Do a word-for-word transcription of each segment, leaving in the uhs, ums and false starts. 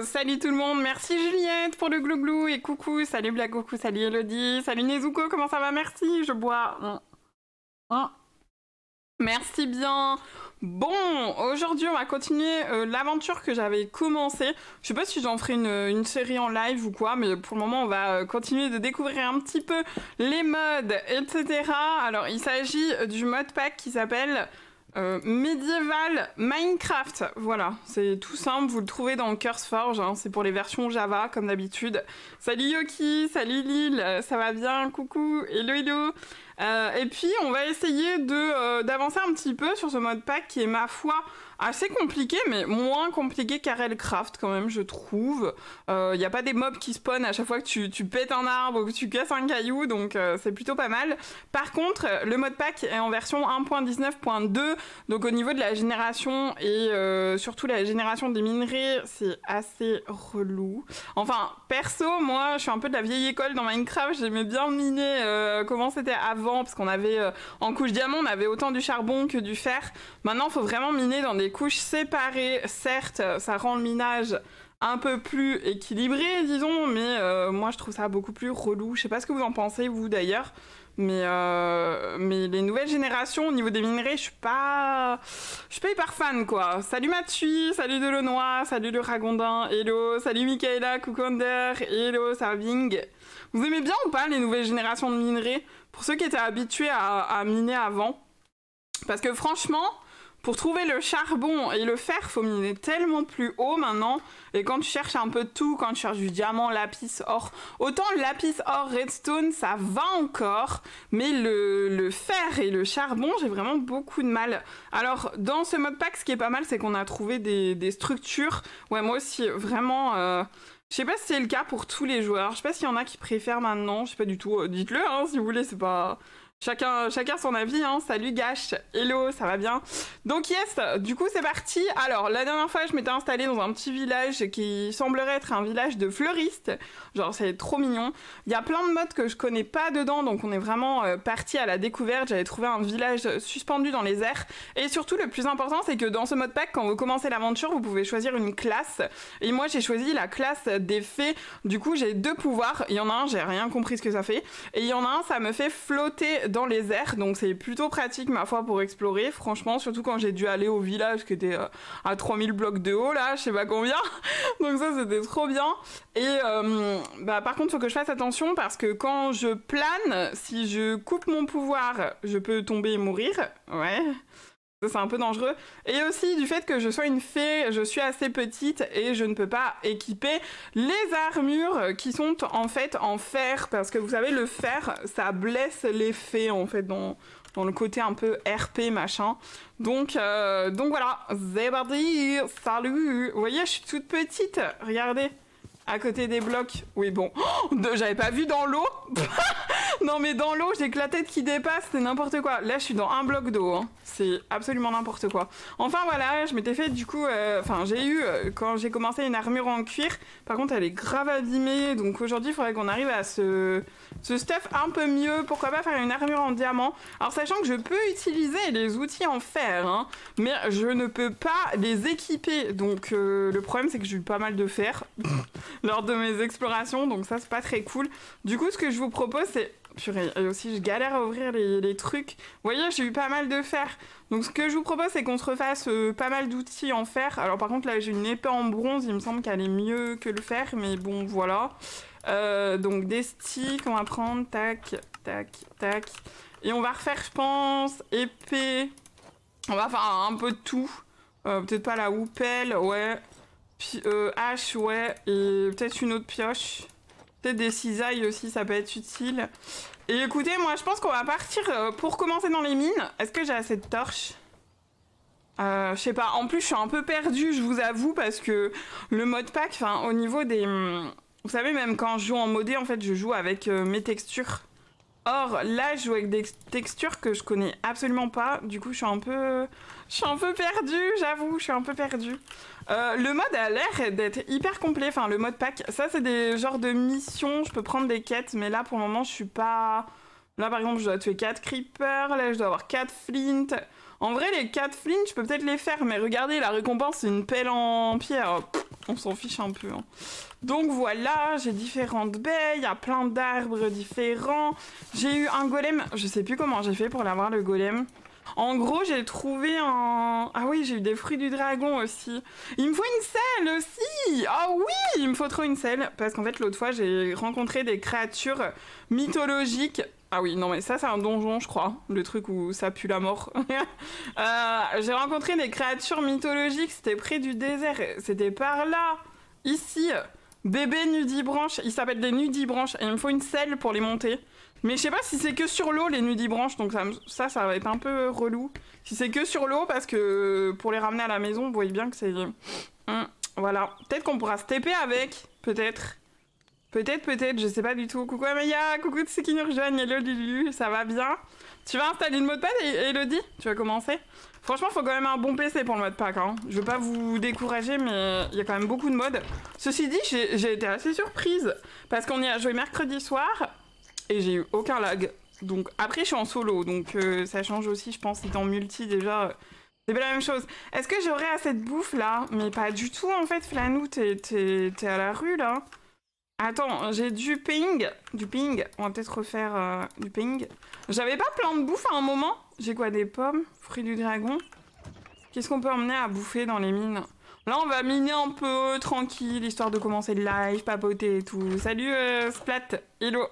salut tout le monde, merci Juliette pour le glouglou et coucou, salut Blagoku, salut Elodie, salut Nezuko, comment ça va? Merci, je bois. Hein. Merci bien. Bon, aujourd'hui on va continuer euh, l'aventure que j'avais commencée. Je sais pas si j'en ferai une, une série en live ou quoi, mais pour le moment on va euh, continuer de découvrir un petit peu les modes, et cetera. Alors il s'agit du mode pack qui s'appelle euh, Medieval Minecraft. Voilà, c'est tout simple, vous le trouvez dans CurseForge, hein, c'est pour les versions Java comme d'habitude. Salut Yoki, salut Lille, ça va bien? Coucou, hello hello. Euh, et puis on va essayer de euh, d'avancer un petit peu sur ce mode pack qui est ma foi assez compliqué, mais moins compliqué qu'Arelcraft quand même, je trouve. Il euh, n'y a pas des mobs qui spawnent à chaque fois que tu, tu pètes un arbre ou que tu casses un caillou, donc euh, c'est plutôt pas mal. Par contre, le mode pack est en version un point dix-neuf point deux, donc au niveau de la génération et euh, surtout la génération des minerais, c'est assez relou. Enfin, perso, moi, je suis un peu de la vieille école dans Minecraft, j'aimais bien miner euh, comment c'était avant, parce qu'on avait, euh, en couche diamant, on avait autant du charbon que du fer. Maintenant, il faut vraiment miner dans des couches séparées. Certes, ça rend le minage un peu plus équilibré, disons, mais euh, moi, je trouve ça beaucoup plus relou. Je sais pas ce que vous en pensez, vous, d'ailleurs, mais, euh, mais les nouvelles générations, au niveau des minerais, je suis pas... Je suis pas hyper fan, quoi. Salut Mathieu, salut Delonois, salut le Ragondin, hello, salut Michaela, Coucounder, hello, Sarving. Vous aimez bien ou pas les nouvelles générations de minerais? Pour ceux qui étaient habitués à, à miner avant. Parce que franchement, pour trouver le charbon et le fer, faut miner tellement plus haut maintenant. Et quand tu cherches un peu de tout, quand tu cherches du diamant, lapis, or, autant le lapis, or, redstone, ça va encore. Mais le, le fer et le charbon, j'ai vraiment beaucoup de mal. Alors, dans ce mode pack, ce qui est pas mal, c'est qu'on a trouvé des, des structures. Ouais, moi aussi, vraiment... Euh... Je sais pas si c'est le cas pour tous les joueurs. Je sais pas s'il y en a qui préfèrent maintenant. Je sais pas du tout. Dites-le, hein, si vous voulez. C'est pas... Chacun, chacun son avis, hein. Salut Gash, hello, ça va bien? Donc yes, du coup c'est parti. Alors la dernière fois je m'étais installée dans un petit village qui semblerait être un village de fleuristes. Genre c'est trop mignon. Il y a plein de modes que je connais pas dedans, donc on est vraiment euh, parti à la découverte. J'avais trouvé un village suspendu dans les airs. Et surtout le plus important c'est que dans ce mode pack, quand vous commencez l'aventure, vous pouvez choisir une classe. Et moi j'ai choisi la classe des fées. Du coup j'ai deux pouvoirs. Il y en a un, j'ai rien compris ce que ça fait. Et il y en a un, ça me fait flotter dans les airs, donc c'est plutôt pratique ma foi pour explorer, franchement, surtout quand j'ai dû aller au village qui était euh, à trois mille blocs de haut là, je sais pas combien, donc ça c'était trop bien. Et euh, bah, par contre faut que je fasse attention parce que quand je plane, si je coupe mon pouvoir, je peux tomber et mourir, ouais. C'est un peu dangereux. Et aussi du fait que je sois une fée, je suis assez petite et je ne peux pas équiper les armures qui sont en fait en fer. Parce que vous savez, le fer, ça blesse les fées en fait dans, dans le côté un peu R P machin. Donc, euh, donc voilà, c'est parti, salut. Vous voyez, je suis toute petite, regardez. À côté des blocs. Oui, bon. Oh, j'avais pas vu dans l'eau. Non, mais dans l'eau, j'ai que la tête qui dépasse. C'est n'importe quoi. Là, je suis dans un bloc d'eau. Hein. C'est absolument n'importe quoi. Enfin, voilà. Je m'étais fait, du coup... Enfin, euh, j'ai eu, euh, quand j'ai commencé, une armure en cuir. Par contre, elle est grave abîmée. Donc, aujourd'hui, il faudrait qu'on arrive à se... se stuff un peu mieux. Pourquoi pas faire une armure en diamant? Alors, sachant que je peux utiliser les outils en fer. Hein, mais je ne peux pas les équiper. Donc, euh, le problème, c'est que j'ai eu pas mal de fer. Lors de mes explorations, donc ça c'est pas très cool. Du coup ce que je vous propose c'est... Purée, et aussi je galère à ouvrir les, les trucs. Vous voyez, j'ai eu pas mal de fer. Donc ce que je vous propose c'est qu'on se refasse euh, pas mal d'outils en fer. Alors par contre là j'ai une épée en bronze, il me semble qu'elle est mieux que le fer, mais bon voilà. Euh, donc des sticks, on va prendre, tac, tac, tac. Et on va refaire je pense, épée. On va faire un, un peu de tout. Euh, peut-être pas la houpelle, ouais. Puis, euh, hache, ouais, et peut-être une autre pioche. Peut-être des cisailles aussi, ça peut être utile. Et écoutez, moi je pense qu'on va partir euh, pour commencer dans les mines. Est-ce que j'ai assez de torches? euh, Je sais pas, en plus je suis un peu perdue, je vous avoue, parce que le mode pack, enfin au niveau des... Vous savez, même quand je joue en modé, en fait je joue avec euh, mes textures. Or, là, je joue avec des textures que je connais absolument pas. Du coup, je suis un peu... Je suis un peu perdue, j'avoue, je suis un peu perdue. Euh, le mode a l'air d'être hyper complet. Enfin, le mode pack, ça, c'est des genres de missions. Je peux prendre des quêtes, mais là, pour le moment, je suis pas... Là, par exemple, je dois tuer quatre creepers. Là, je dois avoir quatre flint. En vrai, les quatre flint, je peux peut-être les faire. Mais regardez, la récompense, c'est une pelle en pierre. On s'en fiche un peu. Hein. Donc voilà, j'ai différentes baies, il y a plein d'arbres différents. J'ai eu un golem, je sais plus comment j'ai fait pour l'avoir le golem. En gros, j'ai trouvé un... Ah oui, j'ai eu des fruits du dragon aussi. Il me faut une selle aussi. Ah oui, il me faut trop une selle. Parce qu'en fait, l'autre fois, j'ai rencontré des créatures mythologiques. Ah oui, non mais ça, c'est un donjon, je crois. Le truc où ça pue la mort. euh, j'ai rencontré des créatures mythologiques. C'était près du désert. C'était par là. Ici. Bébé nudibranche. Ils s'appellent des nudibranches. Et il me faut une selle pour les monter. Mais je sais pas si c'est que sur l'eau les nudibranches, donc ça, ça, ça va être un peu relou. Si c'est que sur l'eau, parce que pour les ramener à la maison, vous voyez bien que c'est... Hum, voilà. Peut-être qu'on pourra se T P avec, peut-être. Peut-être, peut-être, je sais pas du tout. Coucou Amelia, coucou Tsikinurjeune, hello Lulu, ça va bien? Tu vas installer le mode pack, Elodie? Tu vas commencer? Franchement, faut quand même un bon P C pour le mode pack. Hein. Je veux pas vous décourager, mais il y a quand même beaucoup de modes. Ceci dit, j'ai été assez surprise, parce qu'on y a joué mercredi soir... Et j'ai eu aucun lag. Donc après je suis en solo, donc euh, ça change aussi, je pense. Si t'es en multi déjà, euh, c'est pas la même chose. Est-ce que j'aurai assez de bouffe là? Mais pas du tout en fait, Flanou, t'es à la rue là. Attends, j'ai du ping. Du ping, on va peut-être refaire euh, du ping. J'avais pas plein de bouffe à un moment. J'ai quoi, des pommes? Fruits du dragon? Qu'est-ce qu'on peut emmener à bouffer dans les mines? Là on va miner un peu, tranquille, histoire de commencer le live, papoter et tout. Salut euh, Splat, hello.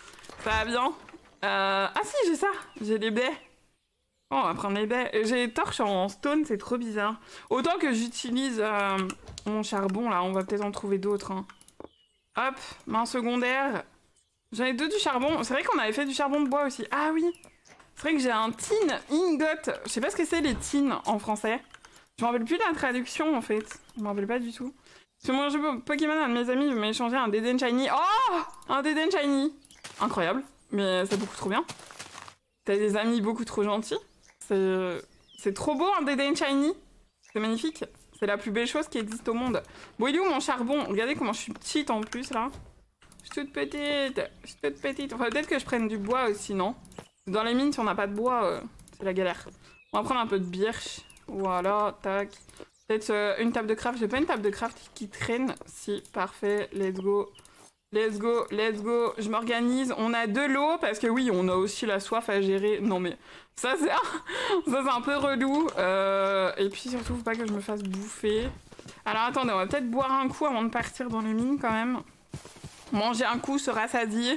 Ça va bien? euh... Ah si, j'ai ça. J'ai des baies. Oh, on va prendre les baies. J'ai des torches en stone, c'est trop bizarre. Autant que j'utilise euh, mon charbon, là. On va peut-être en trouver d'autres. Hein. Hop, main secondaire. J'en ai deux du charbon. C'est vrai qu'on avait fait du charbon de bois aussi. Ah oui. C'est vrai que j'ai un tin ingot. Je sais pas ce que c'est les tins en français. Je me rappelle plus de la traduction, en fait. Je me rappelle pas du tout. Sur mon jeu Pokémon, un de mes amis m'a échangé un Deden Shiny. Oh, un Deden Shiny. Incroyable, mais c'est beaucoup trop bien. T'as des amis beaucoup trop gentils. C'est trop beau un Deden Shiny. C'est magnifique. C'est la plus belle chose qui existe au monde. Bon, il est où mon charbon? Regardez comment je suis petite en plus là. Je suis toute petite. Je suis toute petite. Enfin, peut-être que je prenne du bois aussi, non? Dans les mines, si on n'a pas de bois, euh, c'est la galère. On va prendre un peu de birch. Voilà, tac. Peut-être euh, une table de craft. J'ai pas une table de craft qui traîne. Si, parfait. Let's go. Let's go, let's go, je m'organise. On a de l'eau parce que oui, on a aussi la soif à gérer. Non mais ça c'est un... un peu relou. Euh... Et puis surtout, faut pas que je me fasse bouffer. Alors attendez, on va peut-être boire un coup avant de partir dans les mines quand même. Manger un coup, se rassasier.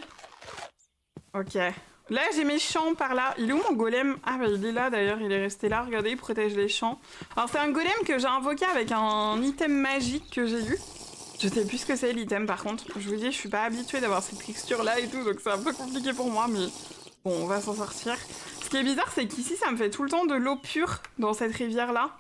Ok. Là j'ai mes champs par là. Il est où mon golem? Ah bah il est là d'ailleurs, il est resté là. Regardez, il protège les champs. Alors c'est un golem que j'ai invoqué avec un item magique que j'ai eu. Je sais plus ce que c'est l'item par contre. Je vous dis, je suis pas habituée d'avoir cette texture là et tout, donc c'est un peu compliqué pour moi, mais bon, on va s'en sortir. Ce qui est bizarre, c'est qu'ici, ça me fait tout le temps de l'eau pure dans cette rivière là.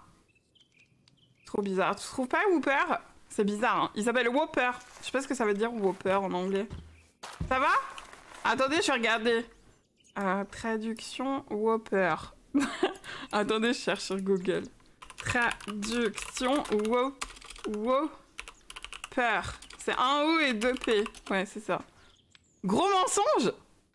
Trop bizarre. Tu trouves pas Whopper? C'est bizarre, hein. Il s'appelle Whopper. Je sais pas ce que ça veut dire Whopper en anglais. Ça va? Attendez, je vais regarder. Euh, traduction Whopper. Attendez, je cherche sur Google. Traduction Whopper. Peur. C'est un O et deux P. Ouais, c'est ça. Gros mensonge?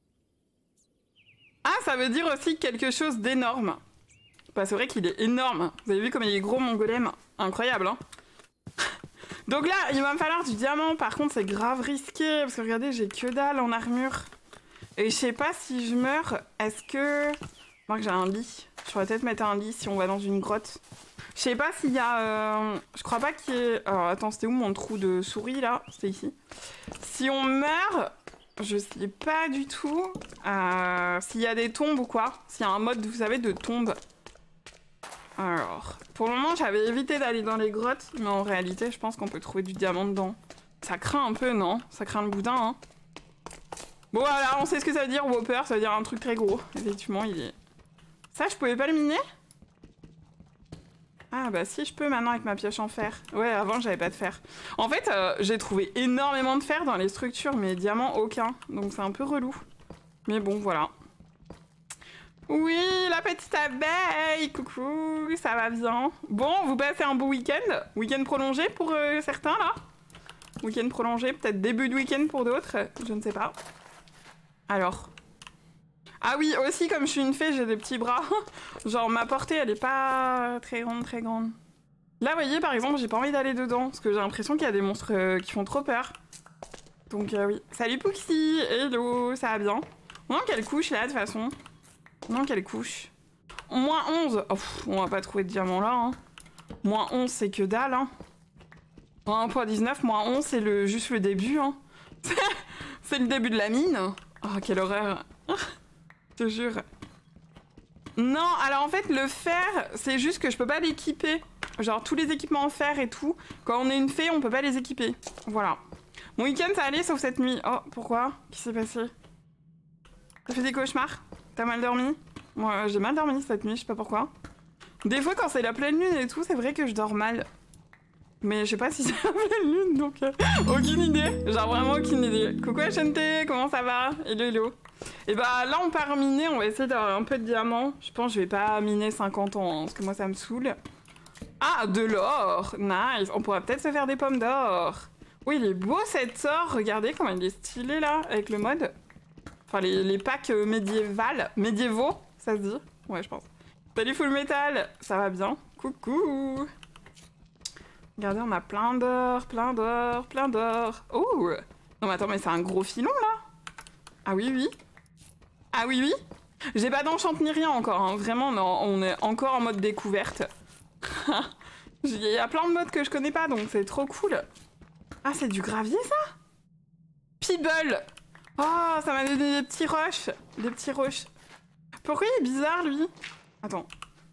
Ah, ça veut dire aussi quelque chose d'énorme. Bah, c'est vrai qu'il est énorme. Vous avez vu comme il est gros, mon golem? Incroyable, hein? Donc là, il va me falloir du diamant. Par contre, c'est grave risqué. Parce que regardez, j'ai que dalle en armure. Et je sais pas si je meurs. Est-ce que... Moi, j'ai un lit. Je pourrais peut-être mettre un lit si on va dans une grotte. Je sais pas s'il y a... Euh... Je crois pas qu'il y ait... Alors, attends, c'était où mon trou de souris, là? C'était ici. Si on meurt, je sais pas du tout euh... s'il y a des tombes ou quoi. S'il y a un mode, vous savez, de tombe. Alors, pour le moment, j'avais évité d'aller dans les grottes. Mais en réalité, je pense qu'on peut trouver du diamant dedans. Ça craint un peu, non? Ça craint le boudin, hein? Bon, voilà, on sait ce que ça veut dire, Whopper. Ça veut dire un truc très gros. Effectivement, il est... Ça, je pouvais pas le miner? Ah bah si, je peux maintenant avec ma pioche en fer. Ouais, avant j'avais pas de fer. En fait, euh, j'ai trouvé énormément de fer dans les structures, mais diamant aucun. Donc c'est un peu relou. Mais bon, voilà. Oui, la petite abeille, coucou, ça va bien. Bon, vous passez un beau week-end. Week-end prolongé pour euh, certains, là. Week-end prolongé, peut-être début de week-end pour d'autres, je ne sais pas. Alors... Ah oui, aussi, comme je suis une fée, j'ai des petits bras. Genre, ma portée, elle est pas très grande, très grande. Là, vous voyez, par exemple, j'ai pas envie d'aller dedans, parce que j'ai l'impression qu'il y a des monstres euh, qui font trop peur. Donc, euh, oui. Salut Pouxy, hello, ça va bien? Non, quelle couche, là, de toute façon? Non, quelle couche? Moins onze. Oh, pff, on va pas trouver de diamant, là. Hein. Moins onze, c'est que dalle, hein. un point dix-neuf, moins onze, c'est le... juste le début, hein. C'est le début de la mine. Oh, quelle horreur. Je te jure. Non, alors en fait, le fer, c'est juste que je peux pas l'équiper. Genre, tous les équipements en fer et tout, quand on est une fée, on peut pas les équiper. Voilà. Mon week-end, ça allait, sauf cette nuit. Oh, pourquoi? Qu'est-ce qui s'est passé? T'as fait des cauchemars? T'as mal dormi? Moi, j'ai mal dormi cette nuit, je sais pas pourquoi. Des fois, quand c'est la pleine lune et tout, c'est vrai que je dors mal. Mais je sais pas si c'est la pleine lune, donc... Euh, aucune idée. Genre, vraiment aucune idée. Coucou H N T, comment ça va? Hello, hello. Et bah là, on part miner, on va essayer d'avoir un peu de diamants. Je pense que je vais pas miner cinquante ans, hein, parce que moi, ça me saoule. Ah, de l'or! Nice! On pourra peut-être se faire des pommes d'or. Oui, il est beau cet or. Regardez comment il est stylé, là, avec le mode. Enfin, les, les packs euh, médiévales. Médiévaux, ça se dit? Ouais, je pense. Salut Full Metal! Ça va bien? Coucou! Regardez, on a plein d'or, plein d'or, plein d'or. Oh! Non mais attends, mais c'est un gros filon, là? Ah oui, oui. Ah oui, oui. J'ai pas d'enchant ni rien encore, hein. Vraiment, non, on est encore en mode découverte. Il y a plein de modes que je connais pas, donc c'est trop cool. Ah, c'est du gravier, ça? Peeble! Oh, ça m'a donné des petits rushs. Des petits rushs. Pourquoi il est bizarre, lui? Attends.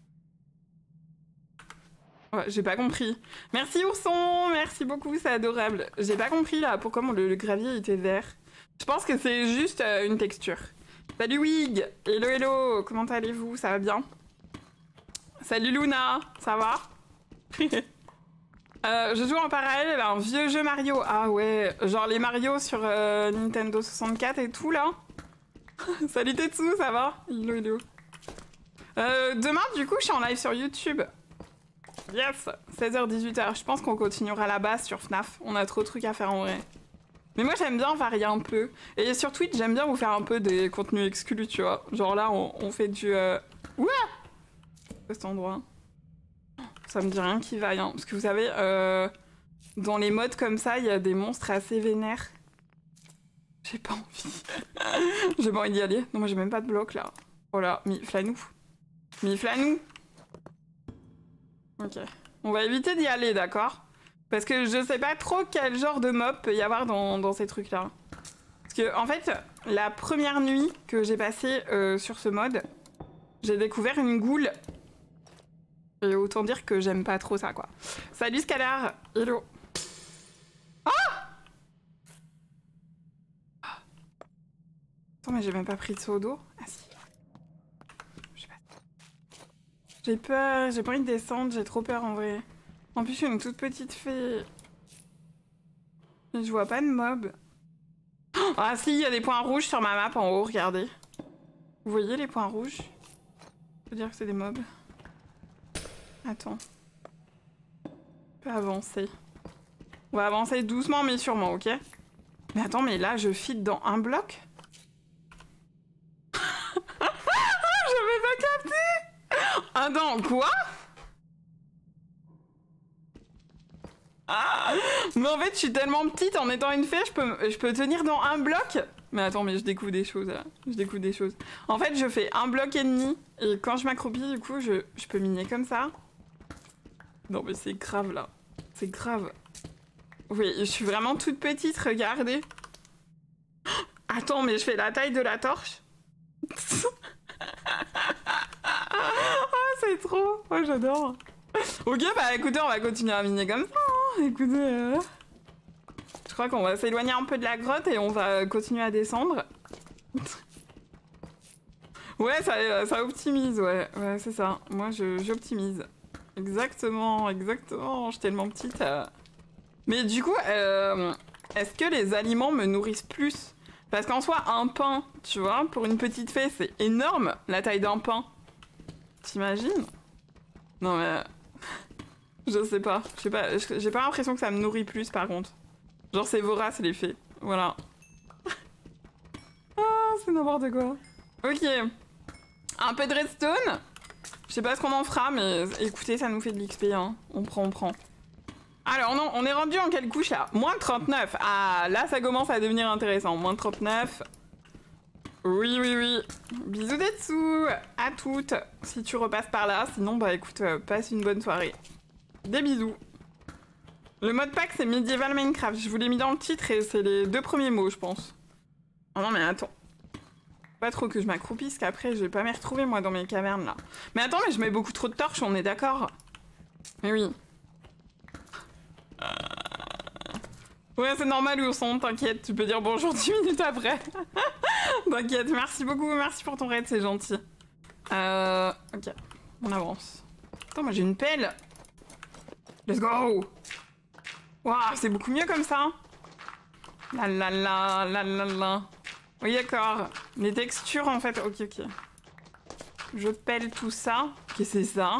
Ouais, j'ai pas compris. Merci Ourson, merci beaucoup, c'est adorable. J'ai pas compris là pourquoi mon, le, le gravier était vert. Je pense que c'est juste euh, une texture. Salut Wig, hello hello, comment allez-vous? Ça va bien? Salut Luna, ça va? euh, Je joue en parallèle à un vieux jeu Mario. Ah ouais, genre les Mario sur euh, Nintendo soixante-quatre et tout là. Salut Tetsu, ça va? Hello hello. Euh, demain du coup je suis en live sur YouTube. Yes, seize heures dix-huit heures. Je pense qu'on continuera la base sur F N A F. On a trop de trucs à faire en vrai. Mais moi j'aime bien varier un peu. Et sur Twitch j'aime bien vous faire un peu des contenus exclus, tu vois. Genre là on, on fait du... Euh... Ouah, cet endroit. Ça me dit rien qui vaille. Hein. Parce que vous savez, euh, dans les modes comme ça, il y a des monstres assez vénères. J'ai pas envie. J'ai pas envie d'y aller. Non, moi j'ai même pas de bloc là. Oh là, Miflanou. Miflanou. Ok. On va éviter d'y aller, d'accord? Parce que je sais pas trop quel genre de mob peut y avoir dans, dans ces trucs-là. Parce que, en fait, la première nuit que j'ai passée euh, sur ce mode, j'ai découvert une goule. Et autant dire que j'aime pas trop ça, quoi. Salut Scalar. Hello. Ah! Attends, mais j'ai même pas pris de seau d'eau. Ah si. J'ai peur, j'ai pas envie de descendre, j'ai trop peur en vrai. En plus, je suis une toute petite fée. Et je vois pas de mob. Ah si, il y a des points rouges sur ma map en haut, regardez. Vous voyez les points rouges? Je peux dire que c'est des mobs. Attends. On peut avancer. On va avancer doucement mais sûrement, ok? Mais attends, mais là, je fit dans un bloc? J'avais pas capté! Attends, quoi? Ah, mais en fait, je suis tellement petite, en étant une fée, je peux, je peux tenir dans un bloc. Mais attends, mais je découvre des choses, là. Je découvre des choses. En fait, je fais un bloc et demi, et quand je m'accroupis, du coup, je, je peux miner comme ça. Non, mais c'est grave, là. C'est grave. Oui, je suis vraiment toute petite, regardez. Attends, mais je fais la taille de la torche. Ah, c'est trop. Oh, j'adore. Ok, bah écoutez, on va continuer à miner comme ça. Hein. Écoutez, euh... je crois qu'on va s'éloigner un peu de la grotte et on va continuer à descendre. Ouais, ça, ça optimise, ouais. Ouais, c'est ça. Moi, j'optimise. Exactement, exactement. Je suis tellement petite. Euh... Mais du coup, euh, est-ce que les aliments me nourrissent plus? Parce qu'en soi, un pain, tu vois, pour une petite fée, c'est énorme, la taille d'un pain. T'imagines? Non mais... Je sais pas. Je sais pas. J'ai pas l'impression que ça me nourrit plus, par contre. Genre, c'est vorace, les fées. Voilà. Ah, c'est n'importe quoi. Ok. Un peu de redstone. Je Je sais pas ce qu'on en fera, mais écoutez, ça nous fait de l'X P, hein. On prend, on prend. Alors non, on est rendu en quelle couche là? Moins trente-neuf. Ah, là ça commence à devenir intéressant. Moins trente-neuf. Oui, oui, oui. Bisous des dessous à toutes. Si tu repasses par là, sinon bah écoute, euh, passe une bonne soirée. Des bisous. Le mode pack c'est Medieval Minecraft. Je vous l'ai mis dans le titre et c'est les deux premiers mots, je pense. Oh non mais attends. Pas trop que je m'accroupisse qu'après je vais pas m'y retrouver moi dans mes cavernes là. Mais attends, mais je mets beaucoup trop de torches, on est d'accord? Mais oui. Euh... Ouais, c'est normal ourson, t'inquiète, tu peux dire bonjour dix minutes après. T'inquiète, merci beaucoup, merci pour ton raid, c'est gentil. Euh... Ok, on avance. Attends, moi j'ai une pelle. Let's go. Waouh, c'est beaucoup mieux comme ça. La la la, la la la. Oui, d'accord. Les textures, en fait, ok, ok. Je pèle tout ça. Qu'est-ce que c'est ça?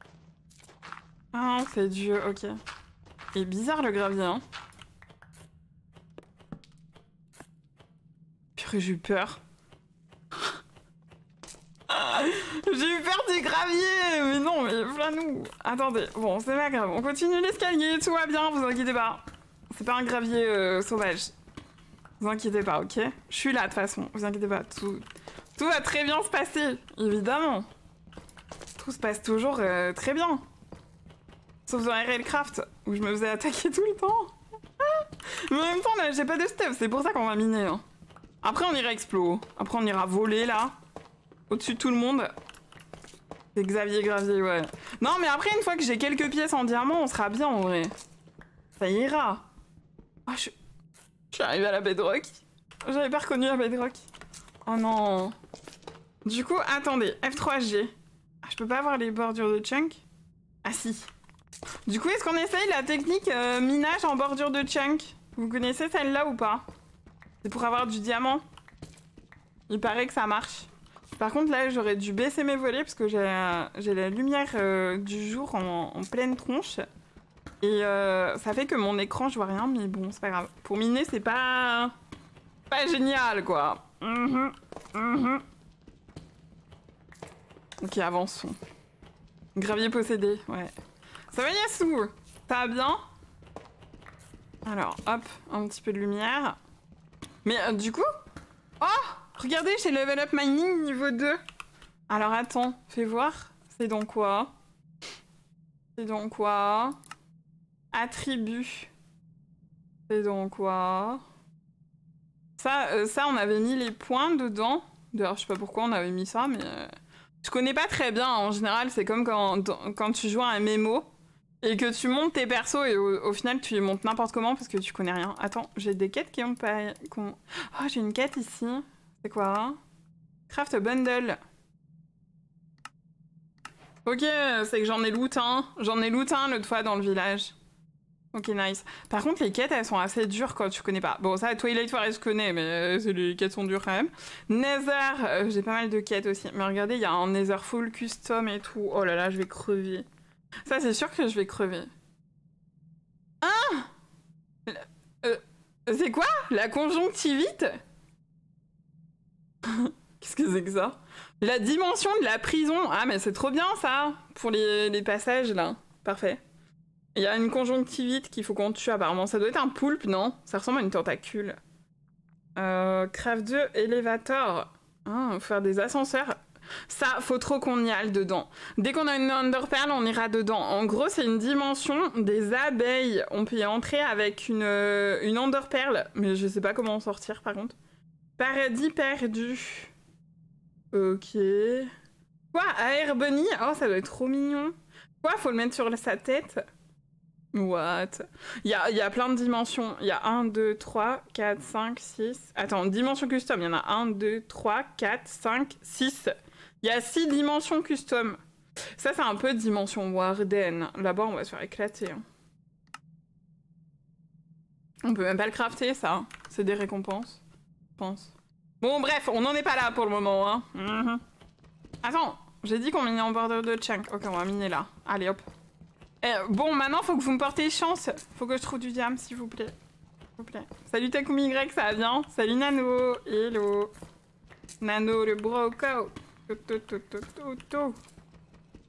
Ah, c'est du... ok. Il est bizarre, le gravier, hein. Purée, j'ai eu peur. J'ai eu peur du gravier. Mais non, mais flanou. Attendez, bon, c'est pas grave. On continue l'escalier, tout va bien, vous inquiétez pas. C'est pas un gravier euh, sauvage. Vous inquiétez pas, ok? Je suis là, de toute façon. Vous inquiétez pas, tout, tout va très bien se passer, évidemment. Tout se passe toujours euh, très bien. Sauf dans R L Craft, où je me faisais attaquer tout le temps. Mais en même temps, là, j'ai pas de stuff, c'est pour ça qu'on va miner. Hein. Après, on ira explo. Après, on ira voler, là. Au-dessus de tout le monde. C'est Xavier Gravier, ouais. Non, mais après, une fois que j'ai quelques pièces en diamant, on sera bien, en vrai. Ça ira. Ah, je... je suis arrivée à la bedrock. J'avais pas reconnu la bedrock. Oh non. Du coup, attendez. F trois G. Ah, je peux pas avoir les bordures de chunk? Ah, si. Du coup, est-ce qu'on essaye la technique euh, minage en bordure de chunk? Vous connaissez celle-là ou pas? C'est pour avoir du diamant. Il paraît que ça marche. Par contre, là, j'aurais dû baisser mes volets parce que j'ai euh, la lumière euh, du jour en, en pleine tronche. Et euh, ça fait que mon écran, je vois rien, mais bon, c'est pas grave. Pour miner, c'est pas... pas génial, quoi. Mmh, mmh. Ok, avançons. Gravier possédé, ouais. Ça va, Yassou? Ça va bien? Alors, hop, un petit peu de lumière. Mais euh, du coup... Oh! Regardez, j'ai level up mining niveau deux. Alors, attends, fais voir. C'est dans quoi? C'est dans quoi? Attributs. C'est dans quoi? Ça, euh, ça, on avait mis les points dedans. D'ailleurs, je sais pas pourquoi on avait mis ça, mais... Euh, je connais pas très bien. En général, c'est comme quand, quand tu joues à un M M O et que tu montes tes persos et au, au final, tu les montes n'importe comment parce que tu connais rien. Attends, j'ai des quêtes qui ont pas... Qui ont... Oh, j'ai une quête ici. C'est quoi hein? Craft bundle. Ok, c'est que j'en ai loot un. J'en ai loot un l'autre fois dans le village. Ok, nice. Par contre, les quêtes, elles sont assez dures quand tu connais pas. Bon, ça, Twilight Forest, je connais, mais euh, les quêtes sont dures quand même. Nether, euh, j'ai pas mal de quêtes aussi. Mais regardez, il y a un Nether full custom et tout. Oh là là, je vais crever. Ça, c'est sûr que je vais crever. Hein? euh, C'est quoi? La conjonctivite? Qu'est-ce que c'est que ça? La dimension de la prison. Ah, mais c'est trop bien, ça. Pour les, les passages, là. Parfait. Il y a une conjonctivite qu'il faut qu'on tue apparemment. Ça doit être un poulpe, non? Ça ressemble à une tentacule. Euh, craft deux, elevator. Ah, faut faire des ascenseurs. Ça, faut trop qu'on y aille dedans. Dès qu'on a une underperle, on ira dedans. En gros, c'est une dimension des abeilles. On peut y entrer avec une, euh, une underperle. Mais je sais pas comment en sortir, par contre. Paradis perdu. Ok. Quoi? Air Bunny? Oh, ça doit être trop mignon. Quoi? Faut le mettre sur sa tête? What? Il y a, y a plein de dimensions. Il y a un, deux, trois, quatre, cinq, six... Attends, dimension custom. Il y en a un, deux, trois, quatre, cinq, six. Il y a six dimensions custom. Ça, c'est un peu dimension Warden. Là-bas, on va se faire éclater. Hein. On peut même pas le crafter, ça. C'est des récompenses, je pense. Bon, bref, on n'en est pas là pour le moment. Hein. Mm-hmm. Attends, j'ai dit qu'on minait en border de chunk. Ok, on va miner là. Allez, hop. Eh, bon, maintenant, faut que vous me portez chance. Faut que je trouve du diam, s'il vous plaît. S'il vous plaît. Salut Takumi Y, ça va bien? Salut Nano. Hello. Nano le broco.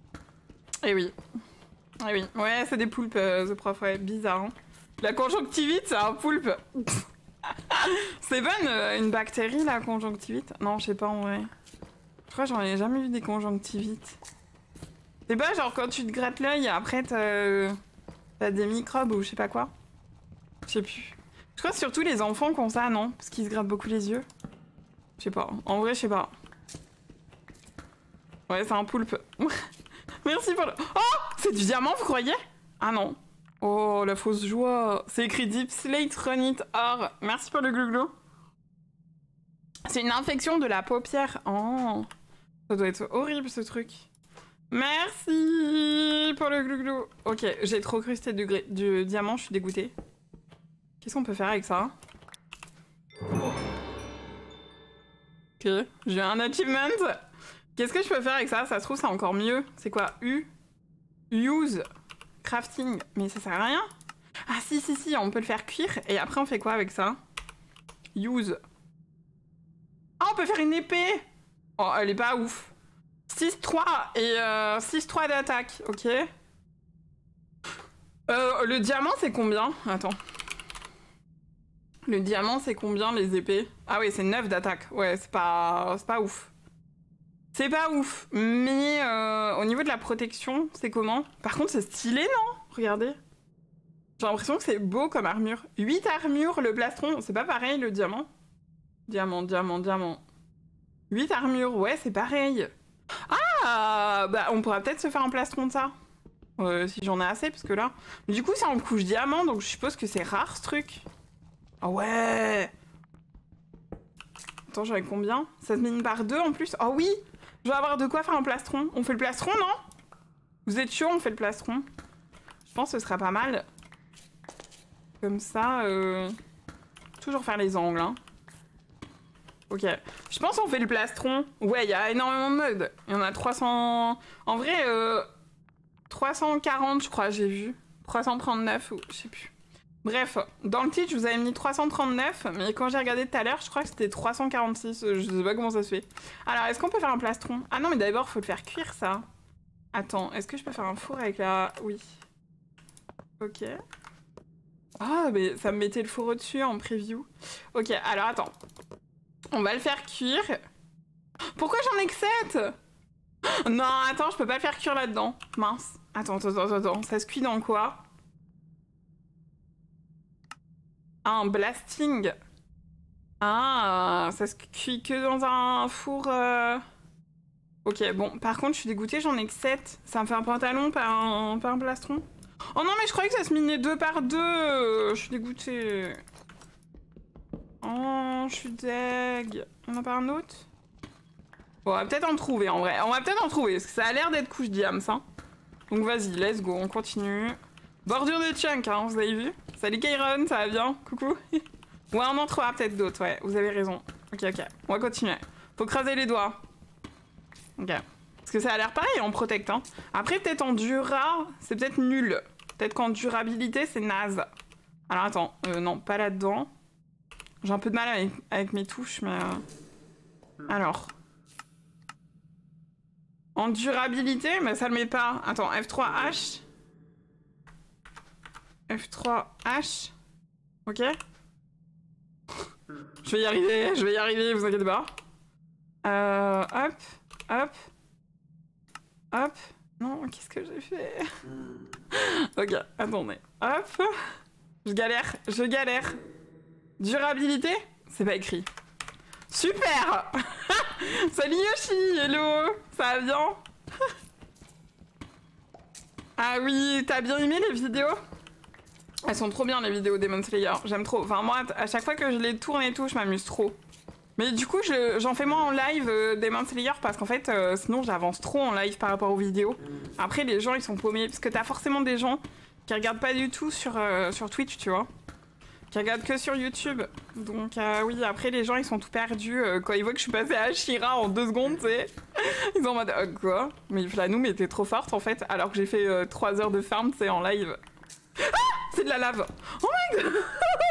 Eh oui. Eh oui. Ouais, c'est des poulpes, euh, The Prof, ouais, bizarre. Hein. La conjonctivite, c'est un poulpe. C'est bonne, euh, une bactérie, la conjonctivite? Non, je sais pas, en vrai. Je crois que j'en ai jamais vu des conjonctivites. C'est pas genre quand tu te grattes l'œil, après t'as t'as des microbes ou je sais pas quoi. Je sais plus. Je crois que surtout les enfants qui ont ça, non? Parce qu'ils se grattent beaucoup les yeux. Je sais pas. En vrai, je sais pas. Ouais, c'est un poulpe. Merci pour le... Oh! C'est du diamant, vous croyez? Ah non. Oh, la fausse joie. C'est écrit Deep Slate Run It Or. Merci pour le glouglou. C'est une infection de la paupière. Oh. Ça doit être horrible, ce truc. Merci pour le glouglou. Ok, j'ai trop cru que c'était du, du diamant, je suis dégoûtée. Qu'est-ce qu'on peut faire avec ça? Ok, j'ai un achievement. Qu'est-ce que je peux faire avec ça? Ça se trouve, c'est encore mieux. C'est quoi? U? Use? Crafting? Mais ça sert à rien? Ah si, si, si, on peut le faire cuire. Et après, on fait quoi avec ça? Use. Ah, on peut faire une épée! Oh, elle est pas ouf. six trois et euh, six trois d'attaque, ok. Euh, le diamant, c'est combien? Attends. Le diamant, c'est combien, les épées? Ah oui, c'est neuf d'attaque. Ouais, c'est pas... c'est pas ouf. C'est pas ouf. Mais euh, au niveau de la protection, c'est comment? Par contre, c'est stylé, non? Regardez. J'ai l'impression que c'est beau comme armure. huit armures, le plastron. C'est pas pareil, le diamant? Diamant, diamant, diamant. huit armures, ouais, c'est pareil. Ah, bah on pourra peut-être se faire un plastron de ça. Euh, si j'en ai assez, parce que là... Mais du coup, c'est en couche diamant, donc je suppose que c'est rare, ce truc. Ah ouais. Attends, j'avais combien? Ça se mine par deux en plus? Oh oui. Je vais avoir de quoi faire un plastron. On fait le plastron, non? Vous êtes chaud, on fait le plastron? Je pense que ce sera pas mal. Comme ça, euh... toujours faire les angles, hein. Ok. Je pense qu'on fait le plastron. Ouais, il y a énormément de modes. Il y en a trois cents... En vrai, euh... trois cent quarante, je crois, j'ai vu. trois cent trente-neuf, ou je sais plus. Bref, dans le titre, je vous avais mis trois cent trente-neuf, mais quand j'ai regardé tout à l'heure, je crois que c'était trois cent quarante-six. Je sais pas comment ça se fait. Alors, est-ce qu'on peut faire un plastron? Ah non, mais d'abord, faut le faire cuire, ça. Attends, est-ce que je peux faire un four avec la... Oui. Ok. Ah, mais ça me mettait le four au-dessus en preview. Ok, alors attends. On va le faire cuire. Pourquoi j'en ai que sept? Non, attends, je peux pas le faire cuire là-dedans. Mince. Attends, attends, attends, attends. Ça se cuit dans quoi? Ah, un blasting. Ah, ça se cuit que dans un four... Euh... Ok, bon. Par contre, je suis dégoûtée, j'en ai que sept. Ça me fait un pantalon, pas un, pas un plastron. Oh non, mais je croyais que ça se minait deux par deux. Je suis dégoûtée. Oh, je suis deg. On en a pas un autre? Bon, on va peut-être en trouver en vrai. On va peut-être en trouver, parce que ça a l'air d'être couche diams, hein. Donc vas-y, let's go, on continue. Bordure de chunk, hein, vous avez vu? Salut Kairon, ça va bien? Coucou. Ouais, on en trouvera peut-être d'autres, ouais, vous avez raison. Ok, ok, on va continuer. Faut creuser les doigts. Ok. Parce que ça a l'air pareil en protect, hein. Après, peut-être en dura, c'est peut-être nul. Peut-être qu'en durabilité, c'est naze. Alors attends, euh, non, pas là-dedans. J'ai un peu de mal avec, avec mes touches, mais... Euh... Alors... En durabilité, mais ça le met pas. Attends, F trois H. F trois H. Ok. Je vais y arriver, je vais y arriver, vous inquiétez pas. Euh, hop, hop, hop. Non, qu'est-ce que j'ai fait? Ok, attendez. Hop. Je galère, je galère. Durabilité? C'est pas écrit. Super. Salut Yoshi, hello. Ça va bien? Ah oui, t'as bien aimé les vidéos? Elles sont trop bien les vidéos Demon Slayer, j'aime trop. Enfin moi, à chaque fois que je les tourne et tout, je m'amuse trop. Mais du coup, j'en fais moins en live euh, Demon Slayer parce qu'en fait, euh, sinon j'avance trop en live par rapport aux vidéos. Après, les gens, ils sont paumés. Parce que t'as forcément des gens qui regardent pas du tout sur, euh, sur Twitch, tu vois. Qui regardent que sur YouTube. Donc euh, oui, après, les gens, ils sont tout perdus. Euh, quand ils voient que je suis passée à Shira en deux secondes, tu sais. Ils sont en mode, oh, quoi? Mais Flanou, mais t'es trop forte, en fait. Alors que j'ai fait euh, trois heures de farm, tu sais, en live. Ah, c'est de la lave. Oh my god.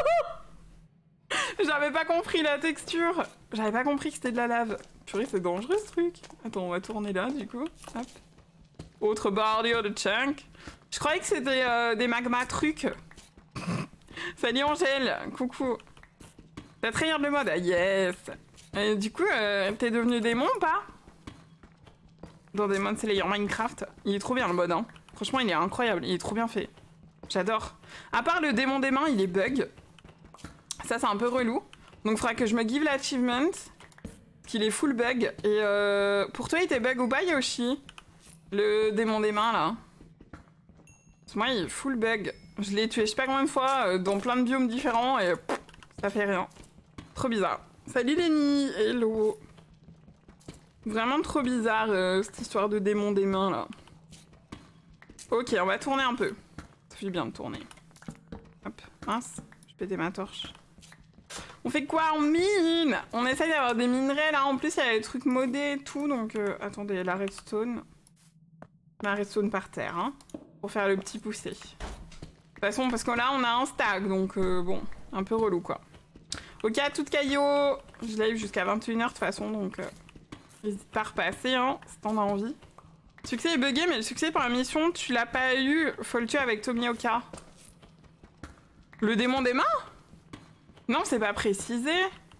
J'avais pas compris la texture. J'avais pas compris que c'était de la lave. Purée, c'est dangereux ce truc. Attends, on va tourner là du coup. Hop. Autre bordure de chunk. Je croyais que c'était euh, des magma trucs. Salut Angèle, coucou. T'as trahir le mode, ah yes. Et du coup, euh, t'es devenu démon ou pas? Dans Demon Slayer Minecraft. Il est trop bien le mode, hein. Franchement, il est incroyable, il est trop bien fait. J'adore. À part le démon des mains, il est bug. Ça, c'est un peu relou. Donc, il faudra que je me give l'achievement. Qu'il est full bug. Et euh, pour toi, il était bug ou pas, Yoshi? Le démon des mains, là. Parce que moi, il est full bug. Je l'ai tué je sais pas combien de fois, euh, dans plein de biomes différents, et pff, ça fait rien. Trop bizarre. Salut Lenny, hello. Vraiment trop bizarre, euh, cette histoire de démon des mains, là. Ok, on va tourner un peu. Ça fait bien de tourner. Hop, mince, je pétais ma torche. On fait quoi? On mine. On essaye d'avoir des minerais, là. En plus, il y a des trucs modés et tout, donc... Euh, attendez, la redstone. La redstone par terre, hein. Pour faire le petit poussé. De toute façon, parce que là, on a un stack, donc euh, bon, un peu relou, quoi. Ok, à toute caillot. Je live jusqu'à vingt et une heures, de toute façon, donc... Euh, n'hésite pas à repasser, hein, si t'en as envie. Le succès est bugué, mais le succès pour la mission, tu l'as pas eu. Faut le tuer avec Tomioka. Le démon des mains? Non, c'est pas précisé.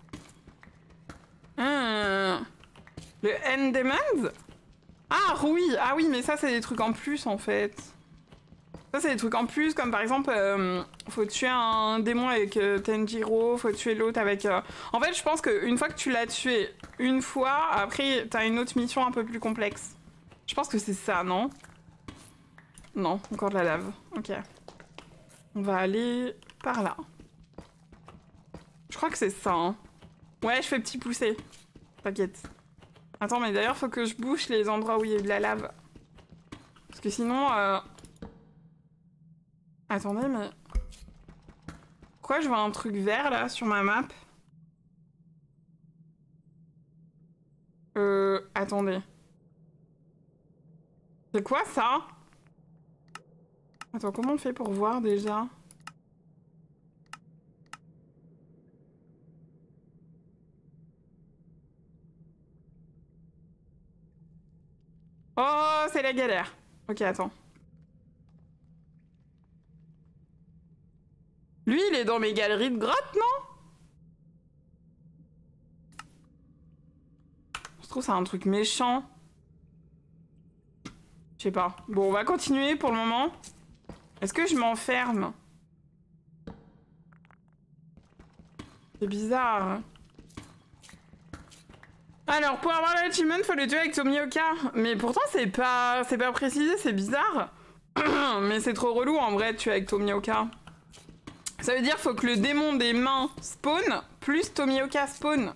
Hum. Le End Demons? Ah oui, ah oui, mais ça, c'est des trucs en plus, en fait. Ça, c'est des trucs en plus, comme par exemple, euh, faut tuer un démon avec euh, Tenjiro, faut tuer l'autre avec... Euh... En fait, je pense qu'une fois que tu l'as tué une fois, après, t'as une autre mission un peu plus complexe. Je pense que c'est ça, non? Non, encore de la lave. Ok. On va aller par là. Je crois que c'est ça, hein. Ouais, je fais petit pousser. T'inquiète. Attends, mais d'ailleurs, faut que je bouche les endroits où il y a eu de la lave. Parce que sinon... Euh... Attendez, mais... Pourquoi je vois un truc vert, là, sur ma map? Euh... Attendez. C'est quoi, ça? Attends, comment on fait pour voir, déjà? Oh, c'est la galère. Ok, attends. Lui, il est dans mes galeries de grottes, non? Je trouve que c'est un truc méchant. Je sais pas. Bon, on va continuer pour le moment. Est-ce que je m'enferme? C'est bizarre. Hein. Alors, pour avoir l'achievement, faut le tuer avec Tomioka. Mais pourtant, c'est pas, c'est pas précisé, c'est bizarre. Mais c'est trop relou, en vrai, de tuer avec Tomioka. Ça veut dire faut que le démon des mains spawn, plus Tomioka spawn.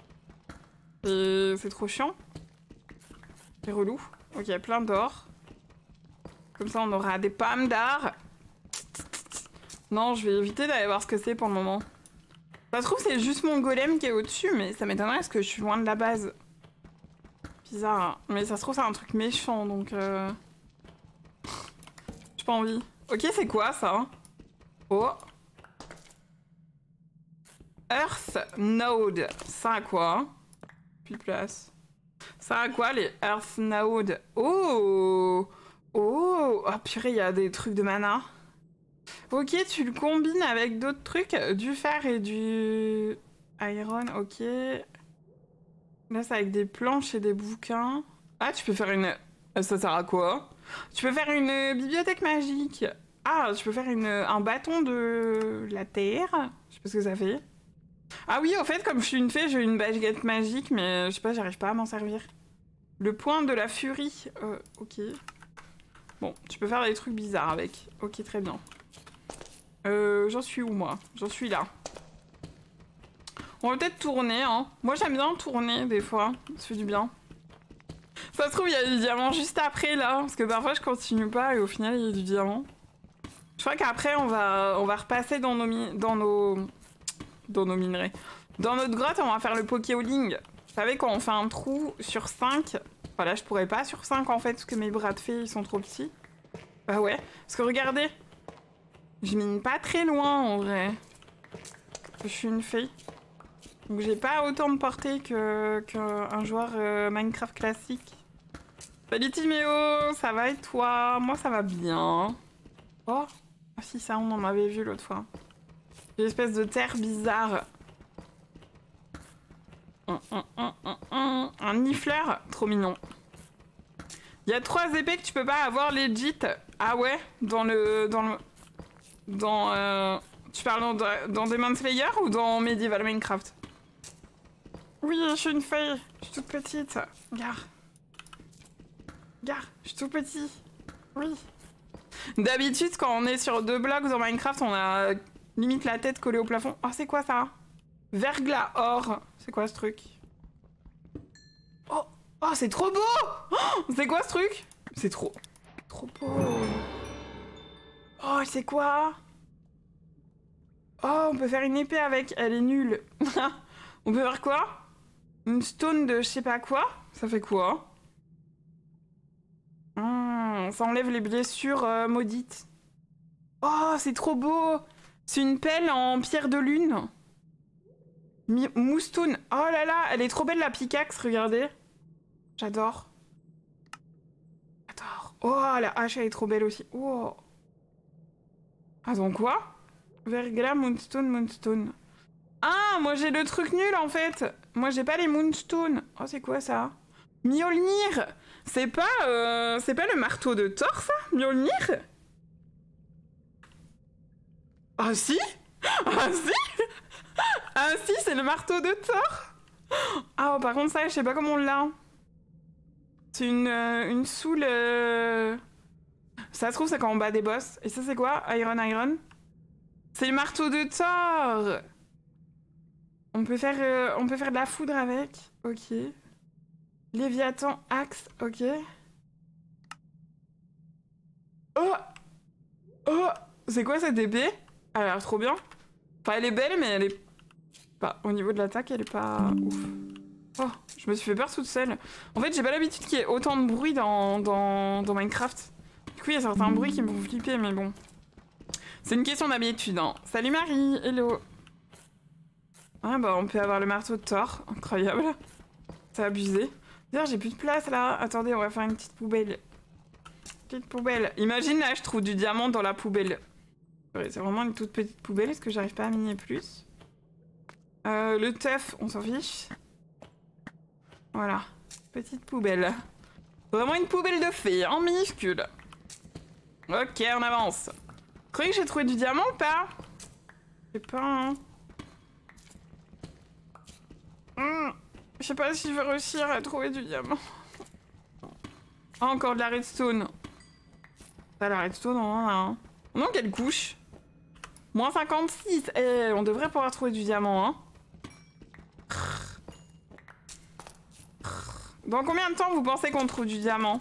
Et c'est trop chiant. C'est relou. Ok, plein d'or. Comme ça, on aura des pommes d'art. Non, je vais éviter d'aller voir ce que c'est pour le moment. Ça se trouve, c'est juste mon golem qui est au-dessus, mais ça m'étonnerait parce que je suis loin de la base. Bizarre. Hein. Mais ça se trouve, c'est un truc méchant, donc... Euh... J'ai pas envie. Ok, c'est quoi, ça? Oh. Earth Node. Ça a quoi? Plus de place. Ça a quoi, les Earth Node? Oh. Oh. Oh, purée, il y a des trucs de mana. Ok, tu le combines avec d'autres trucs, du fer et du iron, ok. Là, c'est avec des planches et des bouquins. Ah, tu peux faire une... Ça sert à quoi? Tu peux faire une bibliothèque magique. Ah, tu peux faire une... un bâton de la terre. Je sais pas ce que ça fait. Ah oui, au fait, comme je suis une fée, j'ai une baguette magique, mais je sais pas, j'arrive pas à m'en servir. Le point de la furie. Euh, ok. Bon, tu peux faire des trucs bizarres avec. Ok, très bien. Euh, j'en suis où, moi? J'en suis là. On va peut-être tourner, hein. Moi, j'aime bien tourner, des fois. Ça fait du bien. Ça se trouve, il y a du diamant juste après, là. Parce que parfois, je continue pas et au final, il y a du diamant. Je crois qu'après, on va, on va repasser dans nos, mi dans nos... Dans nos minerais. Dans notre grotte, on va faire le pokéholing. Vous savez, quand on fait un trou sur cinq... Enfin, là, je pourrais pas sur cinq, en fait, parce que mes bras de fée, ils sont trop petits. Bah ouais. Parce que regardez... Je mine pas très loin en vrai. Je suis une fée. Donc j'ai pas autant de portée que qu'un joueur euh, Minecraft classique. Salut Timéo, ça va et toi? Moi ça va bien. Oh, ah si ça on en avait vu l'autre fois. Une espèce de terre bizarre. Un, un, un, un, un, un nifleur, trop mignon. Il y a trois épées que tu peux pas avoir legit. Ah ouais, dans le... Dans le... Dans... Euh, tu parles dans, dans Demon Slayer ou dans Medieval Minecraft? Oui, je suis une feuille. Je suis toute petite. Regarde. Regarde, je suis tout petit. Oui. D'habitude, quand on est sur deux blocs dans Minecraft, on a limite la tête collée au plafond. Oh, c'est quoi ça? Verglas or. C'est quoi ce truc? Oh, oh c'est trop beau! Oh, c'est quoi ce truc? C'est trop... Trop beau. Oh, c'est quoi? Oh, on peut faire une épée avec. Elle est nulle. On peut faire quoi? Une stone de je sais pas quoi? Ça fait quoi? Mmh, ça enlève les blessures euh, maudites. Oh, c'est trop beau! C'est une pelle en pierre de lune. Mi Moustoun. Oh là là, elle est trop belle la pickaxe, regardez. J'adore. J'adore. Oh, la hache, elle est trop belle aussi. Oh. Attends, quoi? Verglas, Moonstone, Moonstone. Ah, moi j'ai le truc nul en fait. Moi j'ai pas les Moonstone. Oh, c'est quoi ça? Mjolnir. C'est pas, euh, c'est pas le marteau de Thor, ça? Mjolnir? Ah si? Ah si? Ah si, c'est le marteau de Thor? Ah, par contre ça, je sais pas comment on l'a. C'est une, euh, une soule... Euh... Ça se trouve, c'est quand on bat des boss. Et ça, c'est quoi? Iron Iron? C'est le marteau de Thor! On peut faire, euh, on peut faire de la foudre avec. Ok. Léviathan, axe, ok. Oh! Oh! C'est quoi cette épée? Elle a l'air trop bien. Enfin, elle est belle, mais elle est... Pas... Au niveau de l'attaque, elle est pas ouf. Oh, je me suis fait peur toute seule. En fait, j'ai pas l'habitude qu'il y ait autant de bruit dans, dans, dans Minecraft. Du coup, il y a certains bruits qui me font flipper, mais bon. C'est une question d'habitude, hein. Salut Marie, hello. Ah bah, on peut avoir le marteau de Thor. Incroyable. C'est abusé. D'ailleurs, j'ai plus de place, là. Attendez, on va faire une petite poubelle. Petite poubelle. Imagine, là, je trouve du diamant dans la poubelle. C'est vraiment une toute petite poubelle. Est-ce que j'arrive pas à miner plus? euh, Le teuf, on s'en fiche. Voilà. Petite poubelle. Vraiment une poubelle de fée, en minuscule. Ok, on avance. Vous croyez que j'ai trouvé du diamant ou pas? Je sais pas, hein. Mmh. Je sais pas si je vais réussir à trouver du diamant. Ah, encore de la redstone. Pas la redstone, on en a un. Non, quelle couche? Moins cinquante-six. Eh, on devrait pouvoir trouver du diamant, hein. Dans combien de temps vous pensez qu'on trouve du diamant?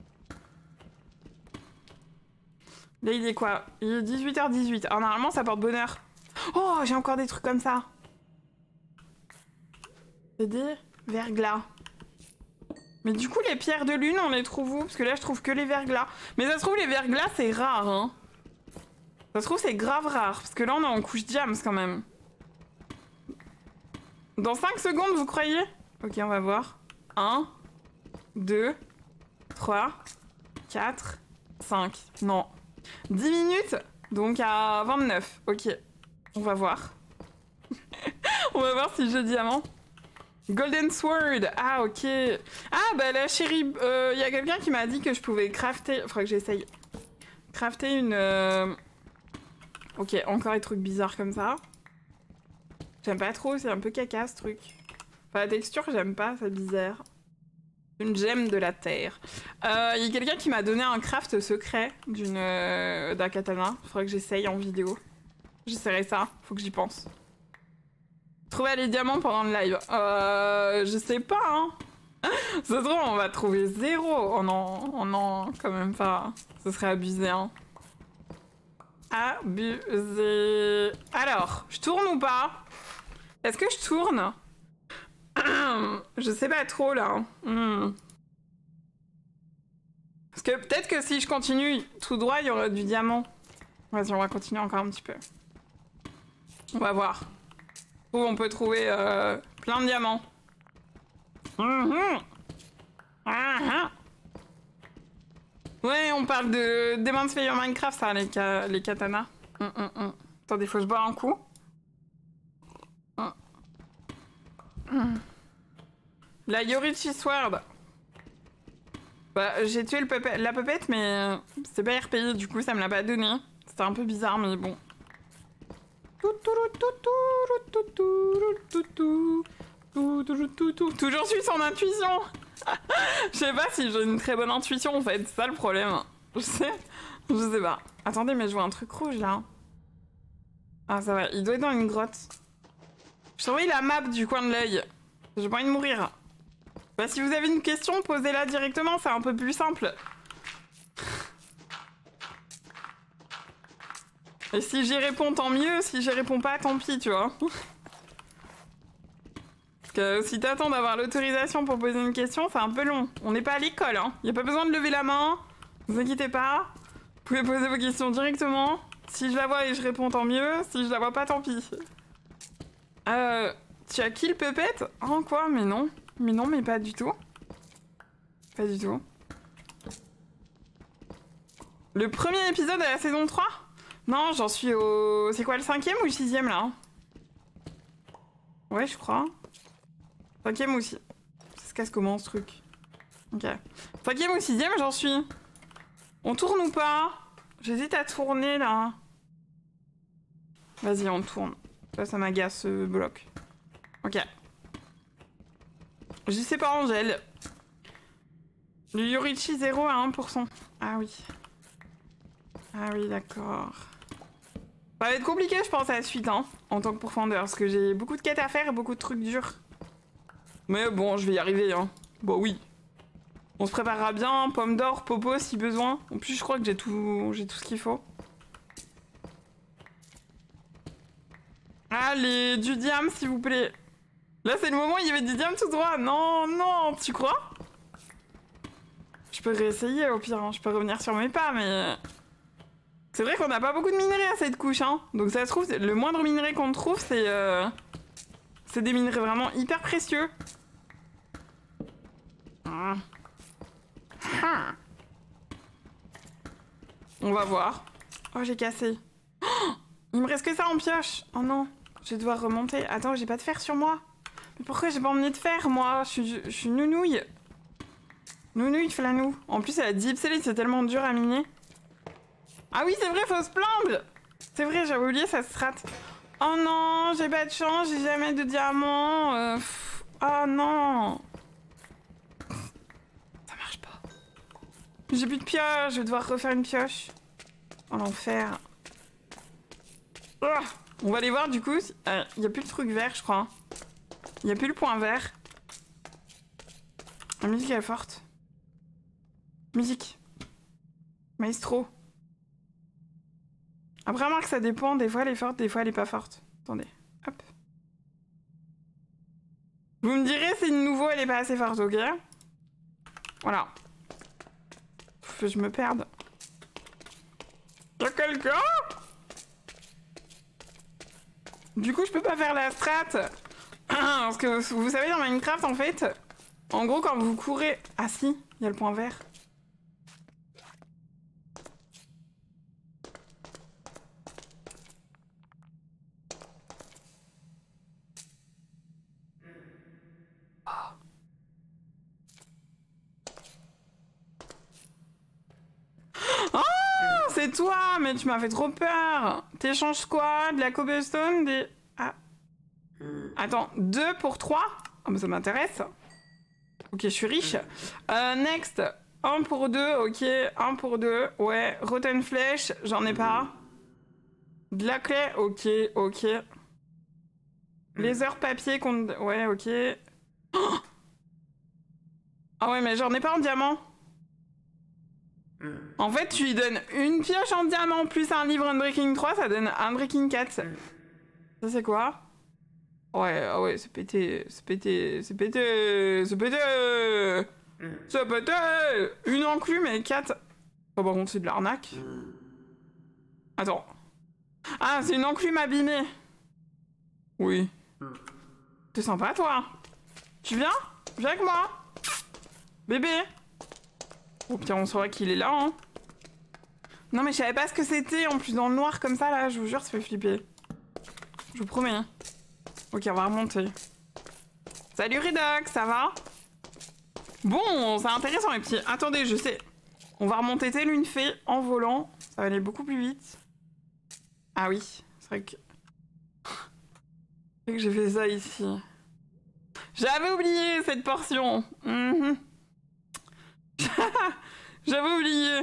Là, il est quoi? Il est dix-huit heures dix-huit. Alors, normalement, ça porte bonheur. Oh, j'ai encore des trucs comme ça. C'est des verglas. Mais du coup, les pierres de lune, on les trouve où? Parce que là, je trouve que les verglas. Mais ça se trouve, les verglas, c'est rare, hein. Ça se trouve, c'est grave rare. Parce que là, on est en couche diams, quand même. Dans cinq secondes, vous croyez? Ok, on va voir. un, deux, trois, quatre, cinq. Non. dix minutes, donc à vingt-neuf. Ok. On va voir. On va voir si j'ai diamant. Golden Sword. Ah, ok. Ah, bah la chérie... Il euh, y a quelqu'un qui m'a dit que je pouvais crafter... Faudrait que j'essaye. Crafter une... Euh... Ok, encore des trucs bizarres comme ça. J'aime pas trop, c'est un peu caca ce truc. Enfin, la texture, j'aime pas, c'est bizarre. Une gemme de la terre. Il euh, y a quelqu'un qui m'a donné un craft secret d'une euh, d'un katana. Faudrait que j'essaye en vidéo. J'essaierai ça, faut que j'y pense. Trouver les diamants pendant le live. Euh, je sais pas, hein. Ça se trouve, on va trouver zéro. Oh non, oh non, quand même pas. Ce serait abusé, hein. Abusé. Alors, je tourne ou pas? Est-ce que je tourne? Je sais pas trop, là. Hmm. Parce que peut-être que si je continue tout droit, il y aura du diamant. Vas-y, on va continuer encore un petit peu. On va voir. Où on peut trouver euh, plein de diamants. Mmh. Ah, Ouais, on parle de Demon Slayer Minecraft, ça, les, ka... les katanas. Hum, hum, hum. Attendez, faut que je bois un coup. Hum. Hum. La Yorichi Sword. Bah, j'ai tué le puppet, la puppette, mais c'est pas R P I, du coup, ça me l'a pas donné. C'était un peu bizarre, mais bon. Toujours suis son intuition. Je sais pas si j'ai une très bonne intuition en fait, c'est ça le problème. Je sais, je sais pas. Attendez, mais je vois un truc rouge là. Ah ça va, il doit être dans une grotte. Je surveille la map du coin de l'œil. J'ai pas envie de mourir. Bah si vous avez une question, posez-la directement, c'est un peu plus simple. Et si j'y réponds, tant mieux. Si j'y réponds pas, tant pis, tu vois. Parce que si t'attends d'avoir l'autorisation pour poser une question, c'est un peu long. On n'est pas à l'école, hein. Y a pas besoin de lever la main. Vous inquiétez pas. Vous pouvez poser vos questions directement. Si je la vois et je réponds, tant mieux. Si je la vois pas, tant pis. Euh... Tu as kill Puppet? Oh quoi? Mais non. Mais non, mais pas du tout. Pas du tout. Le premier épisode de la saison trois? Non, j'en suis au... C'est quoi, le cinquième ou le sixième, là? Ouais, je crois. Cinquième ou sixième. Ça se casse comment, ce truc? Ok. Cinquième ou sixième, j'en suis. On tourne ou pas? J'hésite à tourner, là. Vas-y, on tourne. Là, ça m'agace, ce bloc. Ok. Je sais pas, Angèle. Le Yorichi zéro à un pour cent. Ah oui. Ah oui, d'accord. Ça va être compliqué, je pense, à la suite, hein, en tant que pourfendeur, parce que j'ai beaucoup de quêtes à faire et beaucoup de trucs durs. Mais bon, je vais y arriver, hein. Bon, oui. On se préparera bien, pomme d'or, popo, si besoin. En plus, je crois que j'ai tout, j'ai tout ce qu'il faut. Allez, du diam, s'il vous plaît. Là, c'est le moment où il y avait du diam tout droit. Non, non, tu crois? Je peux réessayer, au pire, hein. Je peux revenir sur mes pas, mais... C'est vrai qu'on n'a pas beaucoup de minerais à cette couche, hein. Donc ça se trouve, le moindre minerai qu'on trouve, c'est... Euh... C'est des minerais vraiment hyper précieux. Ah. Ah. On va voir. Oh, j'ai cassé. Oh, il me reste que ça en pioche. Oh non, je vais devoir remonter. Attends, j'ai pas de fer sur moi. Mais pourquoi j'ai pas emmené de fer, moi? Je suis, je suis nounouille. Nounouille, flanou. En plus, elle a dit Ipsélie, c'est tellement dur à miner. Ah oui, c'est vrai, faut se plaindre. C'est vrai, j'avais oublié, ça se rate. Oh non, j'ai pas de chance, j'ai jamais de diamant. Euh... Oh non. Ça marche pas. J'ai plus de pioche, je vais devoir refaire une pioche. Oh l'enfer. Oh, on va aller voir du coup. Il euh, y a plus le truc vert, je crois. Il y a plus le point vert. La musique elle est forte. Musique. Maestro. Après, remarque, ça dépend. Des fois, elle est forte, des fois, elle est pas forte. Attendez. Hop. Vous me direz si de nouveau, elle est pas assez forte, ok? Voilà. Faut que je me perde. Y'a quelqu'un? Du coup, je peux pas faire la strat. Parce que vous savez, dans Minecraft, en fait, en gros, quand vous courez... Ah si, il y a le point vert. C'est toi, mais tu m'as fait trop peur. T'échanges quoi? De la cobblestone? Des... Ah. Attends, deux pour trois? Ah bah ça m'intéresse. Ok, je suis riche. Euh, next. Un pour deux, ok. Un pour deux, ouais. Rotten flèche, j'en ai pas. De la clé, ok, ok. Laser papier, contre... ouais, ok. Oh, ah ouais, mais j'en ai pas en diamant. En fait, tu lui donnes une pioche en diamant plus un livre Unbreaking trois, ça donne Unbreaking quatre. Ça, c'est quoi? Ouais, ah ouais, c'est pété, c'est pété, c'est pété, c'est pété, c'est pété. Une enclume et quatre... Oh, par contre, c'est de l'arnaque. Attends. Ah, c'est une enclume abîmée. Oui. T'es sympa, toi. Tu viens? Viens avec moi. Bébé. Au pire, on saura qu'il est là, hein. Non, mais je savais pas ce que c'était, en plus dans le noir comme ça, là, je vous jure, ça fait flipper. Je vous promets. Ok, on va remonter. Salut Redox, ça va? Bon, c'est intéressant les petits. Attendez, je sais. On va remonter tel une fée en volant. Ça va aller beaucoup plus vite. Ah oui, c'est vrai que... c'est que j'ai fait ça ici. J'avais oublié cette portion. Mm-hmm. J'avais oublié.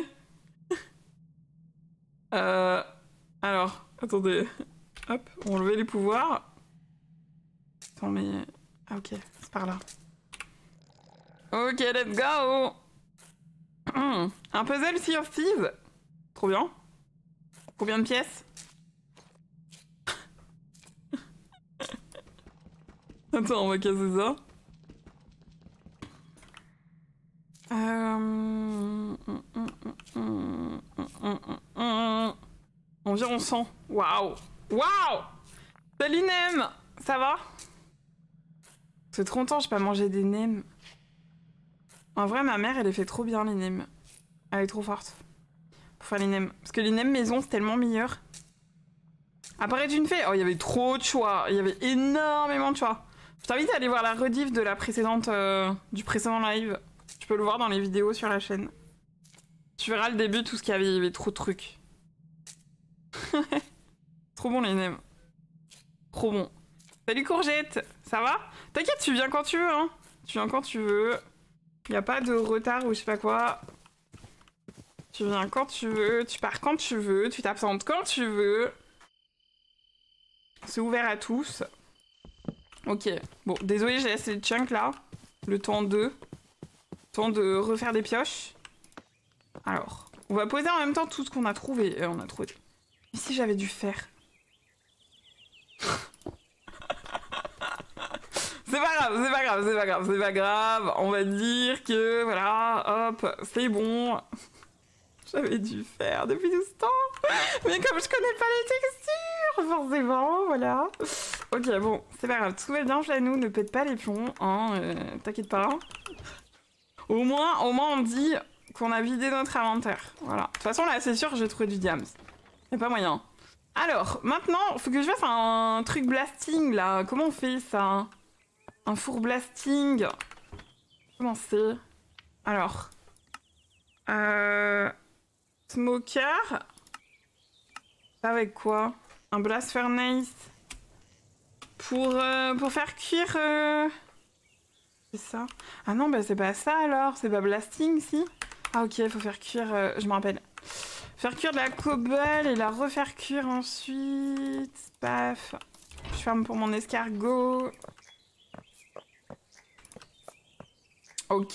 Euh... Alors, attendez. Hop, on levait les pouvoirs. Attends, mais... Ah ok, c'est par là. Ok, let's go. Mmh. Un puzzle Sea of Thieves. Trop bien. Combien de pièces? Attends, on va casser ça. Euh... Environ cent. Waouh. Waouh. Salut Nem. Ça va? C'est trop longtemps, j'ai pas mangé des nems. En vrai, ma mère, elle les fait trop bien, les nems. Elle est trop forte pour faire les nems. Parce que les nems maison, c'est tellement meilleur. Apparaît une fée. Oh, il y avait trop de choix. Il y avait énormément de choix. Je t'invite à aller voir la rediff de la précédente, euh, du précédent live. Tu peux le voir dans les vidéos sur la chaîne. Tu verras le début, tout ce qu'il y avait. Il y avait trop de trucs. Trop bon, les nems. Trop bon. Salut Courgette, ça va? T'inquiète, tu viens quand tu veux, hein. Tu viens quand tu veux. Y a pas de retard ou je sais pas quoi. Tu viens quand tu veux, tu pars quand tu veux, tu t'absentes quand tu veux. C'est ouvert à tous. Ok. Bon, désolé, j'ai laissé le chunk là. Le temps de... temps de refaire des pioches. Alors, on va poser en même temps tout ce qu'on a trouvé. Euh, on a trouvé... Ici, j'avais du fer. C'est pas grave, c'est pas grave, c'est pas grave, c'est pas grave. On va dire que, voilà, hop, c'est bon. J'avais dû faire depuis tout ce temps. Mais comme je connais pas les textures, forcément, voilà. Ok, bon, c'est pas grave, tout va bien, Flanou, ne pète pas les plombs, hein, euh, t'inquiète pas. Au moins, au moins, on dit qu'on a vidé notre inventaire. Voilà. De toute façon, là, c'est sûr, j'ai trouvé du diams. Y'a pas moyen. Alors, maintenant, faut que je fasse un truc blasting, là. Comment on fait, ça? Un four blasting. Comment c'est? Alors. Euh... Smoker. Avec quoi? Un blast furnace. Pour, euh, pour faire cuire... Euh... C'est ça? Ah non, bah c'est pas ça alors. C'est pas blasting, si? Ah ok, faut faire cuire... Euh... Je me rappelle. Faire cuire de la cobble et la refaire cuire ensuite. Paf. Je ferme pour mon escargot. Ok.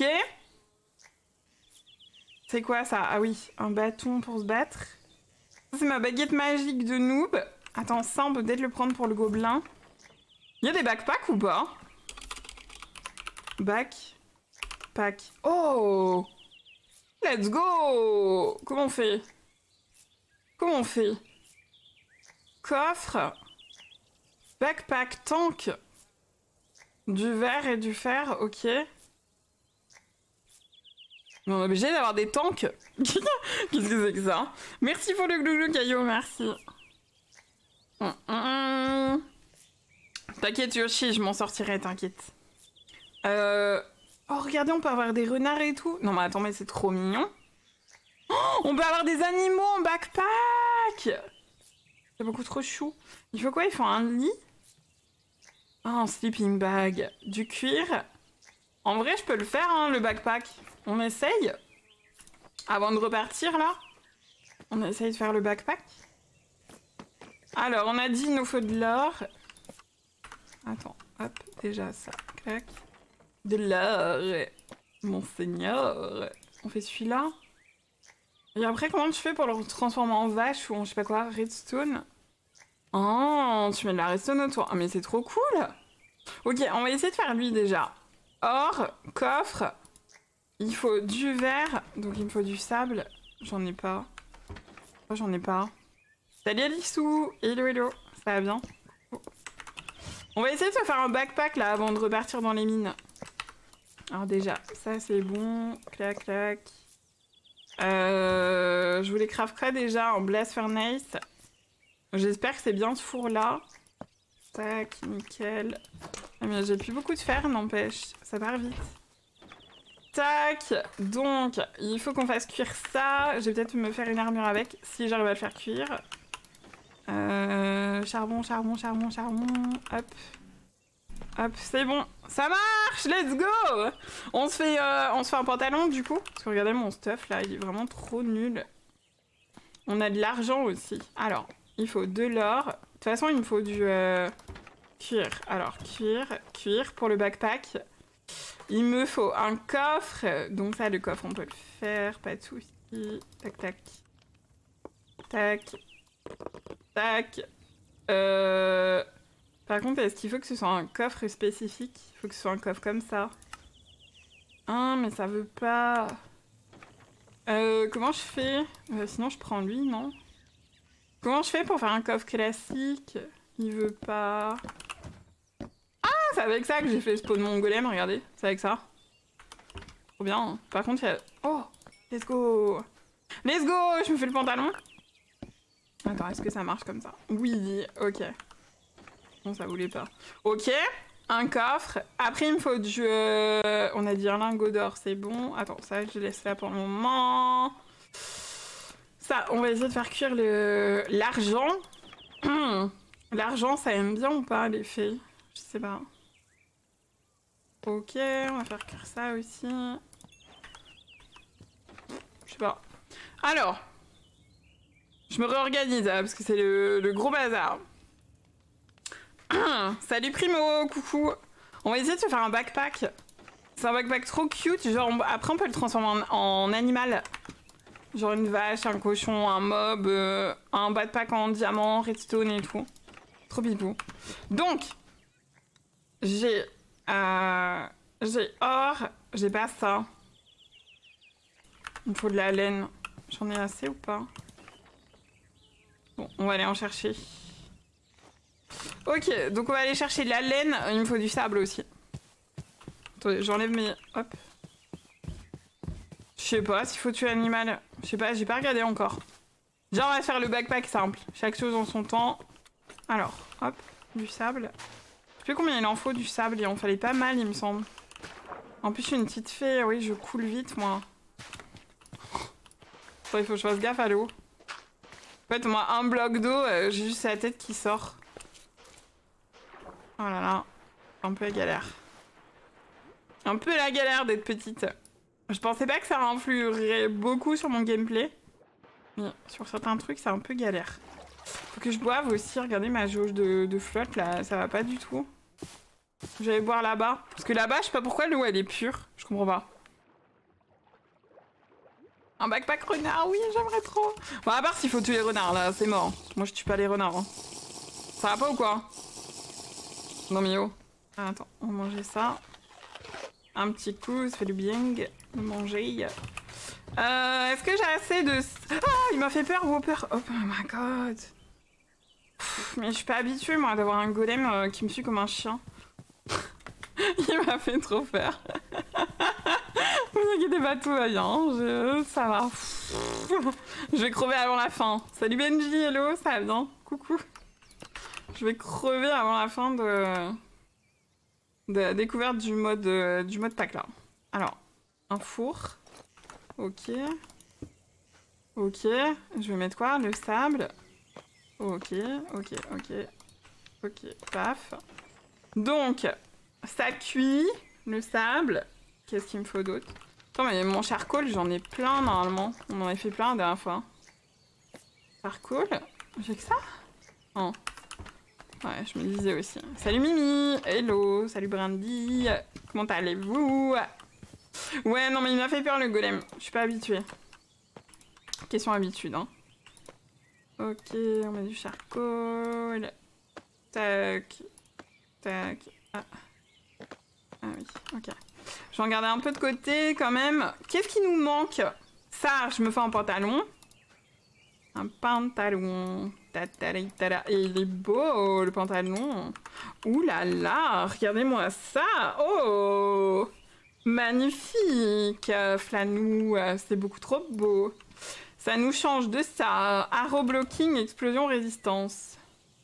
C'est quoi ça? Ah oui, un bâton pour se battre. C'est ma baguette magique de noob. Attends, ça on peut peut-être le prendre pour le gobelin. Il y a des backpacks ou pas? Backpack. Oh! Let's go! Comment on fait? Comment on fait? Coffre. Backpack, tank. Du verre et du fer, ok. Mais on est obligé d'avoir des tanks. Qu'est-ce que c'est que ça? Merci pour le glouglou caillou, merci. Hum, hum. T'inquiète Yoshi, je m'en sortirai, t'inquiète. Euh... Oh regardez, on peut avoir des renards et tout. Non mais attends, mais c'est trop mignon. Oh, on peut avoir des animaux en backpack. C'est beaucoup trop chou. Il faut quoi? Il faut un lit. Ah, un sleeping bag. Du cuir. En vrai, je peux le faire, hein, le backpack. On essaye. Avant de repartir, là. On essaye de faire le backpack. Alors, on a dit il nous faut de l'or. Attends, hop, déjà ça. Clac. De l'or. Monseigneur. On fait celui-là. Et après, comment tu fais pour le transformer en vache ou en je sais pas quoi, redstone? Oh, tu mets de la redstone autour. Ah, mais c'est trop cool. Ok, on va essayer de faire lui déjà. Or, coffre. Il faut du verre. Donc il me faut du sable. J'en ai pas. Oh, j'en ai pas. Salut Alissou. Hello, hello. Ça va bien? On va essayer de se faire un backpack là avant de repartir dans les mines. Alors déjà, ça c'est bon. Clac, clac. Euh, je voulais craft quoi déjà en Blast Furnace. J'espère que c'est bien ce four-là. Tac, nickel. Ah, mais j'ai plus beaucoup de fer, n'empêche. Ça part vite. Tac. Donc, il faut qu'on fasse cuire ça. Je vais peut-être me faire une armure avec, si j'arrive à le faire cuire. Euh, charbon, charbon, charbon, charbon. Hop. Hop, c'est bon. Ça marche. Let's go. On se fait, euh, on se fait un pantalon, du coup. Parce que regardez mon stuff, là. Il est vraiment trop nul. On a de l'argent aussi. Alors, il faut de l'or. De toute façon, il me faut du... Euh... cuir. Alors, cuir, cuir pour le backpack. Il me faut un coffre. Donc ça, le coffre, on peut le faire. Pas de soucis. Tac, tac. Tac. Tac. Euh... Par contre, est-ce qu'il faut que ce soit un coffre spécifique? Il faut que ce soit un coffre comme ça. Ah, mais ça veut pas... Euh, comment je fais? euh, Sinon, je prends lui, non? Comment je fais pour faire un coffre classique? Il veut pas... Ah, c'est avec ça que j'ai fait spawn mon golem, regardez. C'est avec ça. Trop bien. Hein. Par contre, il y a... Oh, let's go. Let's go, je me fais le pantalon. Attends, est-ce que ça marche comme ça? Oui, ok. Non, ça voulait pas. Ok, un coffre. Après, il me faut du... Euh... On a dit un lingot d'or, c'est bon. Attends, ça, je laisse là pour le moment. Ça, on va essayer de faire cuire le l'argent. L'argent, ça aime bien ou pas, les filles? Je sais pas. Ok, on va faire cuire ça aussi. Je sais pas. Alors, je me réorganise, hein, parce que c'est le, le gros bazar. Salut Primo, coucou. On va essayer de se faire un backpack. C'est un backpack trop cute. Genre, on... après, on peut le transformer en, en animal. Genre une vache, un cochon, un mob, euh, un backpack en diamant, redstone et tout. Trop bibou. Donc, j'ai... Euh, j'ai or, j'ai pas ça. Il me faut de la laine. J'en ai assez ou pas? Bon, on va aller en chercher. Ok, donc on va aller chercher de la laine. Il me faut du sable aussi. Attendez, j'enlève mes... Hop. Je sais pas s'il faut tuer l'animal. Je sais pas, j'ai pas regardé encore. Genre, on va faire le backpack simple. Chaque chose en son temps. Alors, hop, du sable. Je sais plus combien il en faut du sable. Il en fallait pas mal, il me semble. En plus, je suis une petite fée. Oui, je coule vite, moi. Attends, il faut que je fasse gaffe à l'eau. En fait, moi, un bloc d'eau, euh, j'ai juste la tête qui sort. Oh là là. Un peu la galère. Un peu la galère d'être petite. Je pensais pas que ça influerait beaucoup sur mon gameplay. Mais sur certains trucs, c'est un peu galère. Faut que je boive aussi. Regardez ma jauge de, de flotte, là. Ça va pas du tout. Je vais aller boire là-bas. Parce que là-bas, je sais pas pourquoi l'eau, elle est pure. Je comprends pas. Un backpack renard, oui, j'aimerais trop. Bon, à part s'il faut tuer les renards, là, c'est mort. Moi, je tue pas les renards. Hein. Ça va pas ou quoi? Non, mais oh. Ah, attends, on va manger ça. Un petit coup, ça fait du bien de manger. Euh, Est-ce que j'ai assez de... Ah, il m'a fait peur, Whopper. Oh my god. Pff, mais je suis pas habituée, moi, d'avoir un golem euh, qui me suit comme un chien. Il m'a fait trop peur. Vous inquiétez pas, tout va bien. Je... Ça va. Je vais crever avant la fin. Salut Benji, hello, ça va bien? Coucou. Je vais crever avant la fin de... de la découverte du mode, euh, du mode pack là. Alors, un four. Ok. Ok. Je vais mettre quoi? Le sable. Ok, ok, ok. Ok, paf. Donc, ça cuit. Le sable. Qu'est-ce qu'il me faut d'autre? Attends, mais mon charcoal, j'en ai plein normalement. On en a fait plein la dernière fois. Charcoal? J'ai que ça? Non. Ouais, je me disais aussi. Salut Mimi! Hello! Salut Brandy! Comment allez-vous? Ouais, non mais il m'a fait peur le golem. Je suis pas habituée. Question habitude, hein. Ok, on met du charcoal. Tac. Tac. Ah. Ah oui, ok. Je vais en garder un peu de côté quand même. Qu'est-ce qui nous manque? Ça, je me fais un pantalon. Un pantalon. Et il est beau, le pantalon. Ouh là là, regardez-moi ça. Oh, Magnifique, euh, Flanou, euh, c'est beaucoup trop beau. Ça nous change de ça. Arrow blocking, explosion, résistance.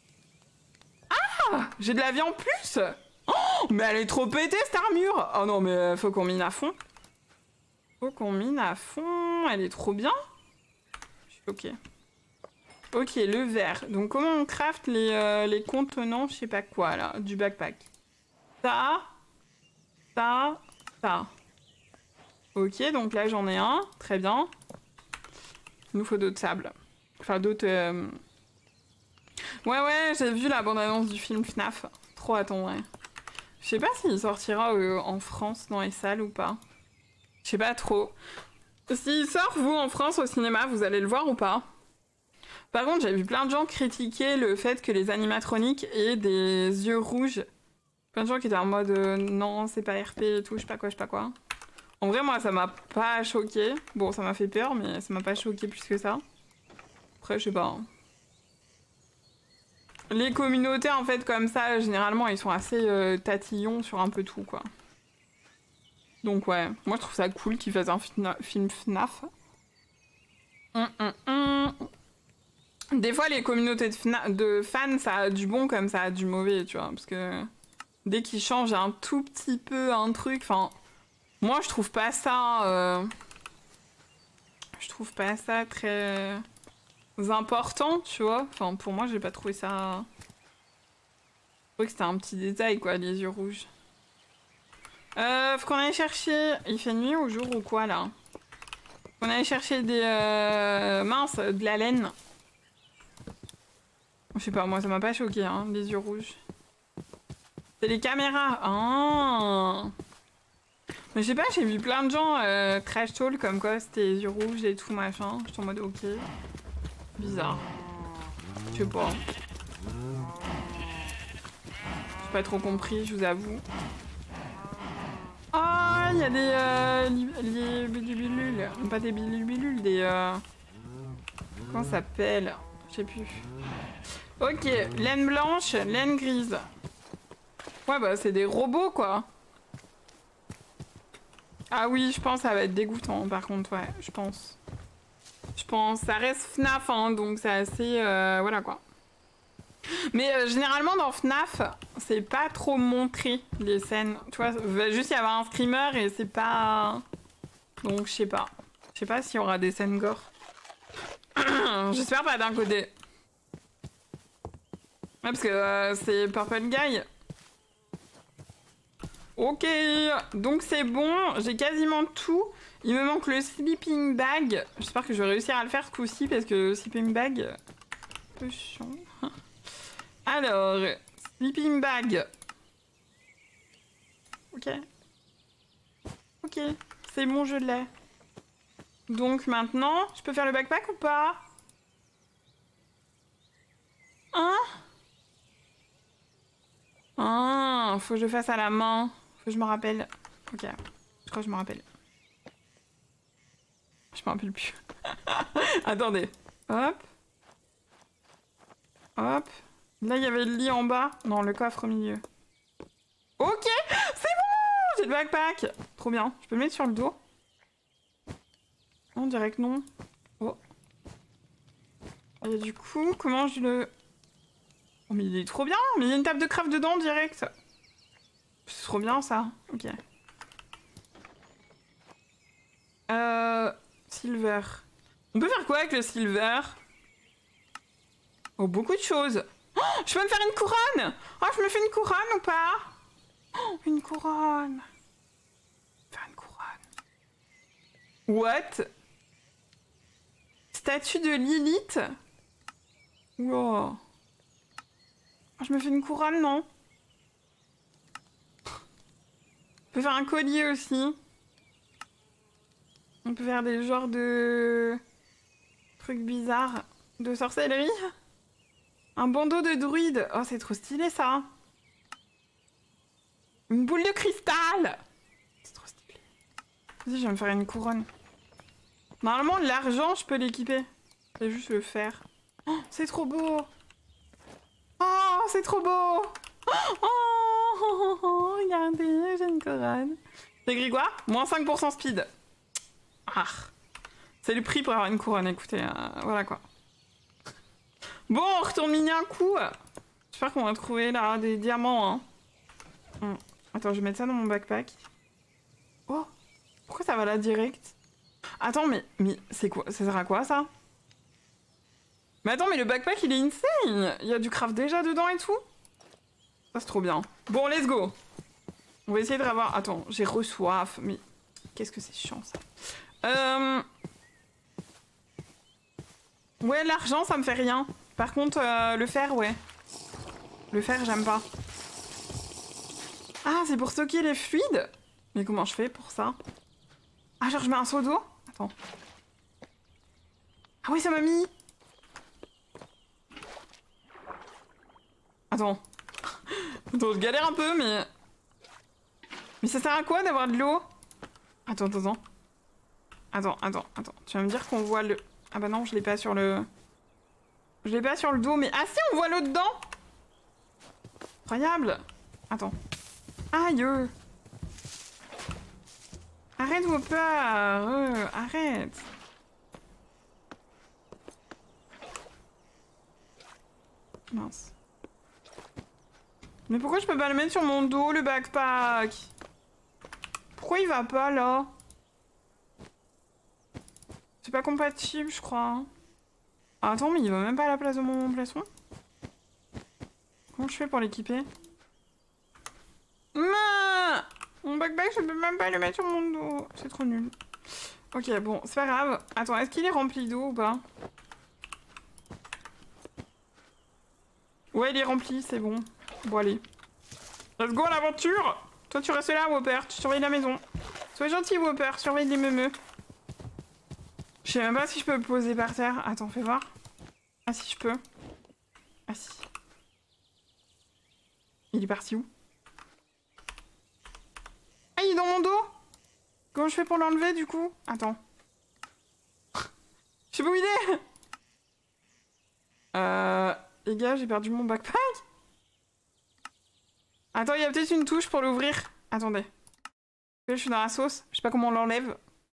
Ah, j'ai de la vie en plus. Oh, mais elle est trop pétée cette armure. Oh non, mais faut qu'on mine à fond. Faut qu'on mine à fond. Elle est trop bien. Je suis ok. Ok, le verre. Donc comment on craft les, euh, les contenants, je sais pas quoi là, du backpack. Ça, ça, ça. Ok, donc là j'en ai un. Très bien. Il nous faut d'autres sables. Enfin d'autres... Euh... Ouais ouais, j'ai vu la bande-annonce du film F N A F. Trop attendre. Je sais pas s'il sortira euh, en France dans les salles ou pas. Je sais pas trop. S'il sort, vous, en France, au cinéma, vous allez le voir ou pas? Par contre, j'ai vu plein de gens critiquer le fait que les animatroniques aient des yeux rouges. Plein de gens qui étaient en mode euh, non, c'est pas R P et tout, je sais pas quoi, je sais pas quoi. En vrai, moi, ça m'a pas choqué. Bon, ça m'a fait peur, mais ça m'a pas choqué plus que ça. Après, je sais pas. Les communautés, en fait, comme ça, généralement, ils sont assez euh, tatillons sur un peu tout, quoi. Donc, ouais. Moi, je trouve ça cool qu'ils fassent un film F N A F. Hum, hum, hum. Des fois, les communautés de, Fna de fans, ça a du bon comme ça a du mauvais, tu vois. Parce que dès qu'ils changent un tout petit peu un truc, enfin... Moi, je trouve pas ça... Euh... Je trouve pas ça très... important, tu vois. Enfin, pour moi, j'ai pas trouvé ça... Je trouvais que c'était un petit détail, quoi, les yeux rouges. Euh, faut qu'on aille chercher... Il fait nuit ou jour ou quoi, là? Faut qu'on aille chercher des... Euh... Mince, de la laine. Je sais pas, moi, ça m'a pas choqué, hein, les yeux rouges. C'est les caméras. Ah. Mais je sais pas, j'ai vu plein de gens euh, trash talk comme quoi c'était les yeux rouges et tout, machin. J'étais en mode, ok. Bizarre. Je sais pas. J'ai pas trop compris, je vous avoue. Ah, il y a des... Euh, les bilules. Pas des bilules, des... Euh... Comment ça s'appelle? Je sais plus. Ok, laine blanche, laine grise. Ouais, bah c'est des robots, quoi. Ah oui, je pense que ça va être dégoûtant, par contre, ouais, je pense. Je pense, ça reste F N A F, hein, donc c'est assez... Euh, voilà, quoi. Mais euh, généralement, dans F N A F, c'est pas trop montré, les scènes. Tu vois, il va juste y avoir un screamer et c'est pas... Donc, je sais pas. Je sais pas s'il y aura des scènes gore. J'espère pas d'un côté. Ouais, parce que euh, c'est Purple Guy. Ok, donc c'est bon, j'ai quasiment tout. Il me manque le sleeping bag. J'espère que je vais réussir à le faire ce coup-ci parce que le sleeping bag... Un peu chiant. Alors, sleeping bag. Ok. Ok, c'est bon, je l'ai. Donc maintenant, je peux faire le backpack ou pas? Hein? Ah, faut que je fasse à la main. Faut que je me rappelle. Ok, je crois que je me rappelle. Je me rappelle plus. Attendez. Hop. Hop. Là, il y avait le lit en bas. Non, le coffre au milieu. Ok, c'est bon. J'ai le backpack. Trop bien. Je peux le mettre sur le dos? On dirait que non. Oh. Et du coup, comment je le... Oh, mais il est trop bien. Mais il y a une table de craft dedans, direct. C'est trop bien, ça. Ok. Euh... Silver. On peut faire quoi avec le silver? Oh, beaucoup de choses. Oh, je peux me faire une couronne. Oh, je me fais une couronne ou pas? Oh, une couronne. Faire une couronne. What? Statue de Lilith? Wow. Je me fais une couronne, non? On peut faire un collier aussi. On peut faire des genres de... trucs bizarres. De sorcellerie. Un bandeau de druide. Oh, c'est trop stylé, ça. Une boule de cristal. C'est trop stylé. Vas-y, je vais me faire une couronne. Normalement, l'argent, je peux l'équiper. C'est juste le faire. Oh, c'est trop beau. Oh, c'est trop beau. Oh, oh, oh, oh, regardez, j'ai une couronne. C'est Grégoire? Moins cinq pour cent speed. Ah. C'est le prix pour avoir une couronne, écoutez. Euh, voilà quoi. Bon, on retourne miner un coup. J'espère qu'on va trouver là des diamants. Hein. Hum. Attends, je vais mettre ça dans mon backpack. Oh, pourquoi ça va là direct? Attends, mais, mais c'est quoi? Ça sert à quoi ça? Mais attends, mais le backpack il est insane! Il y a du craft déjà dedans et tout? Ça c'est trop bien. Bon, let's go! On va essayer de revoir. Attends, j'ai re-soif, mais qu'est-ce que c'est chiant ça? Euh... Ouais, l'argent ça me fait rien. Par contre, euh, le fer, ouais. Le fer, j'aime pas. Ah, c'est pour stocker les fluides? Mais comment je fais pour ça? Ah, genre je mets un seau d'eau? Attends. Ah oui, ça m'a mis... Attends. Attends, je galère un peu, mais... Mais ça sert à quoi d'avoir de l'eau? Attends, attends, attends. Attends, attends, attends. Tu vas me dire qu'on voit le... Ah bah non, je l'ai pas sur le... Je l'ai pas sur le dos, mais... Ah si, on voit l'eau dedans! Incroyable! Attends. Aïe! Arrête vos peurs! Euh, arrête! Mince. Mais pourquoi je peux pas le mettre sur mon dos, le backpack? Pourquoi il va pas, là? C'est pas compatible, je crois. Ah, attends, mais il va même pas à la place de mon poisson? Comment je fais pour l'équiper? Non! Mon backpack, je peux même pas le mettre sur mon dos. C'est trop nul. Ok, bon, c'est pas grave. Attends, est-ce qu'il est rempli d'eau ou pas? Ouais, il est rempli, c'est bon. Bon, allez. Let's go à l'aventure! Toi, tu restes là, Whopper. Tu surveilles la maison. Sois gentil, Whopper. Surveille les meumeux. Je sais même pas si je peux me poser par terre. Attends, fais voir. Ah, si, je peux. Ah, si. Il est parti où? Ah, il est dans mon dos! Comment je fais pour l'enlever, du coup? Attends. Je sais pas où il est! Euh... Les gars, j'ai perdu mon backpack. Attends, il y a peut-être une touche pour l'ouvrir. Attendez. Je suis dans la sauce. Je sais pas comment on l'enlève.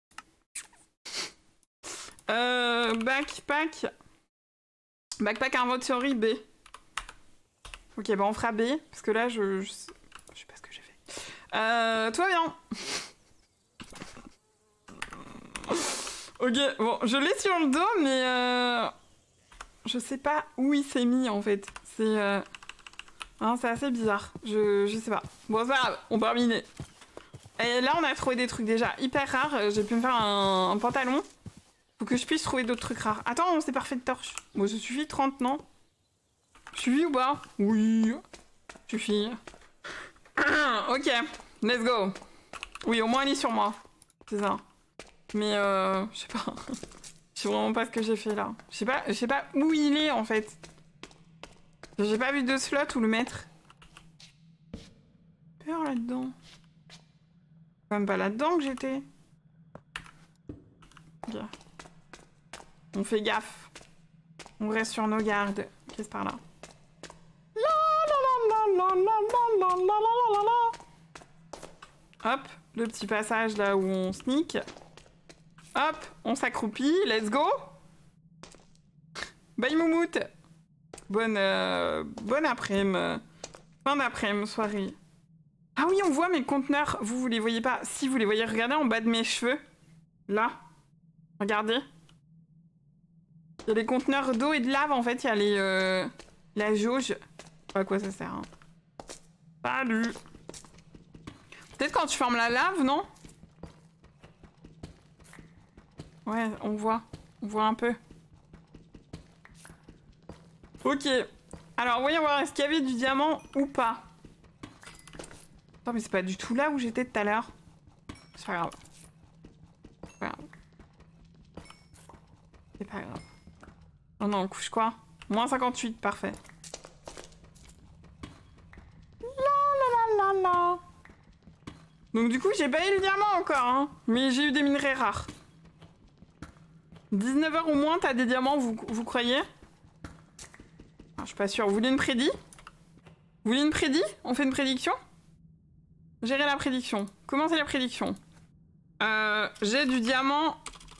Euh... Backpack. Backpack inventory B. Ok, bah on fera B. Parce que là, je... Je, je sais pas ce que j'ai fait. Euh... Toi, viens. Ok, bon, je l'ai sur le dos, mais... Euh... Je sais pas où il s'est mis, en fait. C'est... Euh... Hein, c'est assez bizarre. Je... je sais pas. Bon, c'est pas grave, on peut terminer. Et là, on a trouvé des trucs déjà hyper rares. J'ai pu me faire un, un pantalon. Faut que je puisse trouver d'autres trucs rares. Attends, c'est parfait de torche. Bon, ça suffit, trente, non? Suffit ou pas? Oui. Suffit. Ok, let's go. Oui, au moins, elle est sur moi. C'est ça. Mais, euh... je sais pas. Je sais vraiment pas ce que j'ai fait, là. Je sais pas, je sais pas où il est, en fait. J'ai pas vu de slot où le mettre. Peur là-dedans. C'est même pas là-dedans que j'étais. Ok. On fait gaffe. On reste sur nos gardes. Qu'est-ce par là? Hop, le petit passage là où on sneak. Hop, on s'accroupit. Let's go. Bye moumoute. Bonne, euh, bonne après-midi. Fin d'après-midi, soirée. Ah oui, on voit mes conteneurs. Vous, vous les voyez pas. Si vous les voyez, regardez en bas de mes cheveux. Là. Regardez. Il y a les conteneurs d'eau et de lave, en fait. Il y a les... Euh, la jauge. Pas à quoi ça sert. Hein. Salut. Peut-être quand tu fermes la lave, non? Ouais, on voit. On voit un peu. Ok. Alors, voyons voir, est-ce qu'il y avait du diamant ou pas? Non, mais c'est pas du tout là où j'étais tout à l'heure. C'est pas grave. C'est pas grave. C'est pas grave. Oh non, on couche quoi? Moins cinquante-huit, parfait. La la la la la. Donc du coup, j'ai pas eu le diamant encore, hein. Mais j'ai eu des minerais rares. dix-neuf heures au moins, t'as des diamants, vous, vous croyez? Ah, je suis pas sûre. Vous voulez une prédit? Vous voulez une prédit? On fait une prédiction? gérer la prédiction. Commencer la prédiction. Euh, j'ai du diamant.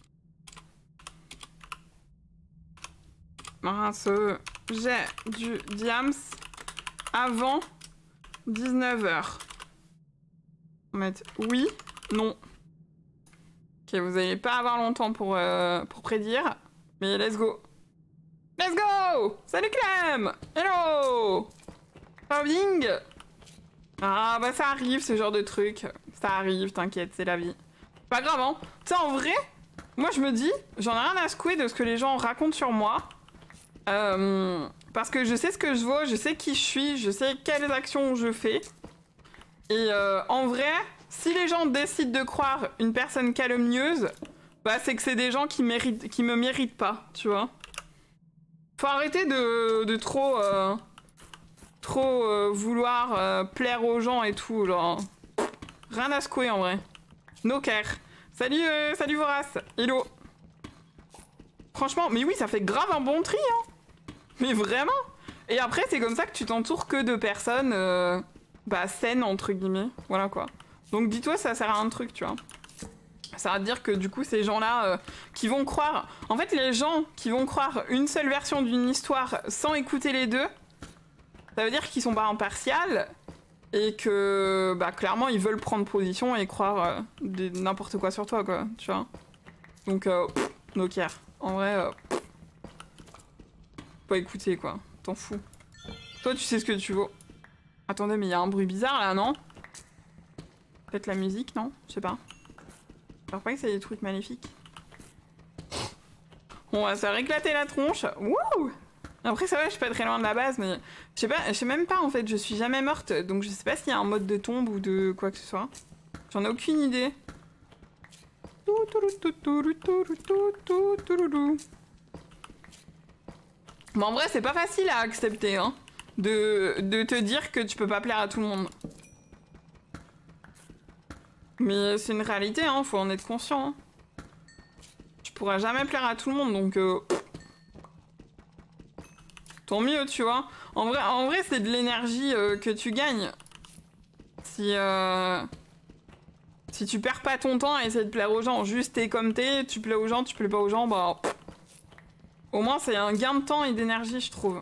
Mince. J'ai du diams avant dix-neuf heures. On va mettre oui, non. Ok, vous n'allez pas avoir longtemps pour, euh, pour prédire. Mais let's go. Let's go! Salut Clem! Hello! Bing! Ah bah ça arrive ce genre de truc. Ça arrive, t'inquiète, c'est la vie. Pas grave, hein. Tu sais, en vrai, moi je me dis, j'en ai rien à secouer de ce que les gens racontent sur moi. Euh, parce que je sais ce que je vaux, je sais qui je suis, je sais quelles actions je fais. Et euh, en vrai, si les gens décident de croire une personne calomnieuse, bah c'est que c'est des gens qui, méritent, qui me méritent pas, tu vois. Faut arrêter de, de trop... Euh, trop euh, vouloir euh, plaire aux gens et tout, genre... Rien à secouer en vrai. No care. Salut, euh, salut Vorace. Hello. Franchement, mais oui, ça fait grave un bon tri, hein. Mais vraiment. Et après, c'est comme ça que tu t'entoures que de personnes, euh, bah, saines, entre guillemets. Voilà, quoi. Donc, dis-toi, ça sert à un truc, tu vois. Ça va dire que, du coup, ces gens-là euh, qui vont croire... En fait, les gens qui vont croire une seule version d'une histoire sans écouter les deux, ça veut dire qu'ils sont pas impartials et que, bah, clairement, ils veulent prendre position et croire euh, n'importe quoi sur toi, quoi, tu vois. Donc, euh, pff, no care. En vrai... Euh, pas écouter quoi, t'en fous. Toi tu sais ce que tu vaux. Attendez mais il y a un bruit bizarre là non? Peut-être la musique non? Je sais pas. J'espère pas que c'est des trucs maléfiques. On va se faire éclater la tronche. Wouh! Après ça va, je suis pas très loin de la base mais je sais pas, je sais même pas en fait, je suis jamais morte donc je sais pas s'il y a un mode de tombe ou de quoi que ce soit. J'en ai aucune idée. Mais en vrai, c'est pas facile à accepter, hein, de, de te dire que tu peux pas plaire à tout le monde. Mais c'est une réalité, hein, faut en être conscient. Hein. Tu pourras jamais plaire à tout le monde, donc... Euh... Tant mieux, tu vois. En vrai, en vrai c'est de l'énergie euh, que tu gagnes. Si, euh... si tu perds pas ton temps à essayer de plaire aux gens, juste t'es comme t'es, tu plais aux gens, tu plais pas aux gens, bah... Au moins, c'est un gain de temps et d'énergie, je trouve.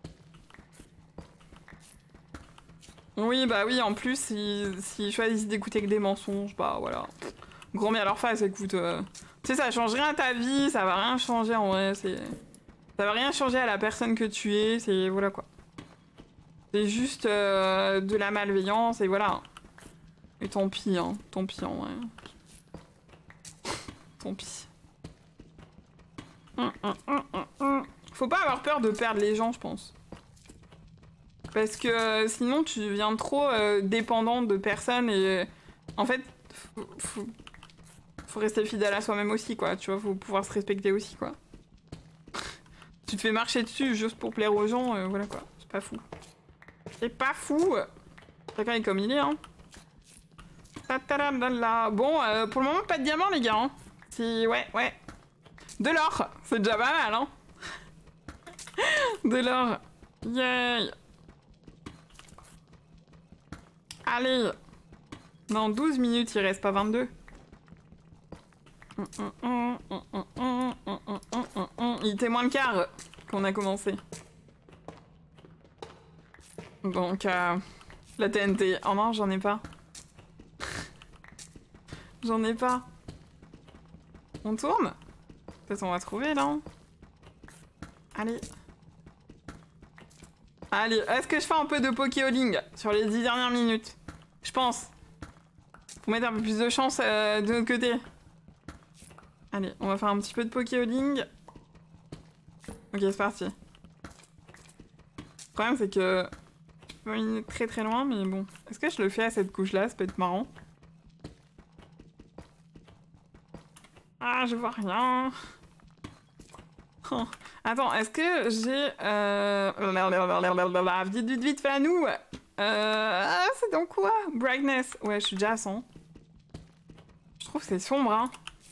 Oui, bah oui, en plus, s'ils si choisissent d'écouter que des mensonges, bah voilà. Grand bien à leur face, écoute. Euh... Tu sais, ça change rien à ta vie, ça va rien changer en vrai, c'est... Ça va rien changer à la personne que tu es, c'est... Voilà quoi. C'est juste euh, de la malveillance, et voilà. Et tant pis, hein. Tant pis, en vrai. Tant pis. Hum, hum, hum, hum, hum. Faut pas avoir peur de perdre les gens, je pense. Parce que euh, sinon, tu deviens trop euh, dépendant de personnes et... Euh, en fait, faut, faut, faut rester fidèle à soi-même aussi, quoi. Tu vois, faut pouvoir se respecter aussi, quoi. Tu te fais marcher dessus juste pour plaire aux gens, euh, voilà, quoi. C'est pas fou. C'est pas fou. Chacun est comme il est, hein. Bon, euh, pour le moment, pas de diamant, les gars, hein. Si... Ouais, ouais. De l'or, c'est déjà pas mal, hein. De l'or. Yay. Allez. Dans douze minutes, il reste pas vingt-deux. Il était moins le quart qu'on a commencé. Donc, euh, la T N T. Oh non, j'en ai pas. J'en ai pas. On tourne? Peut-être on va trouver là. Allez. Allez, est-ce que je fais un peu de pokéholing sur les dix dernières minutes? Je pense. Pour mettre un peu plus de chance euh, de notre côté. Allez, on va faire un petit peu de pokéholing. Ok, c'est parti. Le problème c'est que... je peux aller très très loin, mais bon. Est-ce que je le fais à cette couche-là? Ça peut être marrant. Ah, je vois rien. Oh. Attends, est-ce que j'ai... Euh... Vite, vite, vite, fais à nous. Euh... Ah, c'est dans quoi? Brightness. Ouais, je suis déjà à cent. Je trouve que c'est sombre, hein.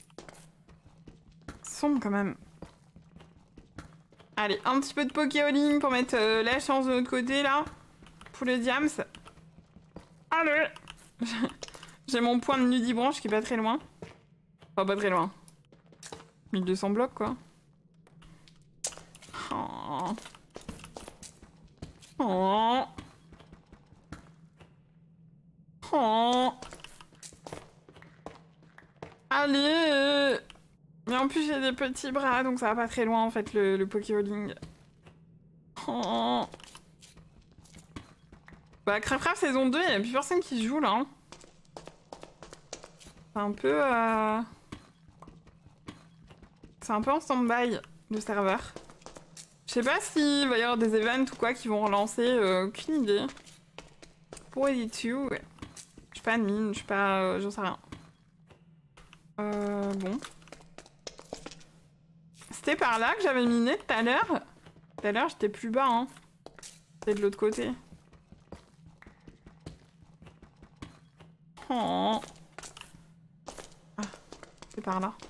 Sombre, quand même. Allez, un petit peu de pokéholing pour mettre euh, la chance de l'autre côté, là. Pour le diams. Allez. J'ai mon point de nudibranche qui est pas très loin. Enfin, pas très loin. mille deux cents blocs, quoi. Oh. Oh. Oh. Allez. Mais en plus, j'ai des petits bras, donc ça va pas très loin, en fait, le, le Pokéballing. Oh. Bah, Craft saison deux, il y a plus personne qui joue, là. Hein. C'est un peu... Euh... C'est un peu en stand-by, le serveur. Je sais pas s'il va y avoir des events ou quoi qui vont relancer, euh, aucune idée. Pour Edit You, ouais. Je suis pas admin, je suis pas... Euh, j'en sais rien. Euh... Bon. C'était par là que j'avais miné tout à l'heure. Tout à l'heure, j'étais plus bas, hein. C'était de l'autre côté. Oh. Ah, c'est par là.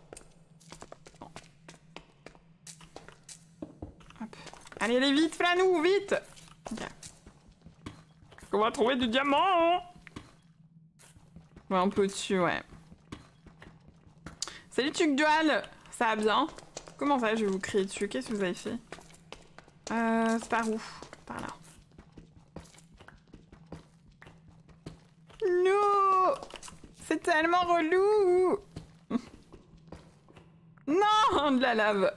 Hop. Allez, allez, vite, Flanou, vite. Okay. On va trouver du diamant. Ouais, un peu dessus, ouais. Salut, Tuc Dual. Ça va bien? Comment ça, je vais vous crier dessus? Qu'est-ce que vous avez fait? Euh, c'est par où? Par là. Non! C'est tellement relou! Non! De la lave!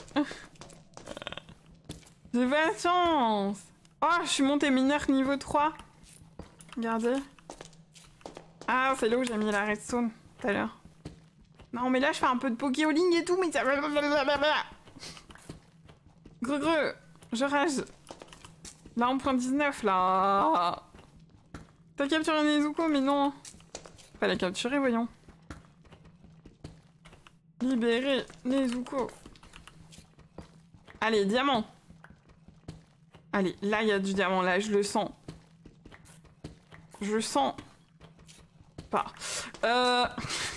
J'ai pas de chance! Oh, je suis montée mineur niveau trois. Regardez. Ah, c'est là où j'ai mis la redstone tout à l'heure. Non, mais là, je fais un peu de pokéballing et tout, mais ça... Greu, greu, je rage. Là, en point dix-neuf, là. T'as capturé Nezuko, mais non. Pas la capturer, voyons. Libérer Nezuko. Allez, diamant. Allez, là, il y a du diamant, là, je le sens. Je le sens. Pas. Euh...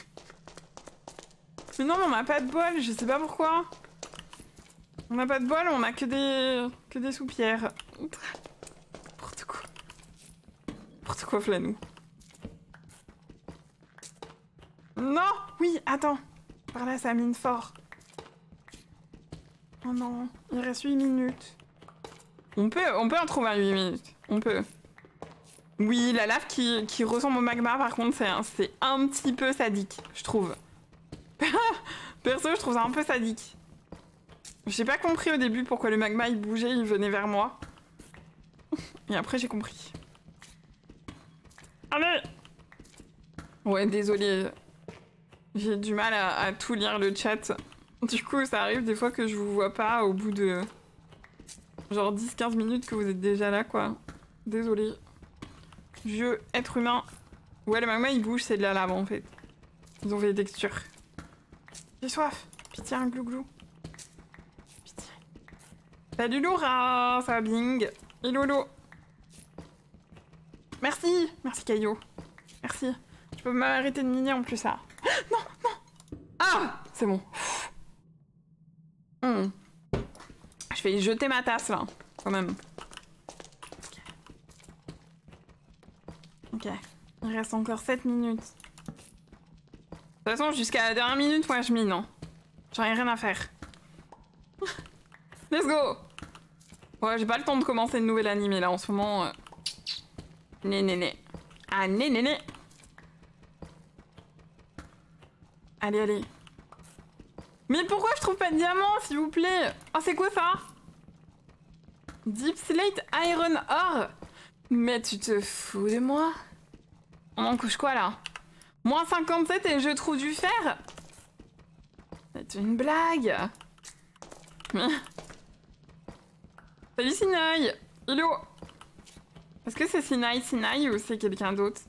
Mais non, mais on n'a pas de bol, je sais pas pourquoi. On n'a pas de bol, on a que des... que des soupières. N'importe quoi. N'importe quoi, Flanou. Non! Oui, attends. Par là, ça mine fort. Oh non, il reste huit minutes. On peut, on peut en trouver à huit minutes. On peut. Oui, la lave qui, qui ressemble au magma, par contre, c'est un, c'est un petit peu sadique, je trouve. Perso, je trouve ça un peu sadique. J'ai pas compris au début pourquoi le magma il bougeait, il venait vers moi. Et après, j'ai compris. Allez! Ouais, désolé. J'ai du mal à, à tout lire le chat. Du coup, ça arrive des fois que je vous vois pas au bout de... genre dix quinze minutes que vous êtes déjà là, quoi. Désolé. Vieux être humain. Ouais, le magma il bouge, c'est de la lave en fait. Ils ont fait des textures. J'ai soif. Pitié, un glouglou. Pitié. Salut Laura, ça va bing. Et Lolo. Merci. Merci Caillot. Merci. Je peux m'arrêter de miner en plus, ça. Non, non. Ah, c'est bon. Mmh. Je vais jeter ma tasse là, quand même. Ok. Ok. Il reste encore sept minutes. De toute façon, jusqu'à la dernière minute, moi je mine, non. J'en ai rien à faire. Let's go! Ouais, j'ai pas le temps de commencer une nouvelle animée là en ce moment. Euh... Né, né, né. Ah, né, né, né. Allez, allez. Mais pourquoi je trouve pas de diamant, s'il vous plaît? Oh, c'est quoi ça? Deep Slate Iron Ore? Mais tu te fous de moi? On en couche quoi là? Moins cinquante-sept et je trouve du fer? C'est une blague. Salut Sinaï. Hello. Est-ce que c'est Sinaï Sinaï ou c'est quelqu'un d'autre?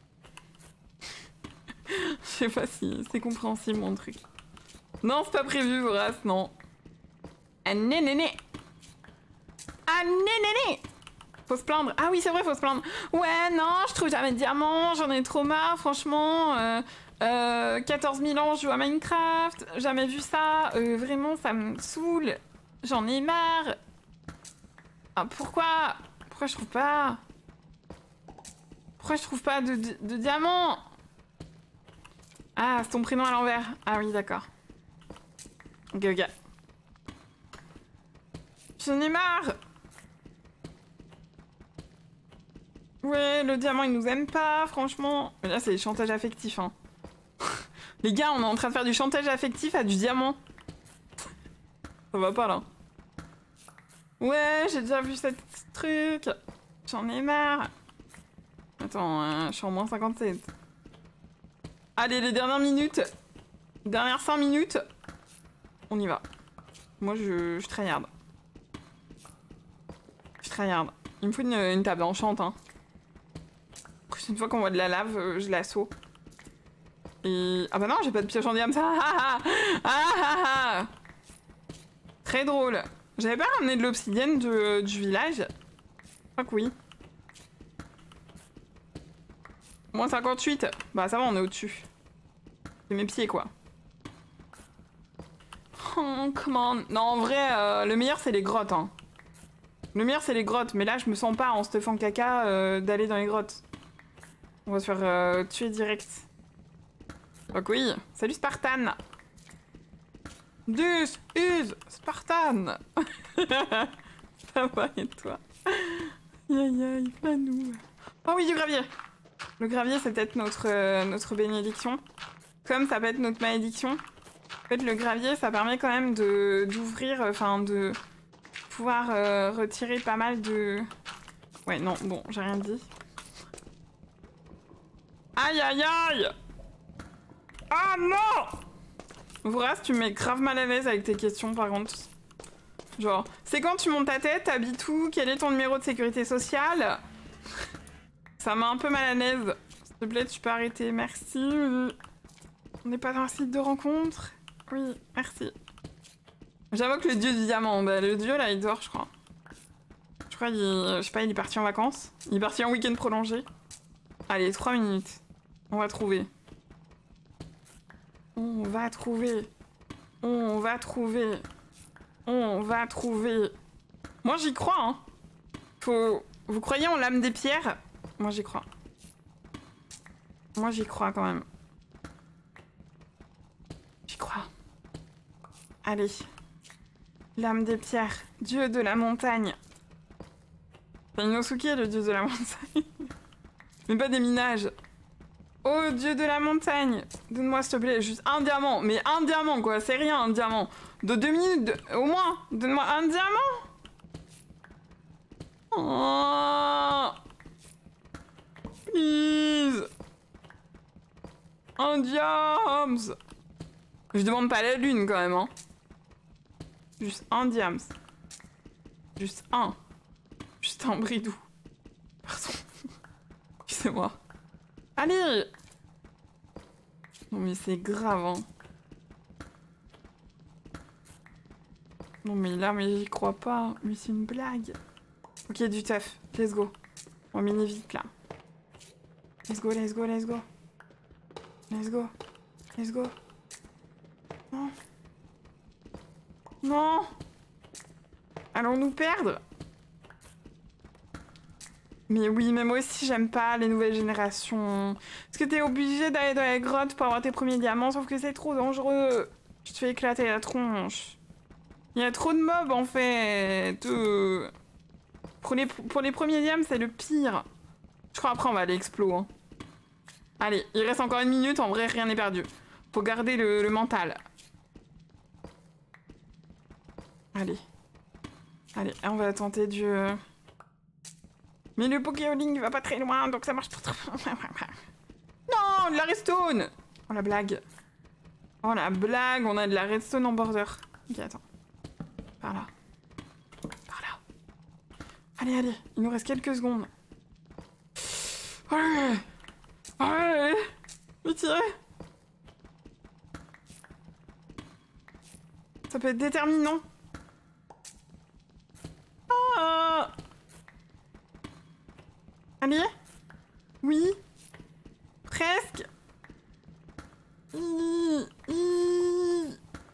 Je sais pas si c'est compréhensible mon truc. Non, c'est pas prévu, Vorace, non. Ah né né né. Ah né né né. Faut se plaindre. Ah oui, c'est vrai, faut se plaindre. Ouais, non, je trouve jamais de diamants, j'en ai trop marre, franchement. Euh, euh, quatorze mille ans, je joue à Minecraft, jamais vu ça. Euh, vraiment, ça me saoule. J'en ai marre. Ah, pourquoi? Pourquoi je trouve pas? Pourquoi Pourquoi je trouve pas de, de, de diamant? Ah, c'est ton prénom à l'envers. Ah oui, d'accord. Ok, ok. J'en ai marre. Ouais, le diamant, il nous aime pas, franchement. Mais là, c'est du chantage affectif, hein. Les gars, on est en train de faire du chantage affectif à du diamant. Ça va pas, là. Ouais, j'ai déjà vu cette truc. J'en ai marre. Attends, euh, je suis en moins cinquante-sept. Allez, les dernières minutes. Les dernières cinq minutes. On y va. Moi, je, je tryhard. Je tryhard. Il me faut une, une table enchante, hein. La prochaine fois qu'on voit de la lave, euh, je l'assaut. Et... Ah bah non, j'ai pas de pioche en diamant, ça. Ah ah ah ah ah. Très drôle. J'avais pas ramené de l'obsidienne du, du village. Je crois que oui. Moins cinquante-huit. Bah ça va, on est au-dessus. C'est mes pieds, quoi. Oh, comment... Non, en vrai, euh, le meilleur, c'est les grottes, hein. Le meilleur, c'est les grottes. Mais là, je me sens pas, en stuffant caca, euh, d'aller dans les grottes. On va se faire euh, tuer direct. Donc oui. Salut, Spartan. Dus, us, Spartan. Ça va, et toi? Aïe, aïe, aïe, Fanou. Oh oui, du gravier. Le gravier, c'est peut-être notre, euh, notre bénédiction. Comme ça peut être notre malédiction. En fait, le gravier, ça permet quand même de d'ouvrir, enfin, de pouvoir euh, retirer pas mal de... Ouais, non, bon, j'ai rien dit. Aïe, aïe, aïe. Ah non! Vras, tu me mets grave mal à l'aise avec tes questions, par contre. Genre, c'est quand tu montes ta tête, t'habites où? Quel est ton numéro de sécurité sociale? Ça m'a un peu mal à l'aise. S'il te plaît, tu peux arrêter. Merci. On n'est pas dans un site de rencontre. Oui, merci. J'invoque le dieu du diamant. Bah, le dieu, là, il dort, je crois. Je crois qu'il... Je sais pas, il est parti en vacances. Il est parti en week-end prolongé. Allez, trois minutes. On va trouver. On va trouver. On va trouver. On va trouver. Moi, j'y crois, hein. Faut... Vous croyez en l'âme des pierres? Moi, j'y crois. Moi, j'y crois, quand même. J'y crois. Allez. L'âme des pierres. Dieu de la montagne. C'est Inosuke, le dieu de la montagne. Mais pas des minages. Oh, dieu de la montagne. Donne-moi, s'il te plaît, juste un diamant. Mais un diamant, quoi. C'est rien, un diamant. De deux minutes, de... au moins. Donne-moi un diamant. Oh. Please. Un diams. Je demande pas la lune, quand même, hein. Juste un diams. Juste un. Juste un bridou. Pardon. Excusez-moi. Allez! Non mais c'est grave, hein. Non mais là, mais j'y crois pas. Mais c'est une blague. Ok, du teuf. Let's go. On va miner vite, là. Let's go, let's go, let's go. Let's go. Let's go. Non. Non. Allons nous perdre? Mais oui, mais moi aussi, j'aime pas les nouvelles générations. Parce que t'es obligé d'aller dans les grottes pour avoir tes premiers diamants, sauf que c'est trop dangereux. Je te fais éclater la tronche. Il y a trop de mobs, en fait. Euh... Pour, les, pour les premiers diamants, c'est le pire. Je crois après, on va aller explo. Hein. Allez, il reste encore une minute. En vrai, rien n'est perdu. Faut garder le, le mental. Allez. Allez, on va tenter du... Mais le Pokéolink va pas très loin, donc ça marche pas trop. Non, de la redstone. Oh la blague. Oh la blague, on a de la redstone en border. Ok, attends. Par là. Par là. Allez, allez, il nous reste quelques secondes. Allez. Allez. Mais tirez. Ça peut être déterminant. Ah. Allez. Oui. Presque. I, I,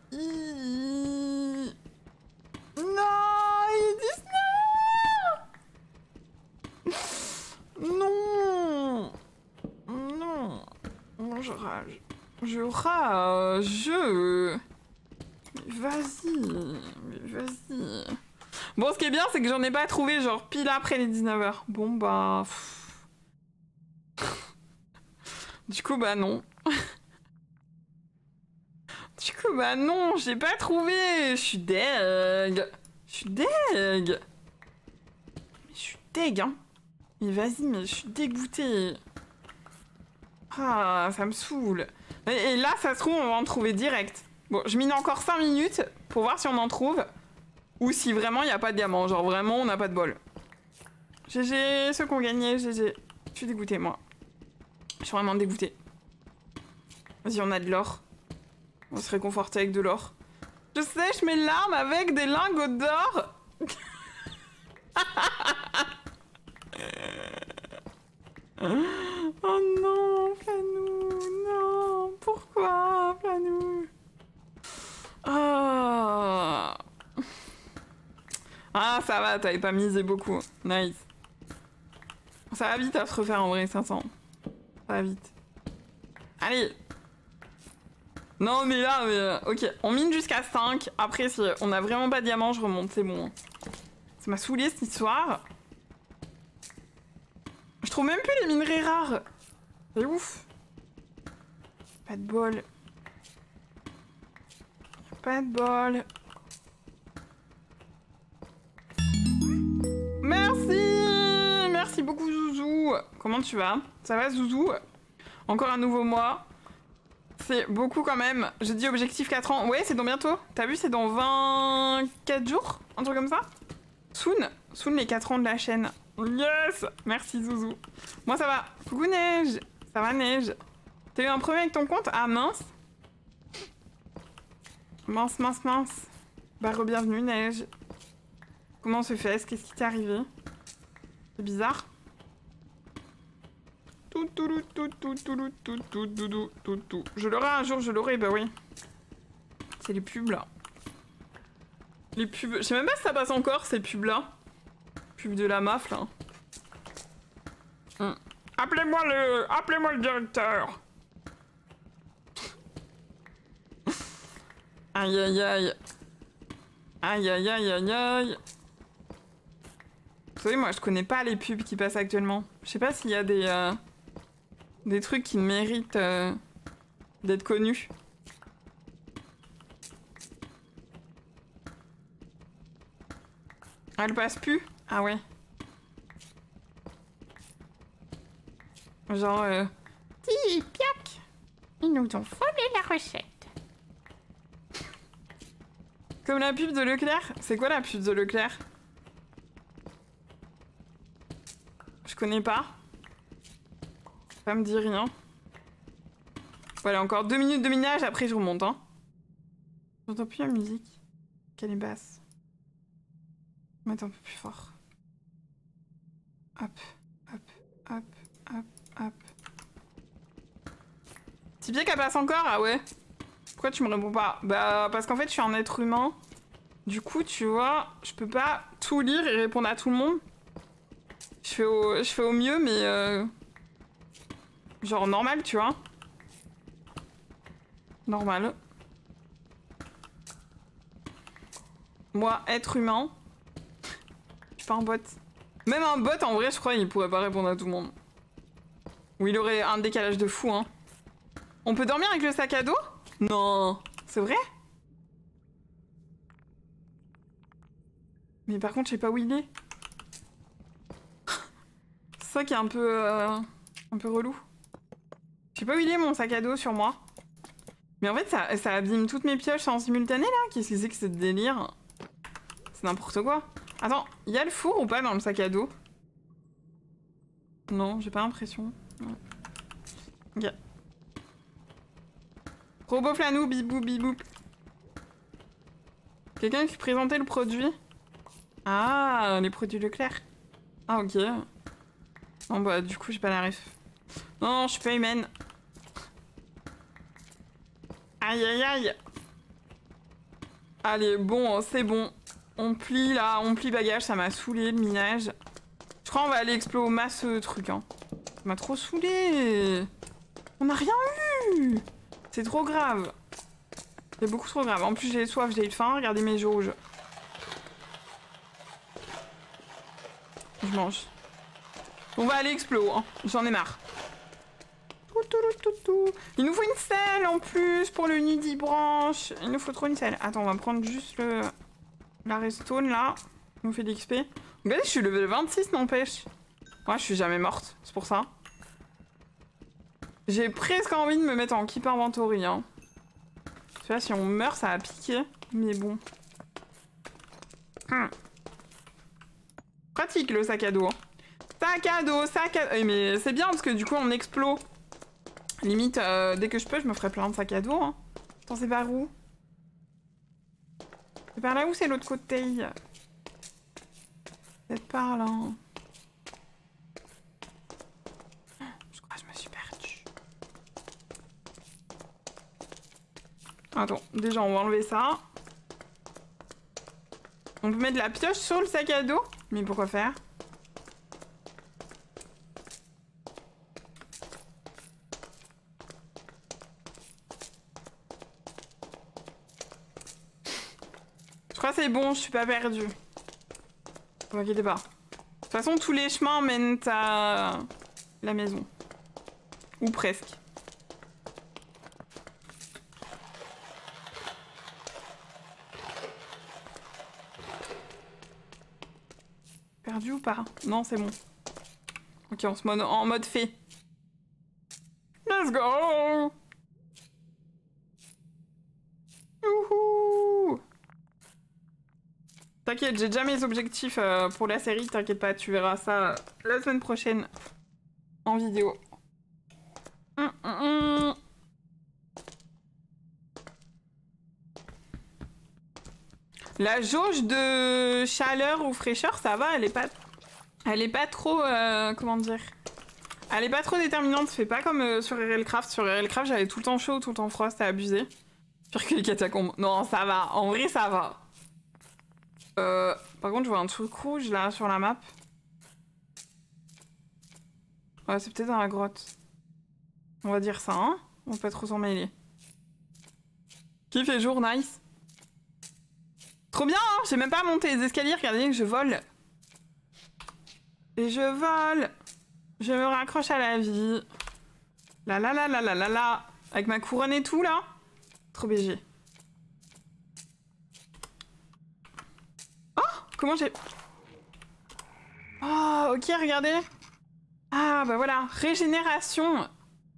I. Non, il est Disney. Non. je rage. Je rage. Mais vas-y. Mais vas-y. Bon, ce qui est bien, c'est que j'en ai pas trouvé, genre, pile après les dix-neuf heures. Bon, bah... Du coup, bah non. Du coup, bah non, j'ai pas trouvé. Je suis deg. Je suis deg. Mais je suis deg, hein. Mais vas-y, mais je suis dégoûtée. Ah, ça me saoule. Et, et là, ça se trouve, on va en trouver direct. Bon, je mine encore cinq minutes pour voir si on en trouve. Ou si vraiment il n'y a pas de diamant. Genre vraiment, on n'a pas de bol. G G, ceux qui ont gagné, G G. Je suis dégoûtée, moi. Je suis vraiment dégoûtée. Vas-y, on a de l'or. On se réconforte avec de l'or. Je sèche mes larmes avec des lingots d'or. Oh non, Flanou, non. Pourquoi, Flanou? Oh. Ah, ça va, t'avais pas misé beaucoup. Nice. Ça va vite à se refaire en vrai, cinq cents. Ça va vite. Allez. Non, mais là, mais... ok, on mine jusqu'à cinq. Après, si on a vraiment pas de diamant, je remonte, c'est bon. Ça m'a saoulé cette histoire. Je trouve même plus les minerais rares. C'est ouf. Pas de bol. Pas de bol. Merci. Merci beaucoup, Zouzou. Comment tu vas? Ça va, Zouzou? Encore un nouveau mois. C'est beaucoup quand même. J'ai dit objectif quatre ans. Ouais, c'est dans bientôt. T'as vu, c'est dans vingt-quatre jours? Un truc comme ça? Soon. Soon les quatre ans de la chaîne. Yes. Merci, Zouzou. Moi, ça va. Coucou, Neige. Ça va, Neige? T'as eu un problème avec ton compte? Ah, mince. Mince, mince, mince. Bah, re-bienvenue, Neige. Comment on se fait? Qu'est-ce qui t'est arrivé? C'est bizarre. Tout, tout, tout, tout, tout, tout, tout, tout, tout, tout. Je l'aurai un jour, je l'aurai, bah oui. C'est les pubs, là. Les pubs... Je sais même pas si ça passe encore, ces pubs-là. Pub de la M A F, là. Hum. Appelez-moi le... Appelez-moi le directeur. Aïe, aïe, aïe. Aïe, aïe, aïe, aïe, aïe. Vous savez, moi, je connais pas les pubs qui passent actuellement. Je sais pas s'il y a des... Euh, des trucs qui méritent euh, d'être connus. Elle passe plus? Ah ouais. Genre... Euh... Ti, piac. Ils nous ont volé la recette. Comme la pub de Leclerc? C'est quoi la pub de Leclerc? Je connais pas. Ça me dit rien. Voilà, encore deux minutes de minage, après je remonte, hein. J'entends plus la musique. Qu'elle est basse. Mettre un peu plus fort. Hop, hop, hop, hop, hop. Tipeee qu'elle passe encore? Ah ouais. Pourquoi tu me réponds pas? Bah parce qu'en fait je suis un être humain. Du coup tu vois, je peux pas tout lire et répondre à tout le monde. Je fais au, je fais au mieux mais euh... genre normal tu vois. Normal. Moi être humain. Je suis pas un bot. Même un bot en vrai je crois il pourrait pas répondre à tout le monde. Ou il aurait un décalage de fou hein. On peut dormir avec le sac à dos? Non, c'est vrai? Mais par contre, je sais pas où il est. C'est ça qui est un peu... Euh, un peu relou. Je sais pas où il est, mon sac à dos, sur moi. Mais en fait, ça, ça abîme toutes mes pioches en simultané, là. Qu'est-ce que c'est que ce délire? C'est n'importe quoi. Attends, il y a le four ou pas dans le sac à dos? Non, j'ai pas l'impression. Ok. Robot Flanou, bibou, bibou. Quelqu'un qui présentait le produit? Ah, les produits Leclerc. Ah, ok. Non, bah, du coup, j'ai pas la ref. Non, je suis pas humaine. Aïe, aïe, aïe. Allez, bon, c'est bon. On plie, là, on plie bagage. Ça m'a saoulé, le minage. Je crois qu'on va aller explorer au masse ce truc, hein. Ça m'a trop saoulé. On a rien plus. C'est trop grave. C'est beaucoup trop grave. En plus, j'ai soif, j'ai faim. Regardez mes jauges. Je mange. On va aller explo, hein. J'en ai marre. Il nous faut une selle en plus pour le nid branche. Il nous faut trop une selle. Attends, on va prendre juste le... la redstone là. On nous fait d'X P. Regardez, je suis level vingt-six, n'empêche. Moi, je suis jamais morte. C'est pour ça. J'ai presque envie de me mettre en keep inventory. Hein. Tu vois, si on meurt, ça va piquer. Mais bon. Hum. Pratique le sac à dos. Sac à dos, sac à dos. Mais c'est bien parce que du coup, on explose. Limite, euh, dès que je peux, je me ferai plein de sacs à dos. Hein. Attends, c'est par où? C'est par là où c'est l'autre côté? Peut-être par là. Je crois que je me suis perdue. Attends, déjà, on va enlever ça. On peut mettre de la pioche sur le sac à dos? Mais pourquoi faire? Je crois que c'est bon, je suis pas perdue. Ne vous inquiétez pas. De toute façon, tous les chemins mènent à la maison. Ou presque. Perdu ou pas? Non, c'est bon. Ok, on se mode en mode fée. Let's go! Youhou! T'inquiète, j'ai déjà mes objectifs euh, pour la série, t'inquiète pas, tu verras ça euh, la semaine prochaine en vidéo. Hum, hum, hum. La jauge de chaleur ou fraîcheur, ça va, elle est pas, elle est pas trop, euh, comment dire, elle est pas trop déterminante. C'est pas comme euh, sur R L Craft. Sur R L Craft, j'avais tout le temps chaud, tout le temps froid, c'était abusé. Pire que les catacombes. Non, ça va. En vrai, ça va. Euh, par contre, je vois un truc rouge là sur la map. Ouais, c'est peut-être dans la grotte. On va dire ça, hein. On peut pas trop s'en mêler. Qui fait jour, nice. Trop bien, hein. J'ai même pas monté les escaliers, regardez que je vole. Et je vole. Je me raccroche à la vie. La la la la la la la. Avec ma couronne et tout, là. Trop B G. Oh, comment j'ai... Oh, ok, regardez. Ah, bah voilà. Régénération.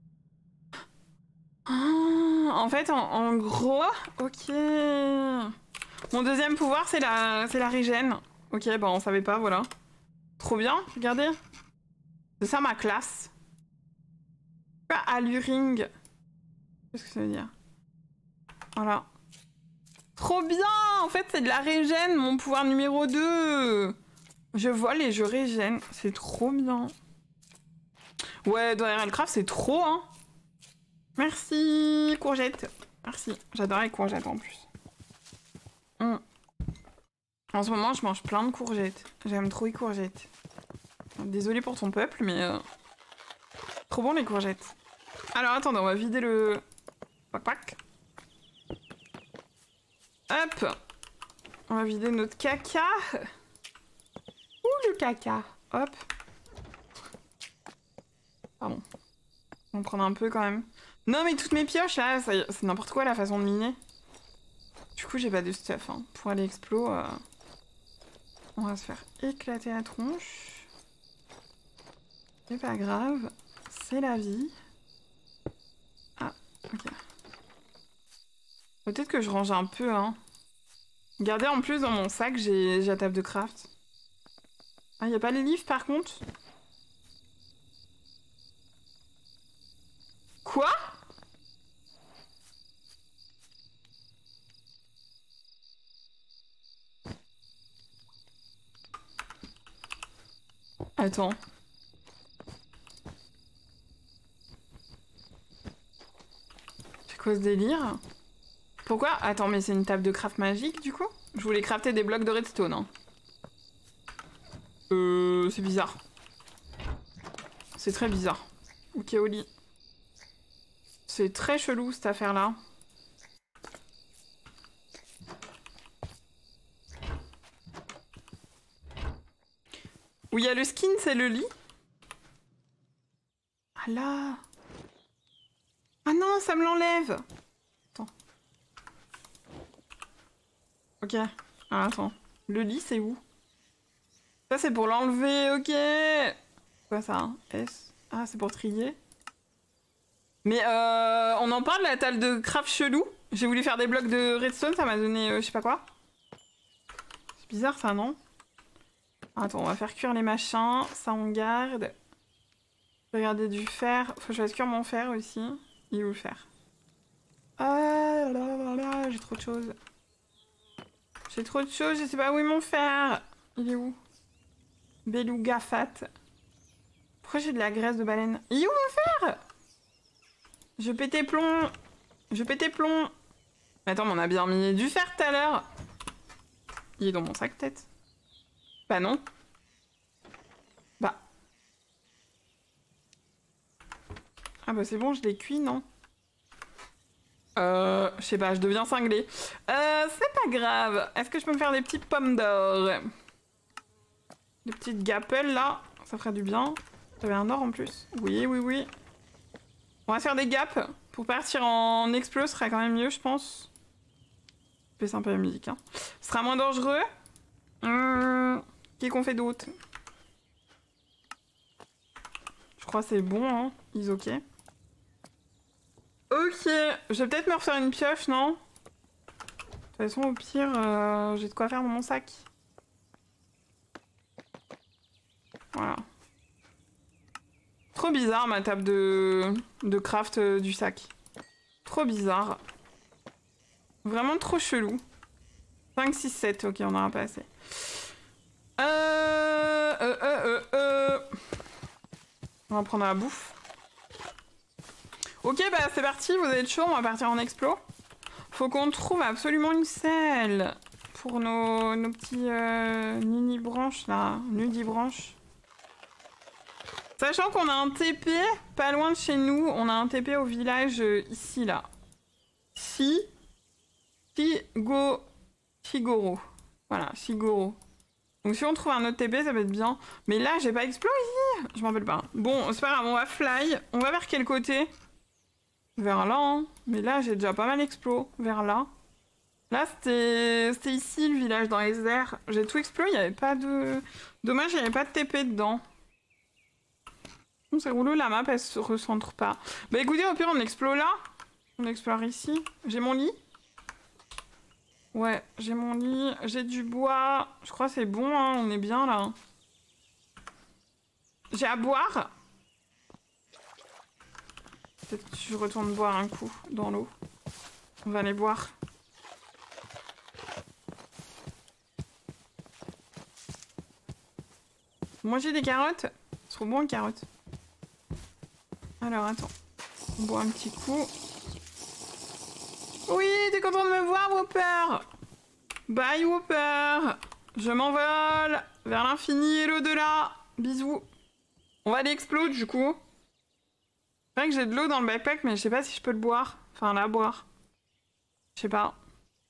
Oh, en fait, en, en gros... Ok. Mon deuxième pouvoir, c'est la, c'est la régène. Ok, bah on savait pas, voilà. Trop bien, regardez. C'est ça ma classe. Pas alluring. Qu'est-ce que ça veut dire? Voilà. Trop bien! En fait, c'est de la régène, mon pouvoir numéro deux. Je vole et je régène. C'est trop bien. Ouais, dans R L Craft, c'est trop, hein. Merci, courgette. Merci. J'adore les courgettes en plus. Mmh. En ce moment, je mange plein de courgettes. J'aime trop les courgettes. Désolée pour ton peuple, mais... Euh... Trop bon les courgettes. Alors, attendez, on va vider le... Pac pac. Hop. On va vider notre caca. Ouh, le caca. Hop. Pardon. On va prendre un peu quand même. Non, mais toutes mes pioches, là, c'est n'importe quoi la façon de miner. Du coup, j'ai pas de stuff. Hein. Pour aller explo, euh... on va se faire éclater la tronche. C'est pas grave. C'est la vie. Ah, ok. Peut-être que je range un peu, hein. Regardez, en plus, dans mon sac, j'ai la table de craft. Ah, y a pas les livres, par contre? Quoi? Attends. C'est quoi ce délire? Pourquoi? Attends, mais c'est une table de craft magique, du coup? Je voulais crafter des blocs de redstone, hein. Euh... C'est bizarre. C'est très bizarre. Ok, au lit. C'est très chelou cette affaire-là. Où il y a le skin, c'est le lit. Ah là. Ah non, ça me l'enlève. Attends. Ok. Ah, attends. Le lit, c'est où? Ça, c'est pour l'enlever, ok. C'est quoi ça, hein? S. Ah, c'est pour trier. Mais euh, on en parle, la table de craft chelou. J'ai voulu faire des blocs de redstone, ça m'a donné euh, je sais pas quoi. C'est bizarre ça, non? Attends, on va faire cuire les machins. Ça, on garde. Regardez du fer. Faut que je fasse cuire mon fer aussi. Il est où le fer? Ah là là là, j'ai trop de choses. J'ai trop de choses, je sais pas où est mon fer. Il est où? Beluga fat. Pourquoi j'ai de la graisse de baleine? Il est où mon fer? Je pétais plomb. Je pétais plomb. Mais attends, mais on a bien mis du fer tout à l'heure. Il est dans mon sac peut-être? Bah non. Bah. Ah bah c'est bon, je l'ai cuit, non? Euh, je sais pas, je deviens cinglée. Euh, c'est pas grave. Est-ce que je peux me faire des petites pommes d'or? Des petites gapelles là, ça ferait du bien. J'avais un or en plus. Oui, oui, oui. On va se faire des gaps. Pour partir en explo, ce serait quand même mieux, je pense. Je baisse un peu la musique, hein. Ce sera moins dangereux. Hum, Qu'est-ce qu'on fait d'autre? Je crois que c'est bon, hein. Ils ok. Ok, je vais peut-être me refaire une pioche, non? De toute façon, au pire, euh, j'ai de quoi faire dans mon sac. Voilà. Trop bizarre ma table de, de craft euh, du sac. Trop bizarre. Vraiment trop chelou. cinq, six, sept, ok, on aura pas assez. Euh, euh, euh, euh, euh. On va prendre la bouffe. Ok, bah c'est parti, vous êtes chaud, on va partir en explo. Faut qu'on trouve absolument une selle pour nos, nos petits euh, nini-branches là, nudibranches. Sachant qu'on a un T P pas loin de chez nous, on a un T P au village euh, ici là. Si. Figo. Figoro. Voilà, Figoro. Donc si on trouve un autre T P, ça peut être bien. Mais là, j'ai pas explosé. Je m'en rappelle pas. Bon, c'est pas grave, on va fly. On va vers quel côté? Vers là, hein. Mais là, j'ai déjà pas mal explo. Vers là. Là, c'était c'était ici, le village, dans les airs. J'ai tout explo, il n'y avait pas de... Dommage, il n'y avait pas de T P dedans. C'est relou, la map, elle se recentre pas. Bah écoutez, au pire, on explore là. On explore ici. J'ai mon lit. Ouais, j'ai mon lit. J'ai du bois. Je crois que c'est bon, hein. On est bien, là. J'ai à boire. Peut-être que je retourne boire un coup dans l'eau. On va aller boire. Moi, j'ai des carottes. C'est trop bon, les carottes. Alors, attends. On boit un petit coup. Oui, t'es content de me voir, Whopper? Bye, Whopper. Je m'envole vers l'infini et l'au-delà. Bisous. On va aller exploser, du coup. C'est vrai que j'ai de l'eau dans le backpack, mais je sais pas si je peux le boire. Enfin, la boire. Je sais pas.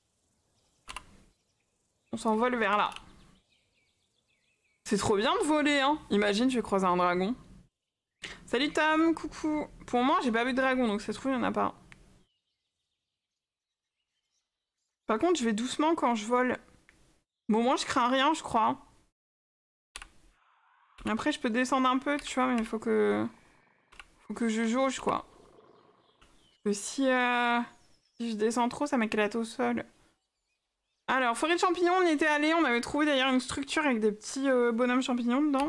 On s'envole vers là. C'est trop bien de voler, hein. Imagine, je vais croiser un dragon. Salut Tom, coucou. Pour moi, j'ai pas vu de dragon, donc ça se trouve, il y en a pas. Par contre, je vais doucement quand je vole. Bon, moi, je crains rien, je crois. Après, je peux descendre un peu, tu vois, mais il faut que... Faut que je jauge, quoi. Parce que si, euh... si je descends trop, ça m'éclate au sol. Alors, forêt de champignons, on y était allé. On avait trouvé d'ailleurs une structure avec des petits euh, bonhommes champignons dedans.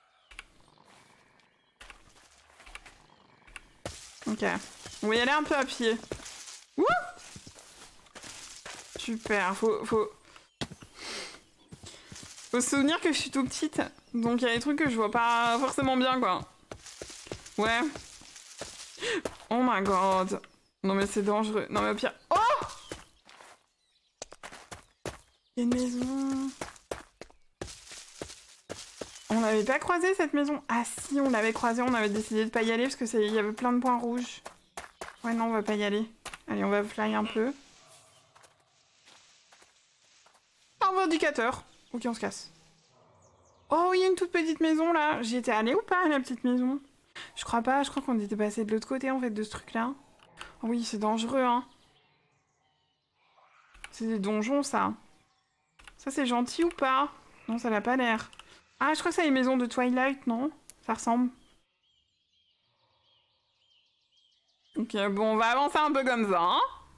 Ok. On va y aller un peu à pied. Wouh! Super. Faut, faut... Faut se souvenir que je suis tout petite. Donc il y a des trucs que je vois pas forcément bien, quoi. Ouais. Oh my god. Non mais c'est dangereux. Non mais au pire... Oh! Il y a une maison... On l'avait pas croisé cette maison? Ah si, on l'avait croisé, on avait décidé de pas y aller parce que il y avait plein de points rouges. Ouais, non, on va pas y aller. Allez, on va fly un peu. Un vindicateur. Ok, on se casse. Oh, il y a une toute petite maison, là. J'y étais allée ou pas, la petite maison? Je crois pas, je crois qu'on était passé de l'autre côté, en fait, de ce truc-là. Oui, c'est dangereux, hein. C'est des donjons, ça. Ça, c'est gentil ou pas? Non, ça n'a pas l'air. Ah, je crois que c'est les maisons de Twilight, non? Ça ressemble. Ok, bon, on va avancer un peu comme ça, hein.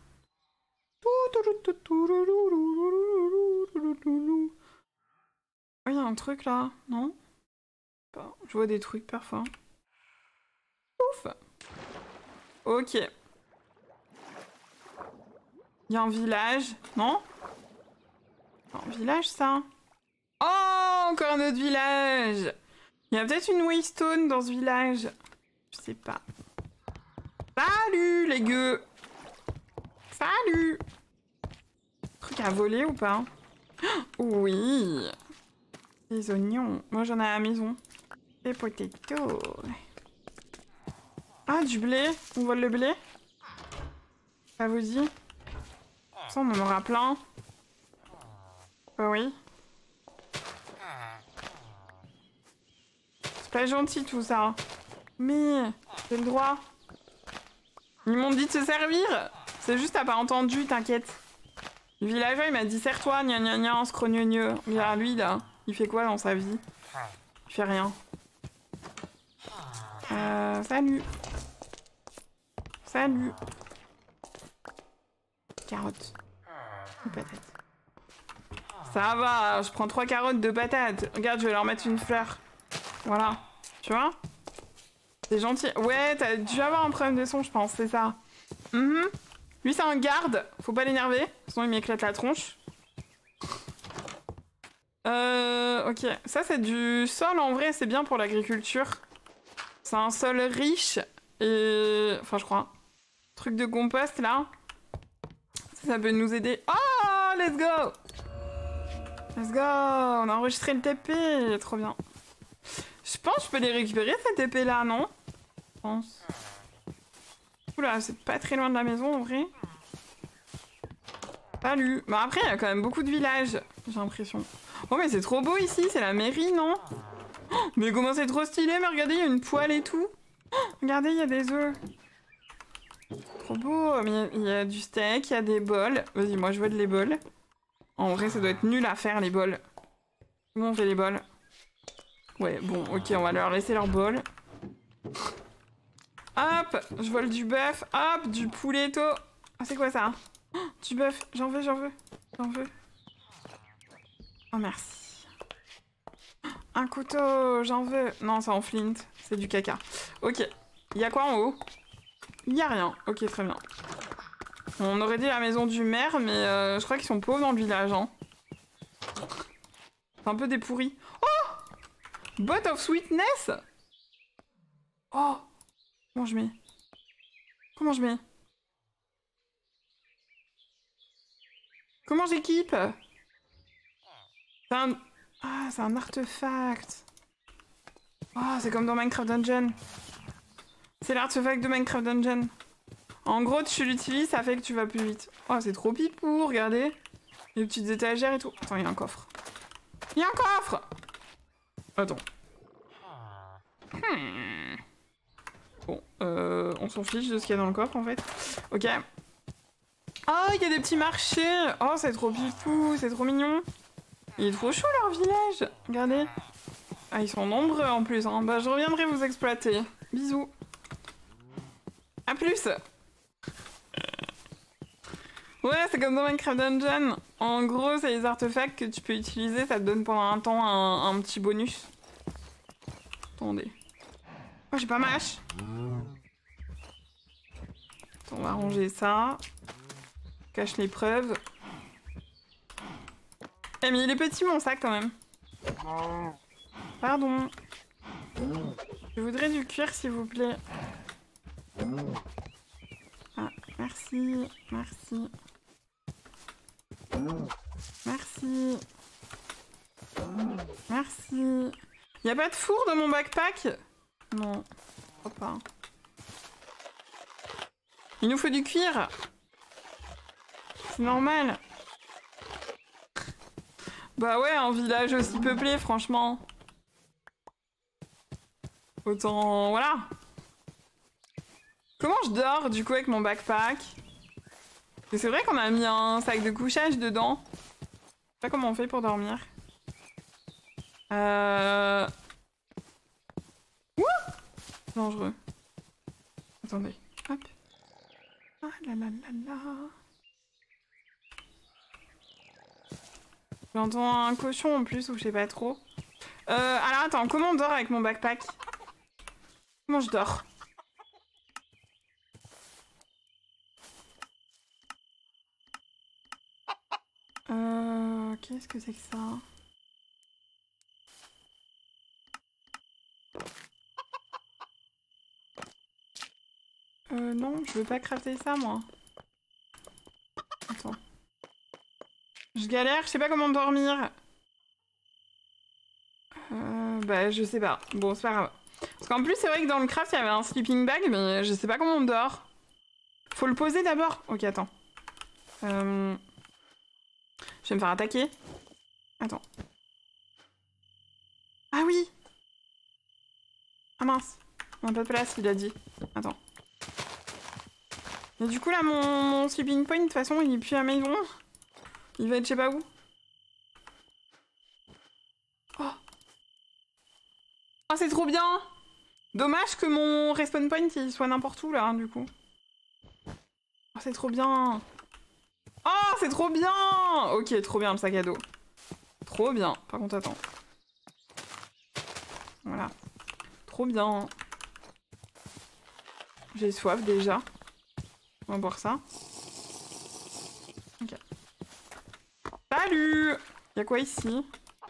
Oh, il y a un truc là, non? Je vois des trucs parfois. Ouf! Ok. Il y a un village, non? Un village, ça? Oh, encore un autre village! Il y a peut-être une Waystone dans ce village. Je sais pas. Salut, les gueux! Salut! Truc à voler ou pas? Oui! Des oignons. Moi, j'en ai à la maison. Des potatoes. Ah, du blé. On vole le blé? Ça vous dit? Ça, on en aura plein. Bah oui. C'est pas gentil tout ça. Mais, j'ai le droit. Ils m'ont dit de se servir. C'est juste, t'as pas entendu, t'inquiète. Le villageois, il m'a dit serre-toi, gna gna gna, scrogneux. Regarde lui là. Il fait quoi dans sa vie? Il fait rien. Euh, salut. Salut. Carottes. Ou patates. Ça va, je prends trois carottes, deux patates. Regarde, je vais leur mettre une fleur. Voilà. Tu vois? C'est gentil. Ouais, t'as dû avoir un problème de son, je pense, c'est ça. Mm-hmm. Lui, c'est un garde. Faut pas l'énerver, sinon il m'éclate la tronche. Euh, ok. Ça, c'est du sol, en vrai, c'est bien pour l'agriculture. C'est un sol riche et... Enfin, je crois. Truc de compost, là. Ça, ça peut nous aider. Oh, let's go! Let's go! On a enregistré le T P. Trop bien. Je pense que je peux les récupérer, ces T P-là, non? Je pense. Oula, c'est pas très loin de la maison, en vrai. Salut. Bah après, il y a quand même beaucoup de villages, j'ai l'impression. Oh, mais c'est trop beau ici, c'est la mairie, non? Oh, mais comment c'est trop stylé, mais regardez, il y a une poêle et tout. Oh, regardez, il y a des œufs. Trop beau, mais il y, y a du steak, il y a des bols. Vas-y, moi je veux de les bols. En vrai, ça doit être nul à faire, les bols. Comment on fait les bols? Ouais, bon, ok, on va leur laisser leur bol. Hop, je vole du bœuf. Hop, du pouletto. Ah, c'est quoi ça? Oh, du bœuf, j'en veux, j'en veux. J'en veux. Oh, merci. Un couteau, j'en veux. Non, c'est en flint, c'est du caca. Ok, il y a quoi en haut? Il y a rien. Ok, très bien. On aurait dit la maison du maire, mais euh, je crois qu'ils sont pauvres dans le village. Hein. C'est un peu des pourris. Oh! Bot of Sweetness? Oh! Comment je mets? Comment je mets? Comment j'équipe? C'est un... Ah, c'est un artefact. Ah, oh, c'est comme dans Minecraft Dungeon. C'est l'artefact de Minecraft Dungeon. En gros, tu l'utilises, ça fait que tu vas plus vite. Oh, c'est trop pipou, regardez. Les petites étagères et tout. Attends, il y a un coffre. Il y a un coffre! Attends. Hmm. Bon, euh, on s'en fiche de ce qu'il y a dans le coffre, en fait. Ok. Oh, il y a des petits marchés. Oh, c'est trop pipou, c'est trop mignon. Il est trop chaud, leur village. Regardez. Ah, ils sont nombreux, en plus. Hein. Bah, je reviendrai vous exploiter. Bisous. A plus. Ouais, c'est comme dans Minecraft Dungeon. En gros, c'est les artefacts que tu peux utiliser, ça te donne pendant un temps un, un petit bonus. Attendez. Oh, j'ai pas ma hache. Attends, on va ranger ça. Cache les preuves. Eh, mais il est petit mon sac quand même. Pardon. Je voudrais du cuir s'il vous plaît. Ah, merci, merci. Merci. Merci. Y a pas de four dans mon backpack? Non, je crois pas. Il nous faut du cuir. C'est normal. Bah ouais, un village aussi peuplé, franchement. Autant... Voilà. Comment je dors, du coup, avec mon backpack? C'est vrai qu'on a mis un sac de couchage dedans. Je sais pas comment on fait pour dormir. Euh... Ouh, dangereux. Attendez. Hop. Ah là là là là. J'entends un cochon en plus, ou je sais pas trop. Euh, alors attends, comment on dort avec mon backpack? Comment je dors? Euh... Qu'est-ce que c'est que ça? Euh, non, je veux pas crafter ça, moi. Attends. Je galère, je sais pas comment dormir. Euh, bah, je sais pas. Bon, c'est pas grave. Parce qu'en plus, c'est vrai que dans le craft, il y avait un sleeping bag, mais je sais pas comment on dort. Faut le poser d'abord. Ok, attends. Euh... Je vais me faire attaquer. Attends. Ah oui! Ah mince. On a pas de place, il a dit. Attends. Et du coup, là, mon, mon sleeping point, de toute façon, il est plus à la maison. Il va être je sais pas où. Oh! Oh, c'est trop bien! Dommage que mon respawn point, il soit n'importe où, là, hein, du coup. Oh, c'est trop bien! Oh, c'est trop bien! Ok, trop bien, le sac à dos. Trop bien. Par contre, attends. Voilà. Trop bien. J'ai soif, déjà. On va boire ça. Ok. Salut! Y'a quoi ici?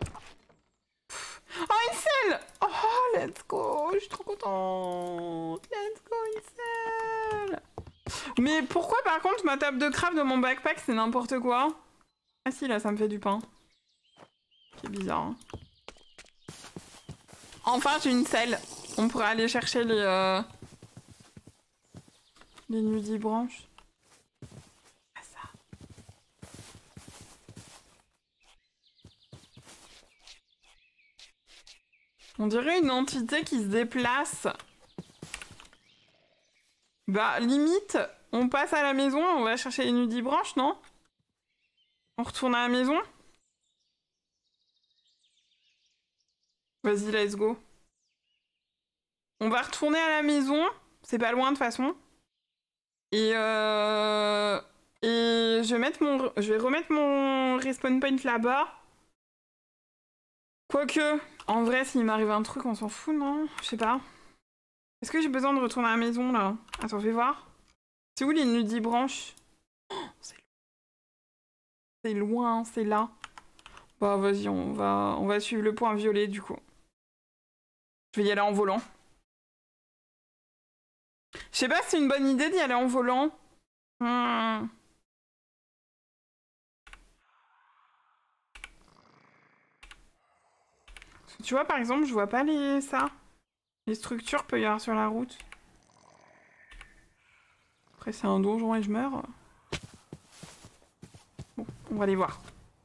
Oh, une selle! Oh, let's go! Je suis trop contente! Let's go, une selle! Mais pourquoi, par contre, ma table de craft de mon backpack, c'est n'importe quoi? Ah si, là, ça me fait du pain. C'est bizarre, hein. Enfin, j'ai une selle. On pourra aller chercher les... Euh... les nudibranches. Ah, ça. On dirait une entité qui se déplace. Bah, limite, on passe à la maison, on va chercher les nudibranches, non? On retourne à la maison? Vas-y, let's go. On va retourner à la maison. C'est pas loin, de toute façon. Et euh... Et je vais mettre mon... Je vais remettre mon respawn point là-bas. Quoique, en vrai, s'il m'arrive un truc, on s'en fout, non? Je sais pas. Est-ce que j'ai besoin de retourner à la maison, là? Attends, fais voir. C'est où les nudibranches? Oh, c'est loin. C'est loin, c'est là. Bah, vas-y, on va... on va suivre le point violet, du coup. Je vais y aller en volant. Je sais pas si c'est une bonne idée d'y aller en volant. Hmm. Tu vois, par exemple, je vois pas les... ça. Les structures peut y avoir sur la route. Après, c'est un donjon et je meurs. Bon, on va aller voir.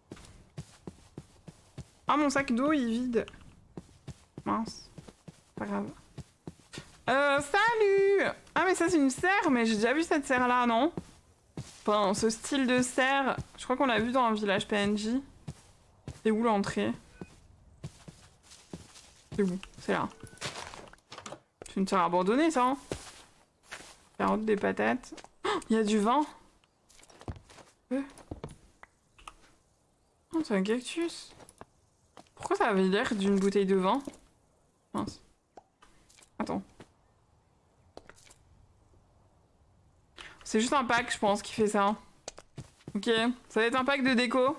Ah, mon sac d'eau, il est vide. Mince. Pas grave. Euh, salut! Ah, mais ça, c'est une serre, mais j'ai déjà vu cette serre-là, non? Enfin, ce style de serre, je crois qu'on l'a vu dans un village P N J. C'est où l'entrée? C'est où? C'est là. C'est une serre abandonnée, ça, hein? Carottes, des patates. Oh, il y a du vin! Euh. Oh, c'est un cactus! Pourquoi ça avait l'air d'une bouteille de vin? Mince. Attends. C'est juste un pack, je pense, qui fait ça. Ok, ça va être un pack de déco.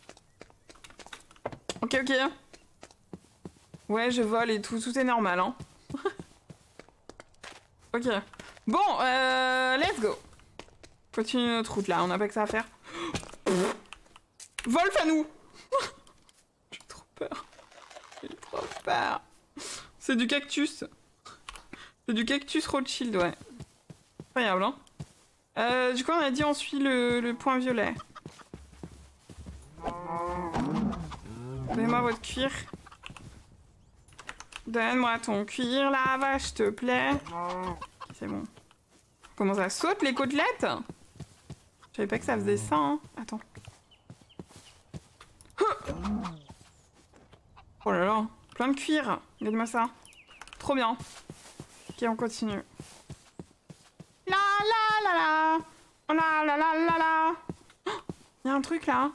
Ok, ok. Ouais, je vole et tout, tout est normal, hein. Ok. Bon, euh, let's go. Continue notre route, là, on n'a pas que ça à faire. Wolf à nous. J'ai trop peur. J'ai trop peur. C'est du cactus. C'est du cactus Rothschild, ouais. Incroyable, hein. Euh, du coup, on a dit on suit le, le point violet. Donnez-moi votre cuir. Donne-moi ton cuir, la vache, s'il te plaît. C'est bon. Comment ça saute, les côtelettes? Je savais pas que ça faisait ça, hein. Attends. Oh là là, plein de cuir. Regarde-moi ça. Trop bien. Ok, on continue. La la la la. Oh la la la la la. Il y a un truc là.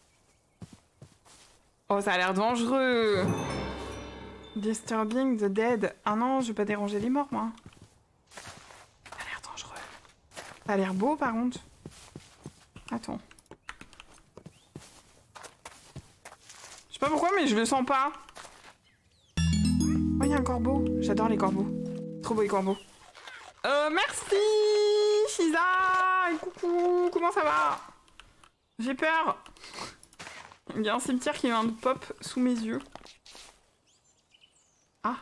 Oh, ça a l'air dangereux. Disturbing the dead. Ah non, je vais pas déranger les morts, moi. Ça a l'air dangereux. Ça a l'air beau, par contre. Attends. Je sais pas pourquoi, mais je le sens pas. Oh, il y a un corbeau. J'adore les corbeaux. Trop beau les corbeaux. Euh, merci Shiza. Et coucou, comment ça va? J'ai peur. Il y a un cimetière qui vient de pop sous mes yeux. Ah.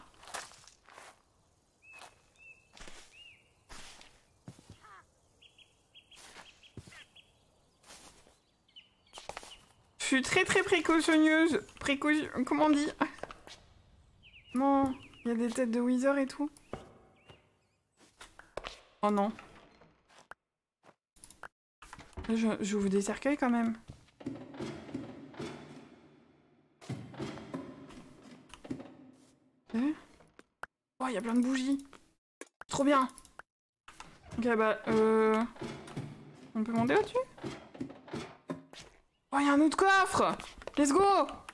Je suis très très précautionneuse. Précaution... Comment on dit? Non, il y a des têtes de Wither et tout. Oh non. Je, j'ouvre des cercueils quand même. Eh oh, il y a plein de bougies. Trop bien. Ok, bah, euh... on peut monter au-dessus? Oh, il y a un autre coffre. Let's go.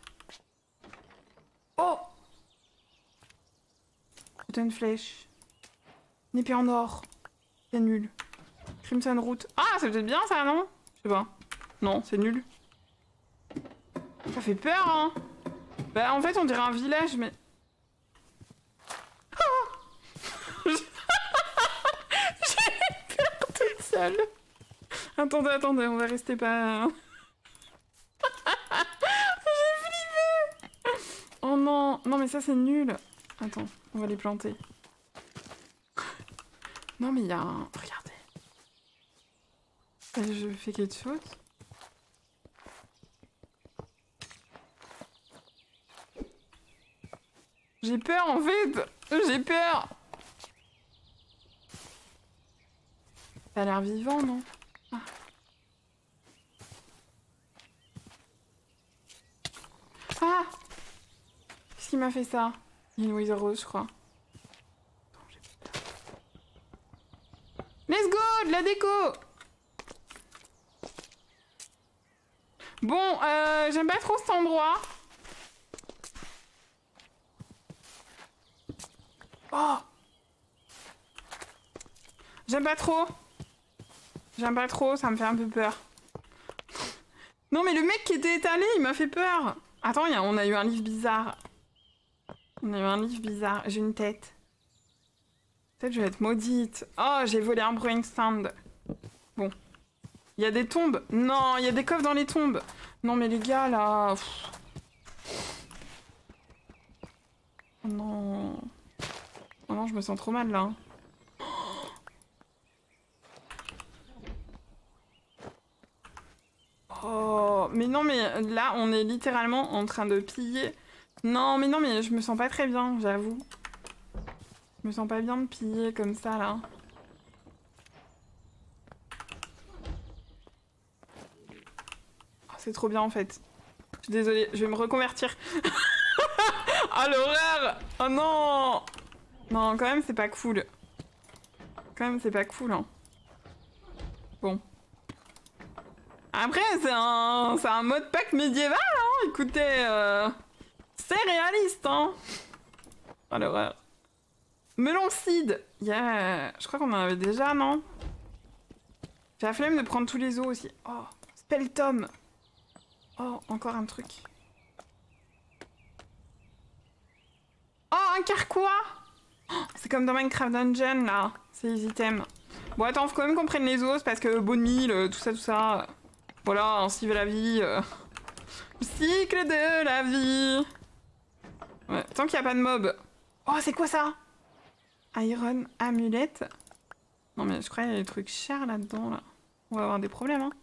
Oh. Une flèche. Une épée en or. C'est nul. Crimson Root. Ah, c'est peut-être bien ça, non? Je sais pas. Non, c'est nul. Ça fait peur, hein. Bah, en fait, on dirait un village, mais... Ah j'ai peur toute seule. Attendez, attendez, on va rester pas... J'ai flippé. Oh non. Non, mais ça, c'est nul. Attends, on va les planter. Non, mais il y a un... Regardez. Je fais quelque chose. J'ai peur, en fait. J'ai peur. Ça a l'air vivant, non? Ah. Ah. Qu'est-ce qui m'a fait ça? Il y a une Wither Rose, je crois. Let's go, de la déco. Bon, euh, j'aime pas trop cet endroit. Oh. J'aime pas trop. J'aime pas trop, ça me fait un peu peur. Non mais le mec qui était étalé, il m'a fait peur. Attends, y a, on a eu un livre bizarre. On a eu un livre bizarre. J'ai une tête. Peut-être je vais être maudite. Oh, j'ai volé un brewing stand. Bon. Il y a des tombes. Non, il y a des coffres dans les tombes. Non, mais les gars, là... Pff. Oh non. Oh non, je me sens trop mal, là. Oh, mais non, mais là, on est littéralement en train de piller. Non, mais non, mais je me sens pas très bien, j'avoue. Je me sens pas bien de piller comme ça, là. Oh, c'est trop bien, en fait. Je suis désolée, je vais me reconvertir. Oh, l'horreur! Oh non! Non, quand même, c'est pas cool. Quand même, c'est pas cool, hein. Bon. Après, c'est un... c'est un mode pack médiéval, hein. Écoutez, euh... c'est réaliste, hein. Oh, l'horreur. Melon seed. Yeah. Je crois qu'on en avait déjà, non? J'ai la flemme de prendre tous les os aussi. Oh, Speltom. Oh, encore un truc. Oh, un carquois. Oh, c'est comme dans Minecraft Dungeon, là. C'est les items. Bon, attends, faut quand même qu'on prenne les os, parce que bonne mille, tout ça, tout ça. Voilà, ainsi va la vie. Euh... Le cycle de la vie. Ouais, tant qu'il n'y a pas de mob. Oh, c'est quoi ça? Iron amulette. Non mais je crois qu'il y a des trucs chers là-dedans, là. On va avoir des problèmes, hein.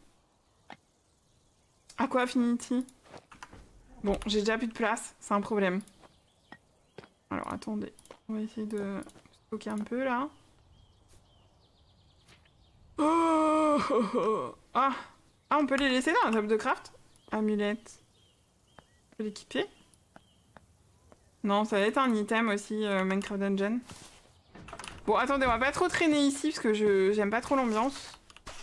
Aqua Affinity. Bon, j'ai déjà plus de place, c'est un problème. Alors attendez, on va essayer de stocker un peu là. Oh, oh, oh. Ah. ah, on peut les laisser dans la table de craft. Amulette. On peut l'équiper. Non, ça va être un item aussi, euh, Minecraft Dungeon. Bon, attendez, on va pas trop traîner ici parce que je j'aime pas trop l'ambiance.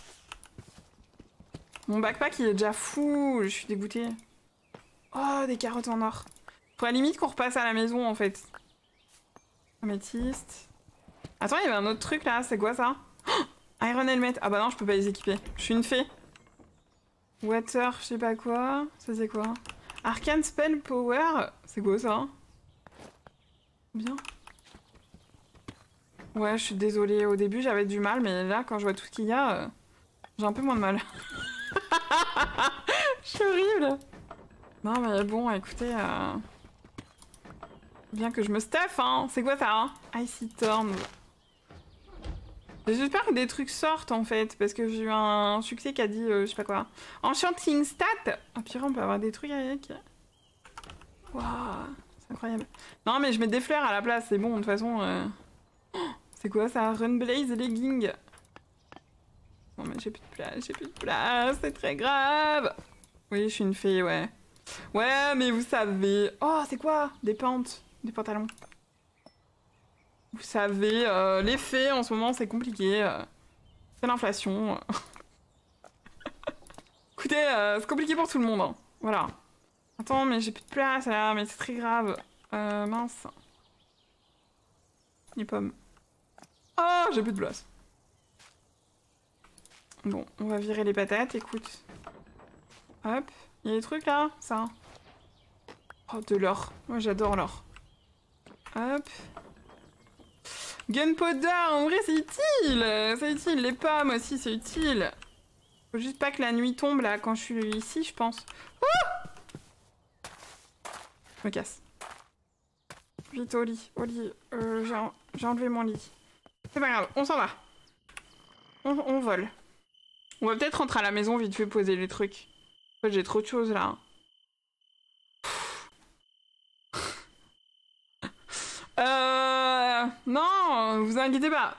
Mon backpack il est déjà fou, je suis dégoûtée. Oh, des carottes en or. Faudrait limite qu'on repasse à la maison en fait. Améthyste. Attends, il y avait un autre truc là, c'est quoi ça? Oh, Iron Helmet. Ah bah non, je peux pas les équiper. Je suis une fée. Water, je sais pas quoi. Ça c'est quoi? Arcane Spell Power. C'est quoi ça? Bien. Ouais, je suis désolée. Au début, j'avais du mal, mais là, quand je vois tout ce qu'il y a, euh, j'ai un peu moins de mal. Je suis horrible. Non, mais bon, écoutez... Euh... Bien que je me stuff, hein. C'est quoi ça, hein? Icy Thorns. J'espère que des trucs sortent, en fait, parce que j'ai eu un succès qui a dit, euh, je sais pas quoi. Enchanting Stat. Ah, pire, on peut avoir des trucs avec. Waouh, c'est incroyable. Non, mais je mets des fleurs à la place, c'est bon, de toute façon... Euh... Oh, c'est quoi ça? Runblaze Legging. Non mais j'ai plus de place, j'ai plus de place, c'est très grave. Oui, je suis une fée, ouais. Ouais, mais vous savez... Oh, c'est quoi? Des pentes, des pantalons. Vous savez, euh, les fées, en ce moment, c'est compliqué. Euh, c'est l'inflation. Écoutez, euh, c'est compliqué pour tout le monde, hein. Voilà. Attends, mais j'ai plus de place, là, mais c'est très grave. Euh, mince. Les pommes. Oh, j'ai plus de place. Bon, on va virer les patates, écoute. Hop, il y a des trucs là, ça. Oh, de l'or. Moi, j'adore l'or. Hop. Gunpowder, en vrai, c'est utile. C'est utile. Les pommes aussi, c'est utile. Faut juste pas que la nuit tombe là quand je suis ici, je pense. Oh, je me casse. Vite au lit, au lit. Euh, j'ai enlevé mon lit. C'est pas grave, on s'en va. On, on vole. On va peut-être rentrer à la maison vite fait poser les trucs. En fait, j'ai trop de choses là. euh... Non, vous inquiétez pas.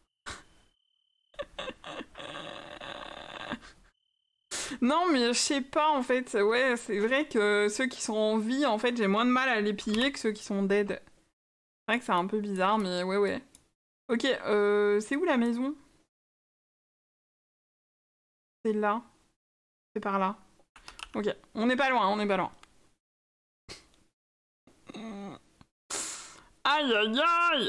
Non, mais je sais pas en fait. Ouais, c'est vrai que ceux qui sont en vie, en fait, j'ai moins de mal à les piller que ceux qui sont dead. C'est vrai que c'est un peu bizarre, mais ouais, ouais. Ok, euh, c'est où la maison? C'est là. C'est par là. Ok, on n'est pas loin, on n'est pas loin. Aïe, aïe, aïe.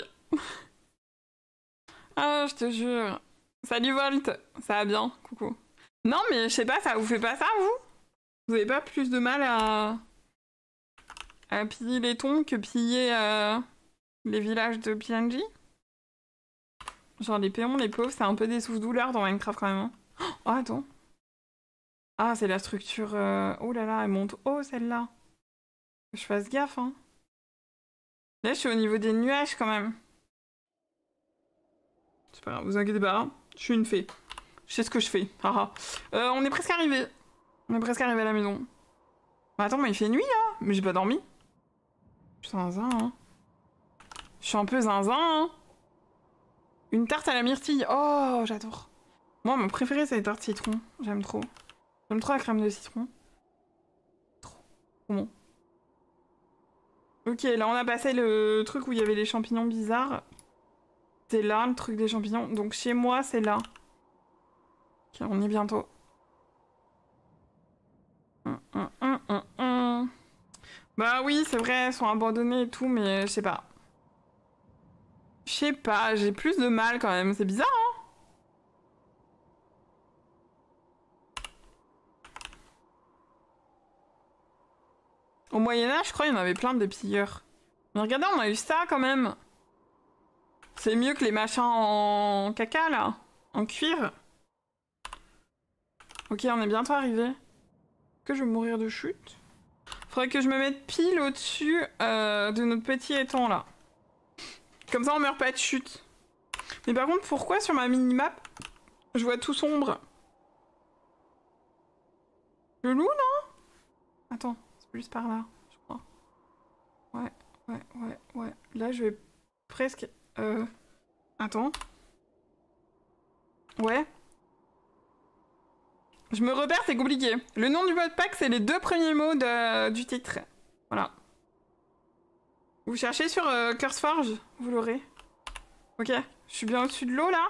Ah, je te jure. Salut Volt, ça va bien, coucou. Non, mais je sais pas, ça vous fait pas ça, vous? Vous avez pas plus de mal à... à piller les tombes que piller euh... les villages de P N J? Genre les péons, les pauvres, c'est un peu des souffles-douleurs dans Minecraft quand même. Hein. Oh, attends. Ah, c'est la structure... Euh... Oh là là, elle monte haut, celle-là. Que je fasse gaffe, hein. Là, je suis au niveau des nuages, quand même. C'est pas grave, vous inquiétez pas. Hein. Je suis une fée. Je sais ce que je fais. Haha. euh, on est presque arrivé. On est presque arrivé à la maison. Mais attends, mais il fait nuit, là. Mais j'ai pas dormi. Je suis zinzin, hein. Je suis un peu zinzin, hein. Une tarte à la myrtille. Oh, j'adore. Moi, mon préféré, c'est les tartes citron. J'aime trop. J'aime trop la crème de citron. Trop. Trop bon. Ok, là, on a passé le truc où il y avait les champignons bizarres. C'est là, le truc des champignons. Donc, chez moi, c'est là. Ok, on y est bientôt. Hum, hum, hum, hum, hum. Bah oui, c'est vrai, elles sont abandonnées et tout, mais je sais pas. Je sais pas, j'ai plus de mal quand même. C'est bizarre, hein? Au Moyen-Âge, je crois, il y en avait plein des pilleurs. Mais regardez, on a eu ça quand même. C'est mieux que les machins en caca, là. En cuir. Ok, on est bientôt arrivé. Est-ce que je vais mourir de chute? Faudrait que je me mette pile au-dessus euh, de notre petit étang, là. Comme ça, on meurt pas de chute. Mais par contre, pourquoi sur ma minimap, je vois tout sombre? Le loup, non? Attends, c'est plus par là, je crois. Ouais, ouais, ouais, ouais. Là, je vais presque... Euh... Attends. Ouais. Je me repère, c'est compliqué. Le nom du modpack, c'est les deux premiers mots de... du titre. Voilà. Vous cherchez sur euh, CurseForge, vous l'aurez. Ok, je suis bien au-dessus de l'eau, là.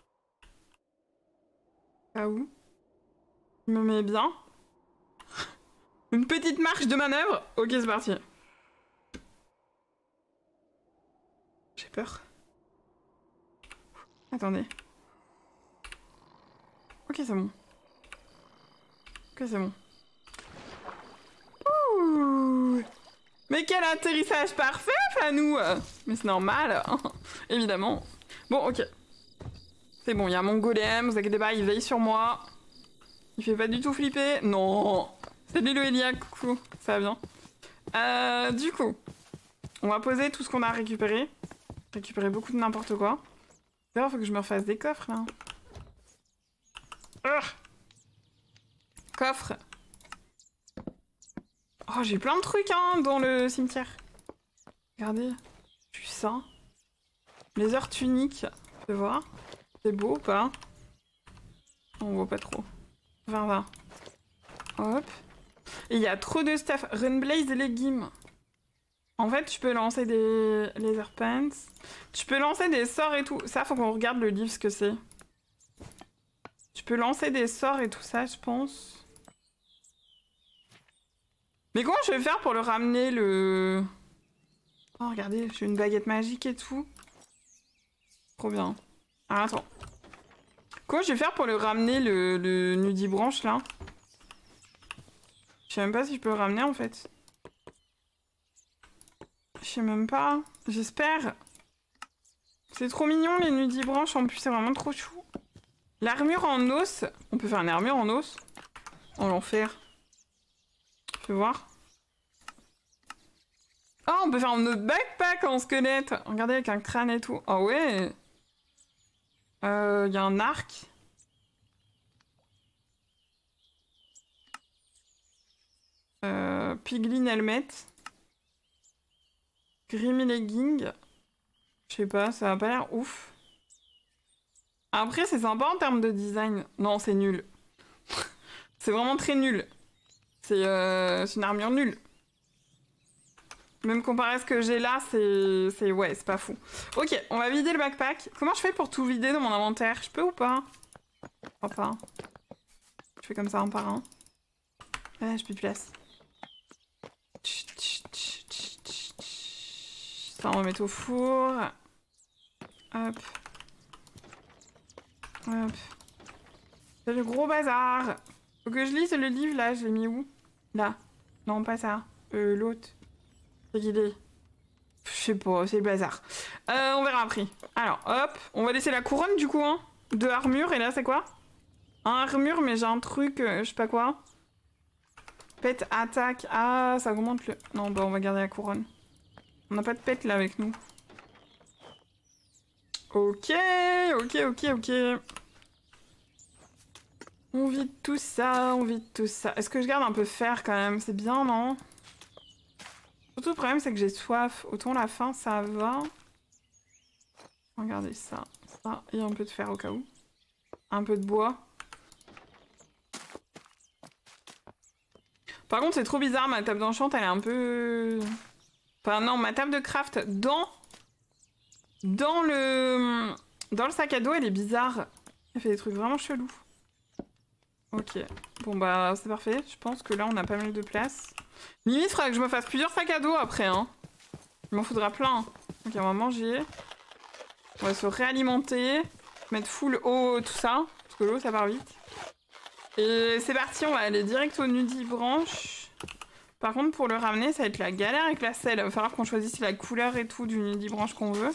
Ah où? Je me mets bien. Une petite marche de manœuvre. Ok, c'est parti. J'ai peur. Attendez. Ok, c'est bon. Ok, c'est bon. Ouh. Mais quel atterrissage parfait, à nous. Mais c'est normal, hein. Évidemment. Bon, ok. C'est bon, il y a mon golem, vous inquiétez pas, il veille sur moi. Il fait pas du tout flipper. Non. Salut le Elia, coucou. Ça va bien. Euh, du coup, on va poser tout ce qu'on a récupéré. Récupérer beaucoup de n'importe quoi. D'ailleurs, faut que je me refasse des coffres, là. Urgh. Coffre. Oh, j'ai plein de trucs, hein, dans le cimetière. Regardez. Tu sens. Les heures tuniques. Tu peux voir. C'est beau ou pas? On voit pas trop. vingt vingt. Hop. Et il y a trop de stuff. Runblaze et légumes. En fait, tu peux lancer des laser pants. Tu peux lancer des sorts et tout. Ça, faut qu'on regarde le livre, ce que c'est. Tu peux lancer des sorts et tout ça, je pense. Mais comment je vais faire pour le ramener, le... Oh, regardez, j'ai une baguette magique et tout. Trop bien. Ah, attends. Comment je vais faire pour le ramener, le, le nudibranche, là? Je sais même pas si je peux le ramener, en fait. Je sais même pas. J'espère. C'est trop mignon, les nudibranches. En plus, c'est vraiment trop chou. L'armure en os. On peut faire une armure en os. En l'enfer. Tu peux voir. Oh, on peut faire notre backpack en squelette. Regardez, avec un crâne et tout. Oh ouais. Il euh, y a un arc. Euh, Piglin helmet. Grimy legging. Je sais pas, ça a pas l'air ouf. Après, c'est sympa en termes de design. Non, c'est nul. C'est vraiment très nul. C'est euh, une armure nulle. Même comparé à ce que j'ai là, c'est... c'est ouais, c'est pas fou. Ok, on va vider le backpack. Comment je fais pour tout vider dans mon inventaire? Je peux ou pas? Je crois pas. Je fais comme ça un par un. Ah, j'ai plus de place. Ça, on va mettre au four. Hop. Hop. C'est le gros bazar. Faut que je lise le livre, là. Je l'ai mis où? Là. Non, pas ça. Euh, l'autre. C'est qu'il est... Je sais pas, c'est le bazar. Euh, on verra après. Alors, hop. On va laisser la couronne, du coup, hein. Deux armures, et là, c'est quoi? Un armure, mais j'ai un truc, euh, je sais pas quoi. Pet, attaque. Ah, ça augmente le... Non, bah, on va garder la couronne. On n'a pas de pet, là, avec nous. Ok, ok, ok, ok. On vide tout ça, on vide tout ça. Est-ce que je garde un peu fer, quand même? C'est bien, non? Surtout, le problème, c'est que j'ai soif. Autant la faim, ça va. Regardez ça. Ça, et un peu de fer au cas où. Un peu de bois. Par contre, c'est trop bizarre, ma table d'enchant, elle est un peu... Enfin, non, ma table de craft dans... Dans le... Dans le sac à dos, elle est bizarre. Elle fait des trucs vraiment chelous. Ok. Bon, bah, c'est parfait. Je pense que là, on a pas mal de place. Limite, il faudra que je me fasse plusieurs sacs à dos après, hein. Il m'en faudra plein. Ok, on va manger. On va se réalimenter. Mettre full eau, tout ça. Parce que l'eau, ça part vite. Et c'est parti, on va aller direct au nudibranche. Par contre, pour le ramener, ça va être la galère avec la selle. Il va falloir qu'on choisisse la couleur et tout du nudibranche qu'on veut.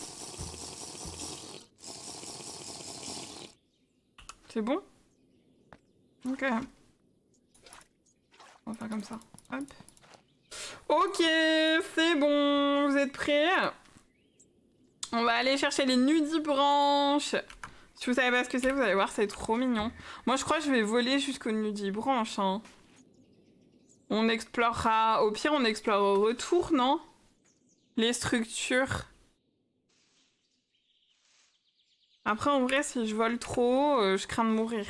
C'est bon? Ok. On va faire comme ça. Hop. Ok, c'est bon. Vous êtes prêts? On va aller chercher les nudibranches. Si vous savez pas ce que c'est, vous allez voir, c'est trop mignon. Moi, je crois que je vais voler jusqu'aux nudibranches. Hein. On explorera... Au pire, on explore au retour, non? Les structures. Après, en vrai, si je vole trop haut, euh, je crains de mourir.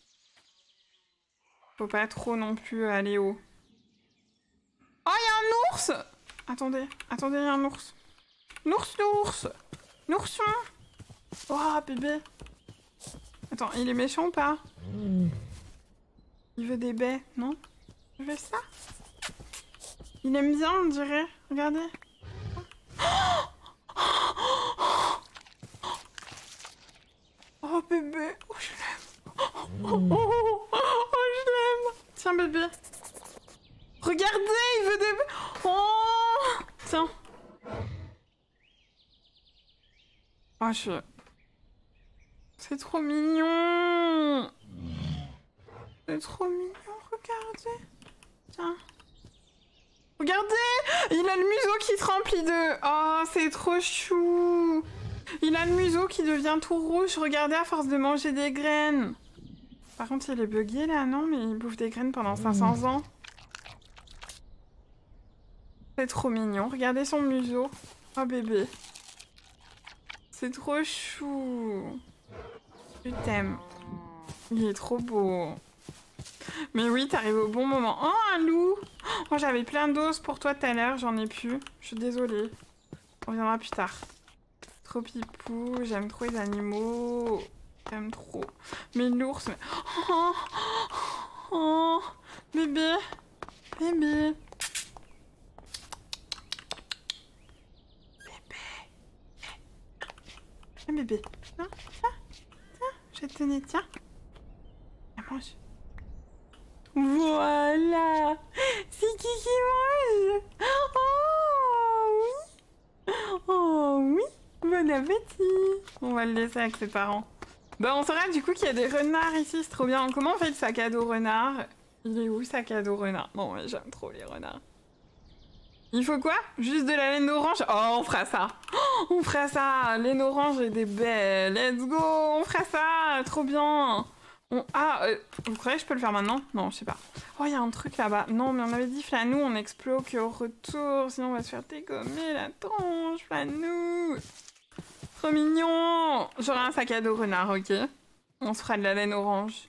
Faut pas trop non plus aller haut. Oh, il y a un ours! Attendez, attendez, il y a un ours. L'ours, l'ours! L'ourson! Oh, bébé! Attends, il est méchant ou pas? Il veut des baies, non? Il veut ça? Il aime bien, on dirait. Regardez. Oh, bébé! Oh, je l'aime! Oh, oh, oh, oh, je l'aime! Tiens, bébé! Regardez, il veut des... Oh! Tiens. Oh, je... C'est trop mignon! C'est trop mignon, regardez! Tiens. Regardez! Il a le museau qui se remplit de... Oh, c'est trop chou! Il a le museau qui devient tout rouge, regardez, à force de manger des graines. Par contre, il est bugué, là, non? Mais il bouffe des graines pendant cinq cents ans. C'est trop mignon. Regardez son museau. Oh, bébé. C'est trop chou. Je t'aime. Il est trop beau. Mais oui, t'arrives au bon moment. Oh, un loup! Oh, j'avais plein d'os pour toi tout à l'heure, j'en ai plus. Je suis désolée. On reviendra plus tard. Trop pipou, j'aime trop les animaux. J'aime trop. Mais l'ours... Mais... Oh, oh, bébé. Bébé. Tiens, bébé. Tiens, tiens, tiens. Je vais te donner, tiens. Viens, mange. Voilà. C'est qui qui mange? Oh, oui. Oh, oui. Bon appétit. On va le laisser avec ses parents. Bah, on saura du coup qu'il y a des renards ici. C'est trop bien. Comment on fait le sac à dos renard? Il est où, le sac à dos renard? Non, mais j'aime trop les renards. Il faut quoi? Juste de la laine orange? Oh, on fera ça. Oh, on fera ça. Laine orange et des baies. Let's go. On fera ça. Trop bien. On... Ah, euh, vous croyez que je peux le faire maintenant? Non, je sais pas. Oh, il y a un truc là-bas. Non, mais on avait dit Flanou, on explose qu'au retour. Sinon, on va se faire dégommer la tronche. Flanou. Trop mignon. J'aurai un sac à dos renard, ok? On se fera de la laine orange.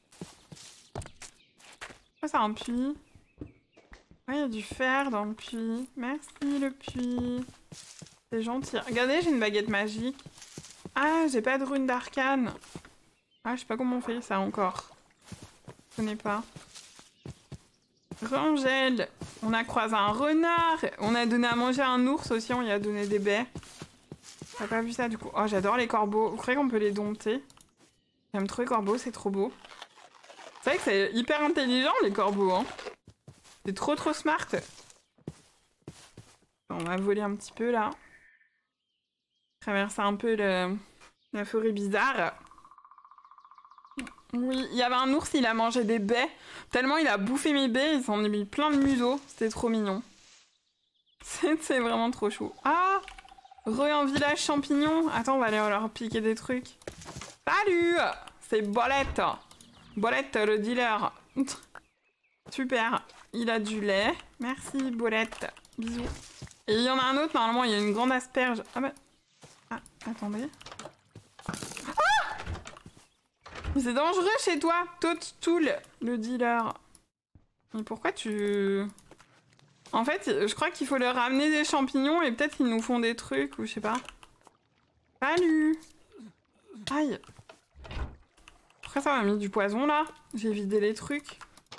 Oh, c'est un puits. Il y a du fer dans le puits. Merci le puits. C'est gentil. Regardez, j'ai une baguette magique. Ah, j'ai pas de rune d'arcane. Ah, je sais pas comment on fait ça encore. Je connais pas. Rangel. On a croisé un renard. On a donné à manger à un ours aussi. On lui a donné des baies. T'as pas vu ça du coup? Oh, j'adore les corbeaux. Vous croyez qu'on peut les dompter? J'aime trop les corbeaux, c'est trop beau. C'est vrai que c'est hyper intelligent les corbeaux, hein. C'est trop trop smart. On va voler un petit peu là. Traverser un peu le... la forêt bizarre. Oui, il y avait un ours, il a mangé des baies. Tellement il a bouffé mes baies, il s'en est mis plein de museaux. C'était trop mignon. C'est vraiment trop chou. Ah! Re un village champignon. Attends, on va aller leur piquer des trucs. Salut! C'est Bolette. Bolette, le dealer. Super. Il a du lait. Merci, Bolette. Bisous. Et il y en a un autre, normalement, il y a une grande asperge. Ah bah... Ah, attendez. Ah! Mais c'est dangereux chez toi, Toadstool, le dealer. Mais pourquoi tu... En fait, je crois qu'il faut leur ramener des champignons et peut-être qu'ils nous font des trucs ou je sais pas. Salut! Aïe! Pourquoi ça m'a mis du poison là? J'ai vidé les trucs.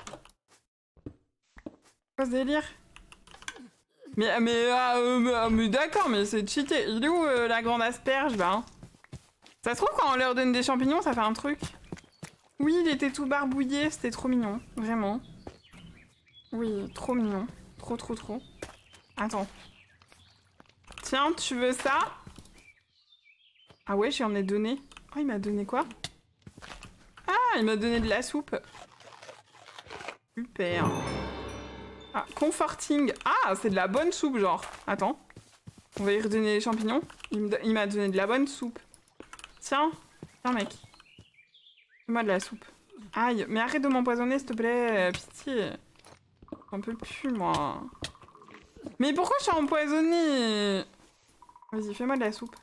Quoi ce délire? Mais, mais, euh, mais, mais d'accord, mais c'est cheaté. Il est où euh, la grande asperge là hein? Ça se trouve quand on leur donne des champignons, ça fait un truc. Oui, il était tout barbouillé, c'était trop mignon, vraiment. Oui, trop mignon. Trop, trop, trop. Attends. Tiens, tu veux ça? Ah ouais, je lui en ai donné. Oh, il m'a donné quoi? Ah, il m'a donné de la soupe. Super. Ah, comforting. Ah, c'est de la bonne soupe, genre. Attends. On va lui redonner les champignons. Il m'a donné de la bonne soupe. Tiens, tiens mec. Fais-moi de la soupe. Aïe, mais arrête de m'empoisonner s'il te plaît, pitié. J'en peux plus moi. Mais pourquoi je suis empoisonnée? Vas-y, fais-moi de la soupe.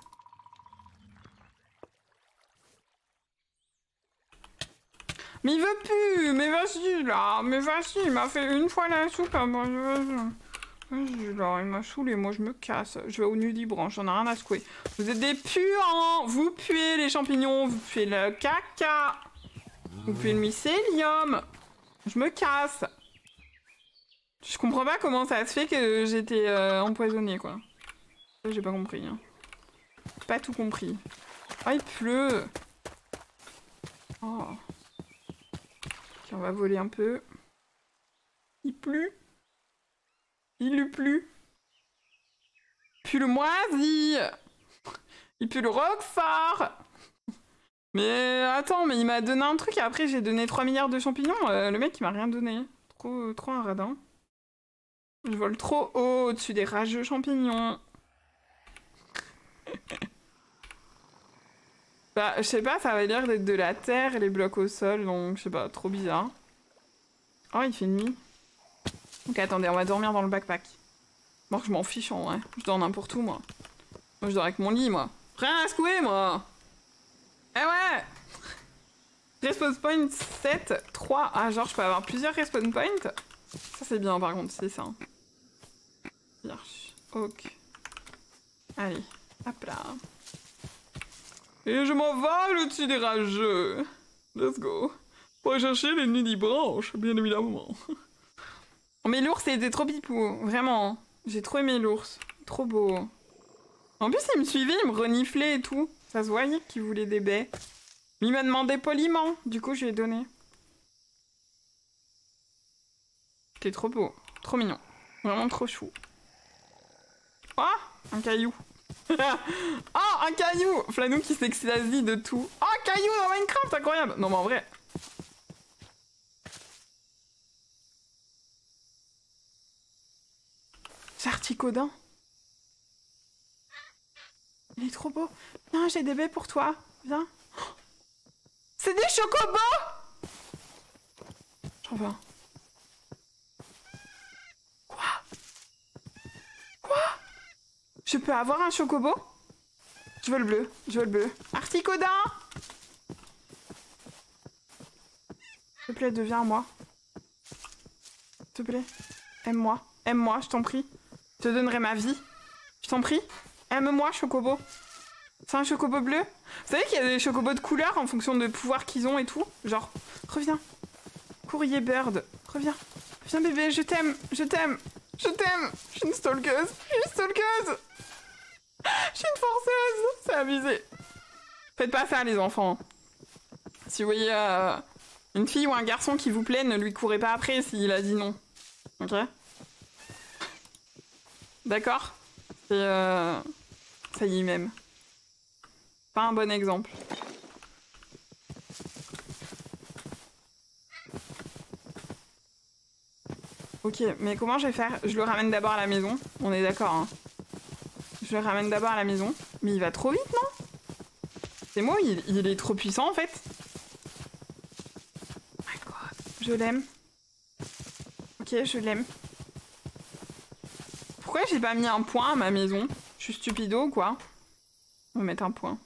Mais il veut plus. Mais vas-y là. Mais vas-y, il m'a fait une fois la soupe. Hein, bon, vas-y là, il m'a saoulé. Moi je me casse. Je vais au nudibranche, j'en ai rien à secouer. Vous êtes des puants. Vous puez les champignons, vous puez le caca. Vous puez le mycélium. Je me casse. Je comprends pas comment ça se fait que j'étais euh, empoisonnée quoi. J'ai pas compris. Hein. J'ai pas tout compris. Oh il pleut. Oh. On va voler un peu. Il pleut. Il lui plu. Puis le moisi. Il pue le roquefort. Mais attends, mais il m'a donné un truc et après j'ai donné trois milliards de champignons. Euh, le mec il m'a rien donné. Trop, trop un radin. Je vole trop haut au-dessus des rageux champignons. Bah, je sais pas, ça avait l'air d'être de la terre et les blocs au sol, donc je sais pas, trop bizarre. Oh, il fait nuit. Ok, attendez, on va dormir dans le backpack. Moi, je m'en fiche en vrai. Je dors n'importe où, moi. Moi, je dors avec mon lit, moi. Rien à secouer, moi. Eh ouais. Respawn point sept, trois. Ah, genre, je peux avoir plusieurs respawn points. Ça, c'est bien, par contre, c'est ça. Vierge. Ok. Allez, hop là. Et je m'envole au-dessus des rageux. Let's go. Pour aller chercher les nudibranches, bien évidemment. Oh, mais l'ours, c'était trop pipou. Vraiment. J'ai trop aimé l'ours. Trop beau. En plus, il me suivait, il me reniflait et tout. Ça se voyait qu'il voulait des baies. Mais il m'a demandé poliment. Du coup, je lui ai donné. C'était trop beau. Trop mignon. Vraiment trop chou. Oh, un caillou. Oh, un caillou! Flanou qui s'extasie de tout. Oh, un caillou dans Minecraft, incroyable! Non, mais en vrai. Sarticodin. Il est trop beau. Viens, j'ai des baies pour toi. Viens. Oh, c'est des chocobos! J'en veux un. Quoi? Quoi? Je peux avoir un chocobo? Je veux le bleu, je veux le bleu. Articodin! S'il te plaît, deviens moi. S'il te plaît. Aime-moi. Aime-moi, je t'en prie. Je te donnerai ma vie. Je t'en prie. Aime-moi, chocobo. C'est un chocobo bleu? Vous savez qu'il y a des chocobos de couleur en fonction de pouvoirs qu'ils ont et tout? Genre, reviens. Courrier Bird. Reviens. Viens bébé, je t'aime. Je t'aime. Je t'aime. Je suis une stalkeuse. Je suis une stalkeuse. Je suis une forceuse. C'est abusé. Faites pas ça les enfants. Si vous voyez euh, une fille ou un garçon qui vous plaît, ne lui courez pas après s'il a dit non. Ok? D'accord? C'est euh... ça y est même. Pas un bon exemple. Ok, mais comment je vais faire? Je le ramène d'abord à la maison. On est d'accord, hein? Je le ramène d'abord à la maison. Mais il va trop vite, non? C'est moi, il, il est trop puissant, en fait. Oh my god. Je l'aime. Ok, je l'aime. Pourquoi j'ai pas mis un point à ma maison? Je suis stupido ou quoi? On va mettre un point.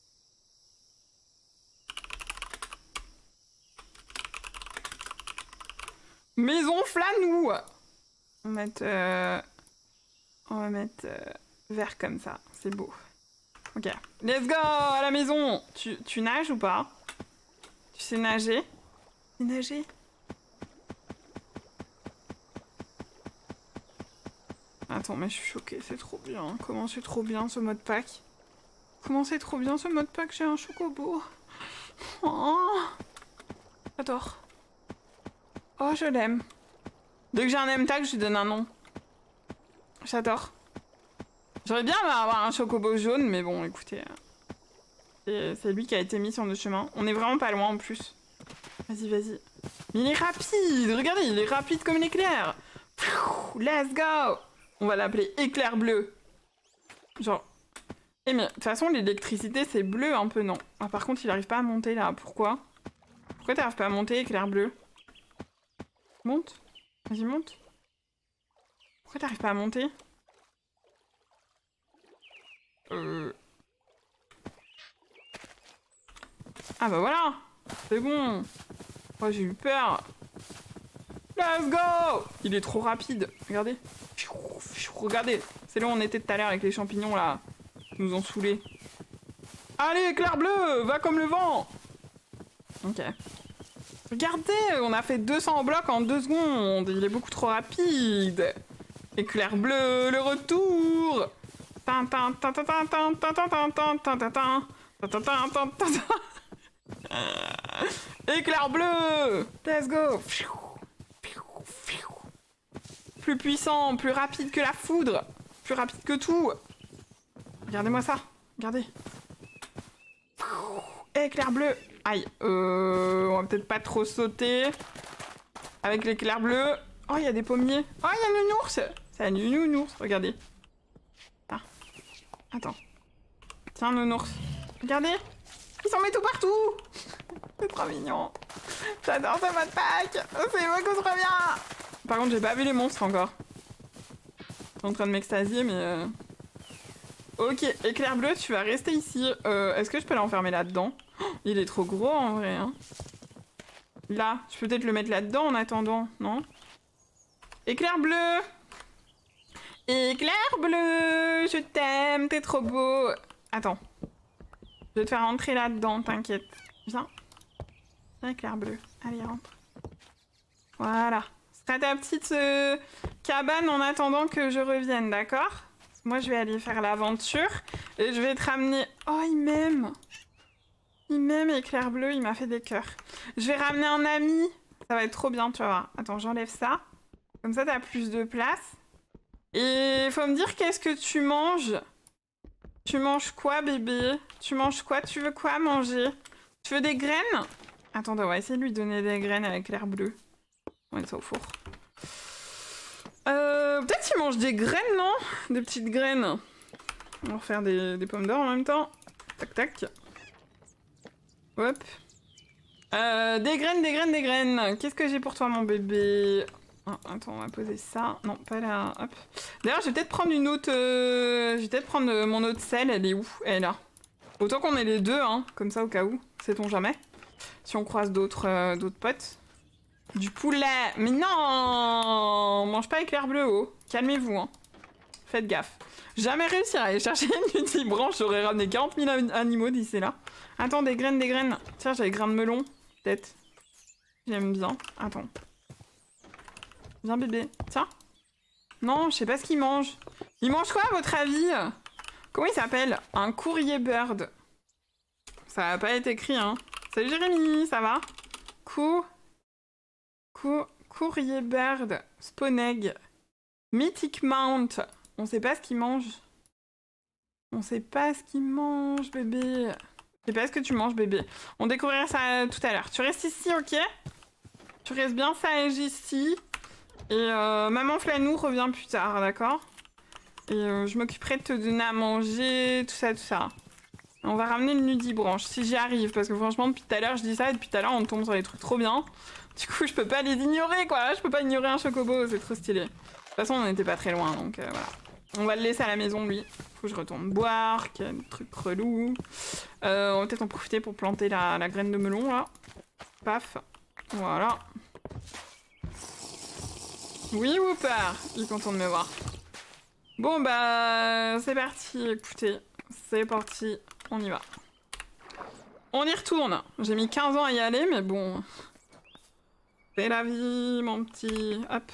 Maison Flanou. On va mettre... Euh... On va mettre... Euh... Vert comme ça. C'est beau. Ok. Let's go à la maison. Tu, tu nages ou pas? Tu sais nager? Tu sais nager? Attends, mais je suis choquée. C'est trop bien. Comment c'est trop bien ce mode pack? Comment c'est trop bien ce mode pack? J'ai un chocobo. Oh. J'adore. Oh, je l'aime. Dès que j'ai un name tag, je lui donne un nom. J'adore. J'aurais bien avoir un chocobo jaune, mais bon, écoutez. C'est lui qui a été mis sur notre chemin. On est vraiment pas loin en plus. Vas-y, vas-y. Mais il est rapide. Regardez, il est rapide comme l'éclair. Let's go. On va l'appeler éclair bleu. Genre... Eh mais de toute façon l'électricité c'est bleu un peu, non? Ah par contre il arrive pas à monter là, pourquoi? Pourquoi t'arrives pas à monter, éclair bleu? Monte. Vas-y monte. Pourquoi t'arrives pas à monter? Euh... Ah bah voilà. C'est bon. Oh j'ai eu peur. Let's go! Il est trop rapide. Regardez. Regardez. C'est là où on était tout à l'heure avec les champignons là. Ils nous ont saoulés. Allez, éclair bleu! Va comme le vent! Ok. Regardez, on a fait deux cents blocs en deux secondes. Il est beaucoup trop rapide. Éclair bleu, le retour. Éclair bleu. Let's go. Plus puissant, plus rapide que la foudre. Plus rapide que tout. Regardez-moi ça. Regardez. Éclair bleu. Aïe. Euh, on va peut-être pas trop sauter. Avec l'éclair bleu. Oh, il y a des pommiers. Oh, il y a un nounours. C'est un nounours. Regardez. Ah. Attends. Tiens, nounours. Regardez. Il s'en met tout partout. C'est trop mignon. J'adore ce mode pack. C'est beaucoup trop bien. Par contre, j'ai pas vu les monstres encore. Je suis en train de m'extasier, mais... Euh... Ok, éclair bleu, tu vas rester ici. Euh, Est-ce que je peux l'enfermer là-dedans? Oh, il est trop gros en vrai. Hein. Là, je peux peut-être le mettre là-dedans en attendant, non? Éclair bleu! Éclair bleu! Je t'aime, t'es trop beau! Attends. Je vais te faire rentrer là-dedans, t'inquiète. Viens. Viens, éclair bleu. Allez, rentre. Voilà. C'est ta petite euh, cabane en attendant que je revienne, d'accord? Moi, je vais aller faire l'aventure et je vais te ramener... Oh, il m'aime! Il m'aime, éclair bleu, il m'a fait des cœurs. Je vais ramener un ami. Ça va être trop bien, tu vas voir. Attends, j'enlève ça. Comme ça, t'as plus de place. Et il faut me dire qu'est-ce que tu manges. Tu manges quoi, bébé? Tu manges quoi? Tu veux quoi manger? Tu veux des graines? Attends, on va essayer de lui donner des graines avec l'air bleu. On va mettre ça au four. Euh, Peut-être qu'il mange des graines, non? Des petites graines. On va refaire des, des pommes d'or en même temps. Tac, tac. Hop. Euh, des graines, des graines, des graines. Qu'est-ce que j'ai pour toi, mon bébé? Oh, attends, on va poser ça. Non, pas là. Hop. D'ailleurs, je vais peut-être prendre une autre... Euh... Je vais peut-être prendre euh, mon autre selle. Elle est où? Elle est là. Autant qu'on ait les deux, hein. Comme ça, au cas où. Sait-on jamais. Si on croise d'autres euh, d'autres potes. Du poulet. Mais non! On mange pas éclair bleu, oh. Calmez-vous, hein. Faites gaffe. Jamais réussir à aller chercher une multibranche. J'aurais ramené quarante mille animaux d'ici là. Attends, des graines, des graines. Tiens, j'ai des grains de melon. Peut-être. J'aime bien. Attends. Viens, bébé. Tiens. Non, je sais pas ce qu'il mange. Il mange quoi, à votre avis? Comment il s'appelle? Un courrier bird. Ça a pas été écrit, hein. Salut Jérémy, ça va? Cou... Cou... Courrier bird. Spawn egg. Mythic mount. On sait pas ce qu'il mange. On sait pas ce qu'il mange, bébé. Je sais pas ce que tu manges, bébé. On découvrira ça tout à l'heure. Tu restes ici, ok? Tu restes bien sage ici. Et euh, maman Flanou revient plus tard, d'accord? Et euh, je m'occuperai de te donner à manger, tout ça, tout ça. On va ramener le nudibranche, si j'y arrive. Parce que franchement, depuis tout à l'heure, je dis ça, et depuis tout à l'heure, on tombe sur des trucs trop bien. Du coup, je peux pas les ignorer, quoi. Je peux pas ignorer un chocobo, c'est trop stylé. De toute façon, on n'était pas très loin, donc euh, voilà. On va le laisser à la maison, lui. Faut que je retourne boire, qu'il y a des trucs relous. Euh, on va peut-être en profiter pour planter la, la graine de melon, là. Paf. Voilà. Oui, Whooper. Il est content de me voir. Bon, bah, c'est parti. Écoutez, c'est parti. On y va. On y retourne. J'ai mis quinze ans à y aller, mais bon. C'est la vie, mon petit. Hop.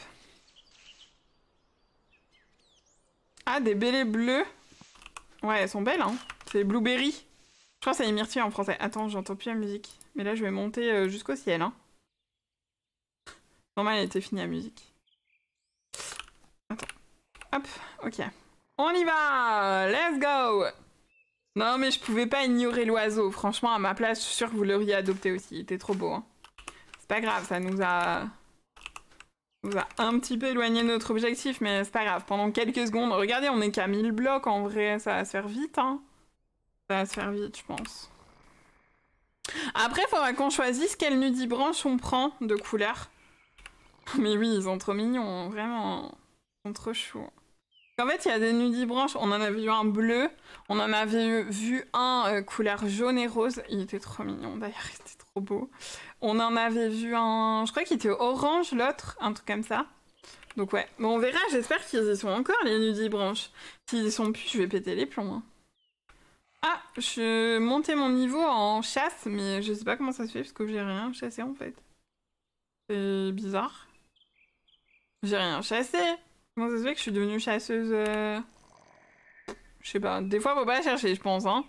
Ah, des bélés bleus. Ouais, elles sont belles, hein. C'est blueberry. Je crois que c'est les myrtilles en français. Attends, j'entends plus la musique. Mais là, je vais monter euh, jusqu'au ciel, hein. Normal, elle était finie la musique. Attends. Hop, ok. On y va! Let's go! Non, mais je pouvais pas ignorer l'oiseau. Franchement, à ma place, je suis sûre que vous l'auriez adopté aussi. Il était trop beau, hein. C'est pas grave, ça nous a... On nous a un petit peu éloigné de notre objectif, mais c'est pas grave. Pendant quelques secondes, regardez, on est qu'à mille blocs en vrai, ça va se faire vite, hein. Ça va se faire vite, je pense. Après, il faudra qu'on choisisse quelle nudibranche on prend de couleur. Mais oui, ils sont trop mignons, vraiment. Ils sont trop choux. En fait, il y a des nudibranches, on en avait vu un bleu, on en avait vu un euh, couleur jaune et rose, il était trop mignon d'ailleurs, il était trop beau. On en avait vu un, je crois qu'il était orange l'autre, un truc comme ça. Donc ouais, bon on verra, j'espère qu'ils y sont encore les nudibranches. S'ils y sont plus, je vais péter les plombs. Hein. Ah, je montais mon niveau en chasse, mais je sais pas comment ça se fait parce que j'ai rien chassé en fait. C'est bizarre. J'ai rien chassé. Comment ça se fait que je suis devenue chasseuse euh... Je sais pas, des fois faut pas chercher je pense hein.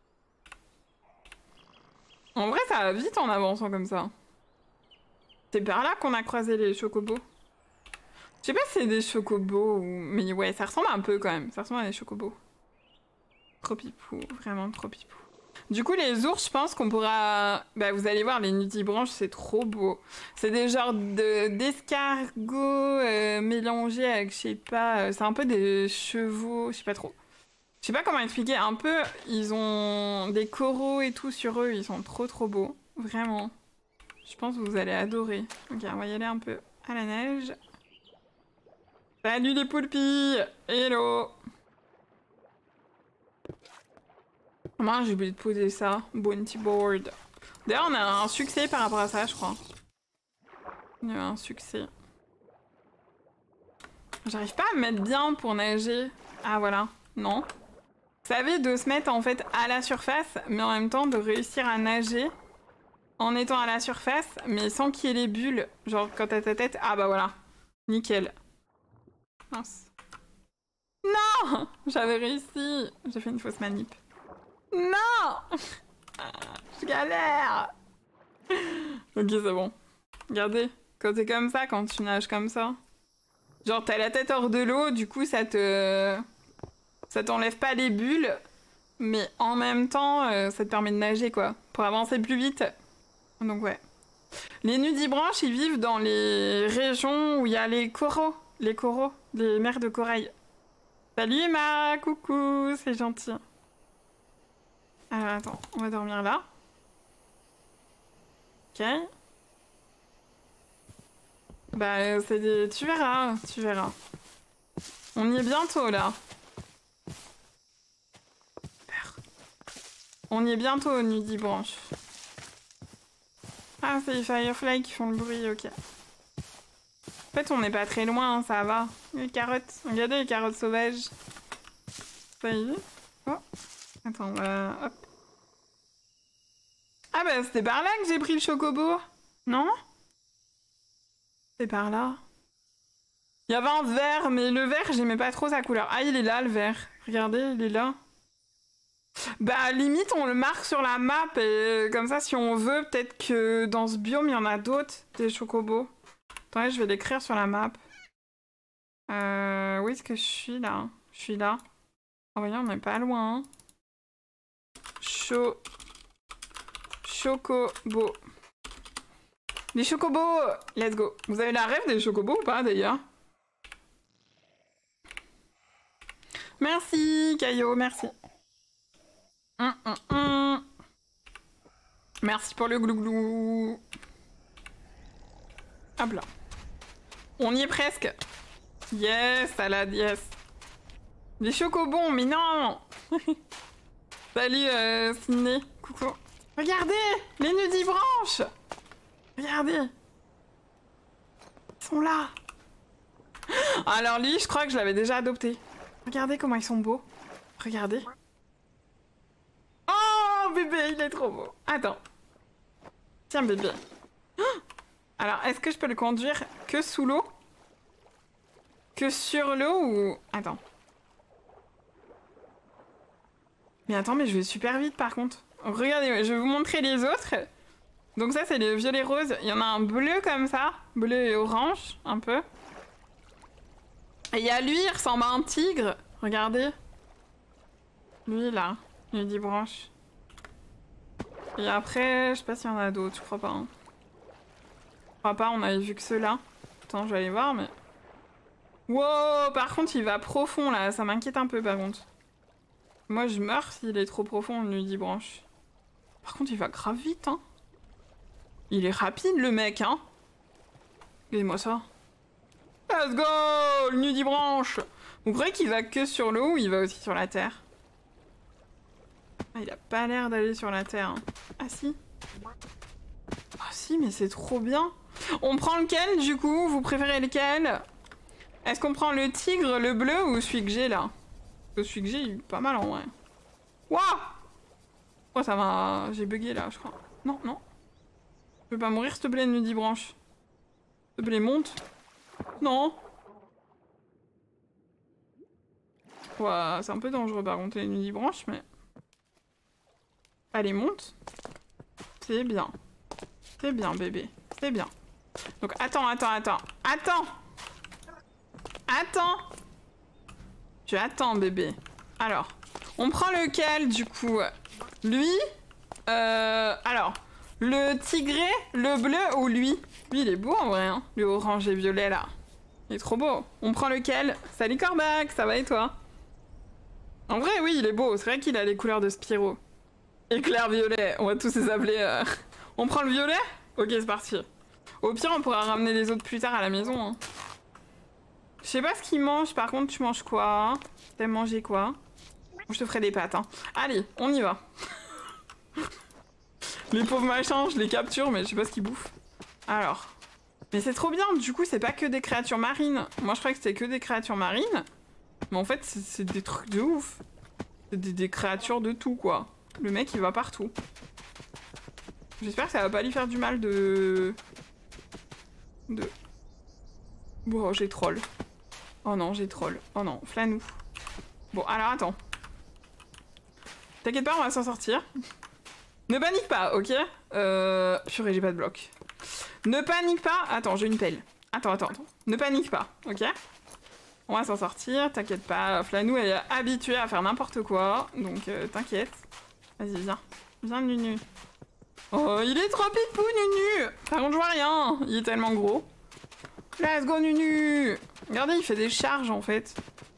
En vrai ça va vite en avançant comme ça. C'est par là qu'on a croisé les chocobos. Je sais pas si c'est des chocobos ou... Mais ouais ça ressemble un peu quand même, ça ressemble à des chocobos. Trop pipou, vraiment trop pipou. Du coup, les ours, je pense qu'on pourra... Bah, vous allez voir, les nudibranches, c'est trop beau. C'est des genres d'escargots euh, mélangés avec, je sais pas... Euh, c'est un peu des chevaux, je sais pas trop. Je sais pas comment expliquer. Un peu, ils ont des coraux et tout sur eux. Ils sont trop trop beaux. Vraiment. Je pense que vous allez adorer. Ok, on va y aller un peu à la neige. Salut les poulpilles! Hello! Moi, j'ai oublié de poser ça. Bounty board. D'ailleurs, on a un succès par rapport à ça, je crois. On a un succès. J'arrive pas à me mettre bien pour nager. Ah, voilà. Non. Vous savez, de se mettre en fait à la surface, mais en même temps de réussir à nager en étant à la surface, mais sans qu'il y ait les bulles. Genre, quand t'as ta tête... Ah, bah voilà. Nickel. Mince. Non! J'avais réussi. J'ai fait une fausse manip. Non! Je galère! Ok, c'est bon. Regardez, quand t'es comme ça, quand tu nages comme ça, genre t'as la tête hors de l'eau, du coup ça te... ça t'enlève pas les bulles, mais en même temps, euh, ça te permet de nager, quoi, pour avancer plus vite. Donc ouais. Les nudibranches, ils vivent dans les régions où il y a les coraux, les coraux, les mers de corail. Salut Emma, coucou, c'est gentil. Alors attends, on va dormir là. Ok. Bah c'est des... tu verras, tu verras. On y est bientôt là. Super. On y est bientôt au nudibranche. Ah c'est les fireflies qui font le bruit, ok. En fait on n'est pas très loin, hein, ça va. Les carottes, regardez les carottes sauvages. Ça y est. Oh. Attends, on va... hop. Ah bah c'était par là que j'ai pris le chocobo. Non? C'est par là. Il y avait un vert, mais le vert, j'aimais pas trop sa couleur. Ah, il est là, le vert. Regardez, il est là. Bah, limite, on le marque sur la map, et comme ça, si on veut, peut-être que dans ce biome, il y en a d'autres, des chocobos. Attendez, je vais l'écrire sur la map. Euh... Où est-ce que je suis, là? Je suis là. Oh, voyez, on n'est pas loin. Cho... Chocobo. Les chocobos! Let's go. Vous avez la rêve des chocobos ou pas, d'ailleurs? Merci, Caillot, merci. Hum, hum, hum. Merci pour le glouglou. Hop là. On y est presque. Yes, salade, yes. Les chocobons, mais non. Salut, euh, Ciné. Coucou. Regardez, les nudibranches. Regardez. Ils sont là. Alors lui, je crois que je l'avais déjà adopté. Regardez comment ils sont beaux. Regardez. Oh, bébé, il est trop beau. Attends. Tiens, bébé. Alors, est-ce que je peux le conduire que sous l'eau? Que sur l'eau ou... Attends. Mais attends, mais je vais super vite par contre. Regardez, je vais vous montrer les autres. Donc ça, c'est les violets roses. Il y en a un bleu comme ça. Bleu et orange, un peu. Et il y a lui, il ressemble à un tigre. Regardez. Lui, là. Nudibranche. Et après, je sais pas s'il y en a d'autres, je crois pas. Hein. Je crois pas, on avait vu que ceux-là. porte, hein, je vais aller voir, mais... Wow, par contre, il va profond, là, ça m'inquiète un peu, par contre. Moi, je meurs s'il est trop profond, le nudibranche. Par contre, il va grave vite, hein. Il est rapide, le mec, hein. Regardez-moi ça. Let's go, le nudibranche. Vous croyez qu'il va que sur l'eau ou il va aussi sur la terre? Ah, il a pas l'air d'aller sur la terre. Hein. Ah si. Ah si, mais c'est trop bien. On prend lequel, du coup? Vous préférez lequel? Est-ce qu'on prend le tigre, le bleu ou celui que j'ai, là? Parce que celui que j'ai, il est pas mal, en vrai. Waouh! Oh, ça m'a... J'ai bugué, là, je crois. Non, non. Je peux pas mourir, s'il te plaît, nudibranche. S'il te plaît, monte. Non. Ouais, c'est un peu dangereux par contre les nudibranches, mais... Allez, monte. C'est bien. C'est bien, bébé. C'est bien. Donc, attends, attends, attends. Attends! Attends! Tu attends, bébé. Alors, on prend lequel, du coup? Lui? Euh... Alors, le tigré, le bleu ou lui? Lui, il est beau, en vrai, hein. Le orange et violet, là. Il est trop beau. On prend lequel? Salut, Corbac, ça va et toi? En vrai, oui, il est beau. C'est vrai qu'il a les couleurs de Spyro. Éclair violet, on va tous les appeler... Euh... On prend le violet? Ok, c'est parti. Au pire, on pourra ramener les autres plus tard à la maison. Hein. Je sais pas ce qu'ils mangent, par contre, tu manges quoi? T'aimes manger quoi? Je te ferai des pâtes. Hein. Allez, on y va. Les pauvres machins, je les capture, mais je sais pas ce qu'ils bouffent. Alors... Mais c'est trop bien, du coup, c'est pas que des créatures marines. Moi, je croyais que c'était que des créatures marines. Mais en fait, c'est des trucs de ouf. C'est des, des créatures de tout, quoi. Le mec, il va partout. J'espère que ça va pas lui faire du mal de... De... Bon, j'ai troll. Oh non, j'ai troll. Oh non, flanou. Bon, alors attends. T'inquiète pas, on va s'en sortir. Ne panique pas, ok? Euh... Purée, j'ai pas de bloc. Ne panique pas. Attends, j'ai une pelle. Attends, attends, attends. Ne panique pas, ok? On va s'en sortir, t'inquiète pas. Flanou, elle est habituée à faire n'importe quoi. Donc, euh, t'inquiète. Vas-y, viens. Viens, Nunu. Oh, il est trop pipou, Nunu. Par contre, je vois rien. Il est tellement gros. Let's go, Nunu. Regardez, il fait des charges, en fait.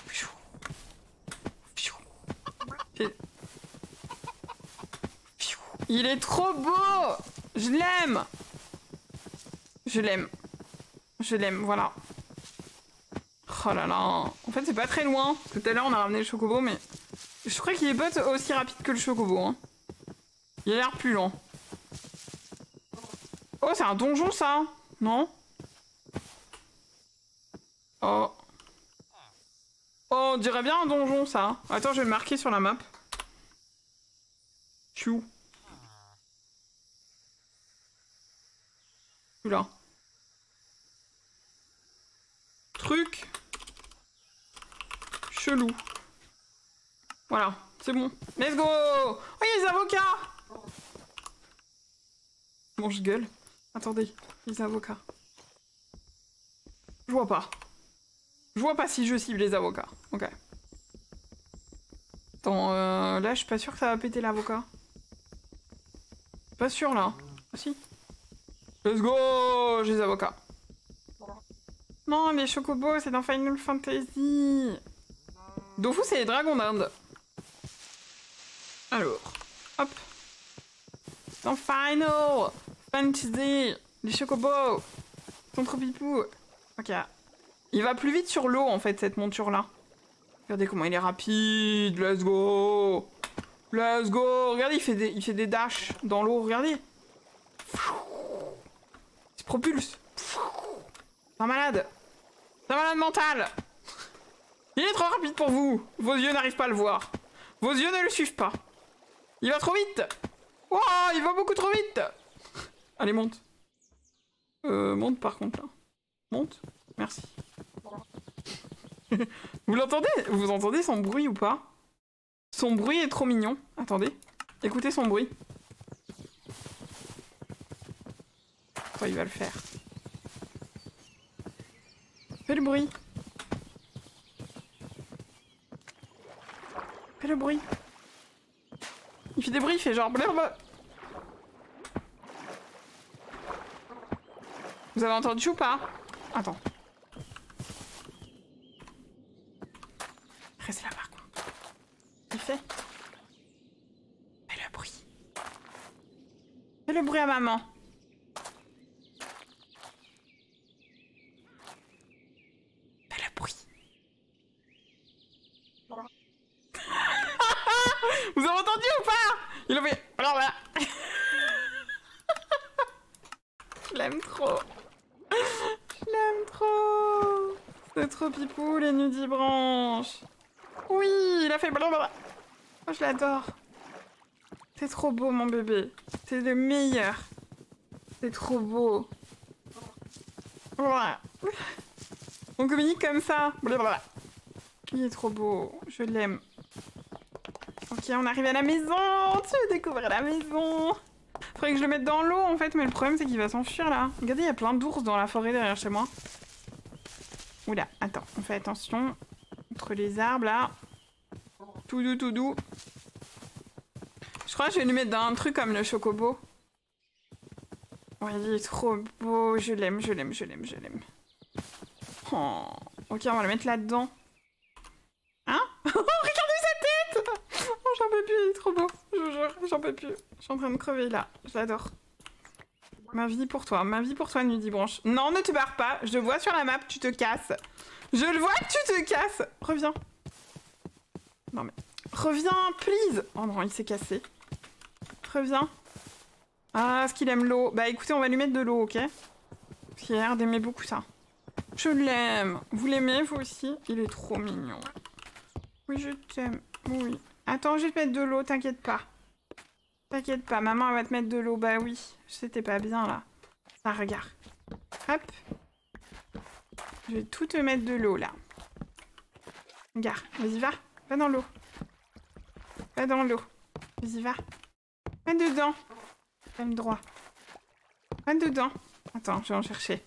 Il est trop beau. Je l'aime. Je l'aime. Je l'aime, voilà. Oh là là. En fait, c'est pas très loin. Parce que tout à l'heure, on a ramené le chocobo, mais... Je crois qu'il est pas aussi rapide que le chocobo. Hein. Il a l'air plus lent. Oh, c'est un donjon, ça? Non? Oh. Oh, on dirait bien un donjon, ça. Attends, je vais le marquer sur la map. Chou. Là. Truc. Chelou. Voilà, c'est bon. Let's go! Oh, il y a des avocats! Bon, je gueule. Attendez, les avocats. Je vois pas. Je vois pas si je cible les avocats. Ok. Attends, euh, là, je suis pas sûre que ça va péter l'avocat. Pas sûr, là. Ah si. Let's go! J'ai les avocats. Non, les chocobos, c'est dans Final Fantasy. Dofus, c'est les dragons d'Inde. Alors, hop. Dans Final Fantasy, les chocobos sont trop pipous. Ok. Il va plus vite sur l'eau, en fait, cette monture-là. Regardez comment il est rapide. Let's go! Let's go! Regardez, il fait des, il fait des dashs dans l'eau, regardez. Il se propulse. C'est un malade. C'est un malade mental. Il est trop rapide pour vous. Vos yeux n'arrivent pas à le voir. Vos yeux ne le suivent pas. Il va trop vite. Wow, il va beaucoup trop vite. Allez, monte. Euh, monte par contre, là. Monte. Merci. Vous l'entendez? Vous entendez son bruit ou pas? Son bruit est trop mignon. Attendez. Écoutez son bruit. Attends, il va le faire. Fais le bruit. Fais le bruit. Il fait des bruits, il fait genre blablabla. Vous avez entendu ou pas? Attends. Reste là par contre. Il fait. Fais le bruit. Fais le bruit à maman. Fais le bruit. Vous avez entendu ou pas? Il a fait... Alors voilà. Je l'aime trop. Je l'aime trop. C'est trop pipou les nudibranches. Oui, il a fait blablabla. Oh, je l'adore. C'est trop beau mon bébé. C'est le meilleur. C'est trop beau. Voilà. On communique comme ça. Blablabla. Il est trop beau. Je l'aime. Ok, on arrive à la maison. Tu veux découvrir la maison? Faudrait que je le mette dans l'eau en fait, mais le problème c'est qu'il va s'enfuir là. Regardez, il y a plein d'ours dans la forêt derrière chez moi. Oula, attends, on fait attention. Entre les arbres là. Tout doux, tout doux. Je crois que je vais lui mettre dans un truc comme le chocobo. Ouais, il est trop beau. Je l'aime, je l'aime, je l'aime, je l'aime. Oh. Ok, on va le mettre là-dedans. Hein? Oh, regardez sa tête! Oh, j'en peux plus, il est trop beau. Je vous jure, j'en peux plus. Je suis en train de crever là. Je l'adore. Ma vie pour toi, ma vie pour toi, Nudibranche. Non, ne te barre pas. Je vois sur la map, tu te casses. Je le vois que tu te casses. Reviens. Non mais... Reviens, please. Oh non, il s'est cassé. Reviens. Ah, est-ce qu'il aime l'eau? Bah écoutez, on va lui mettre de l'eau, ok? Parce qu'il a l'air d'aimer beaucoup ça. Je l'aime. Vous l'aimez, vous aussi? Il est trop mignon. Oui, je t'aime. Oui. Attends, je vais te mettre de l'eau, t'inquiète pas. T'inquiète pas, maman elle va te mettre de l'eau. Bah oui, c'était pas bien là. Ça, regarde. Hop. Je vais tout te mettre de l'eau là. Regarde, vas-y, va. Va dans l'eau. Va dans l'eau. Vas-y, va. Va dedans. Même droit. Va dedans. Attends, je vais en chercher.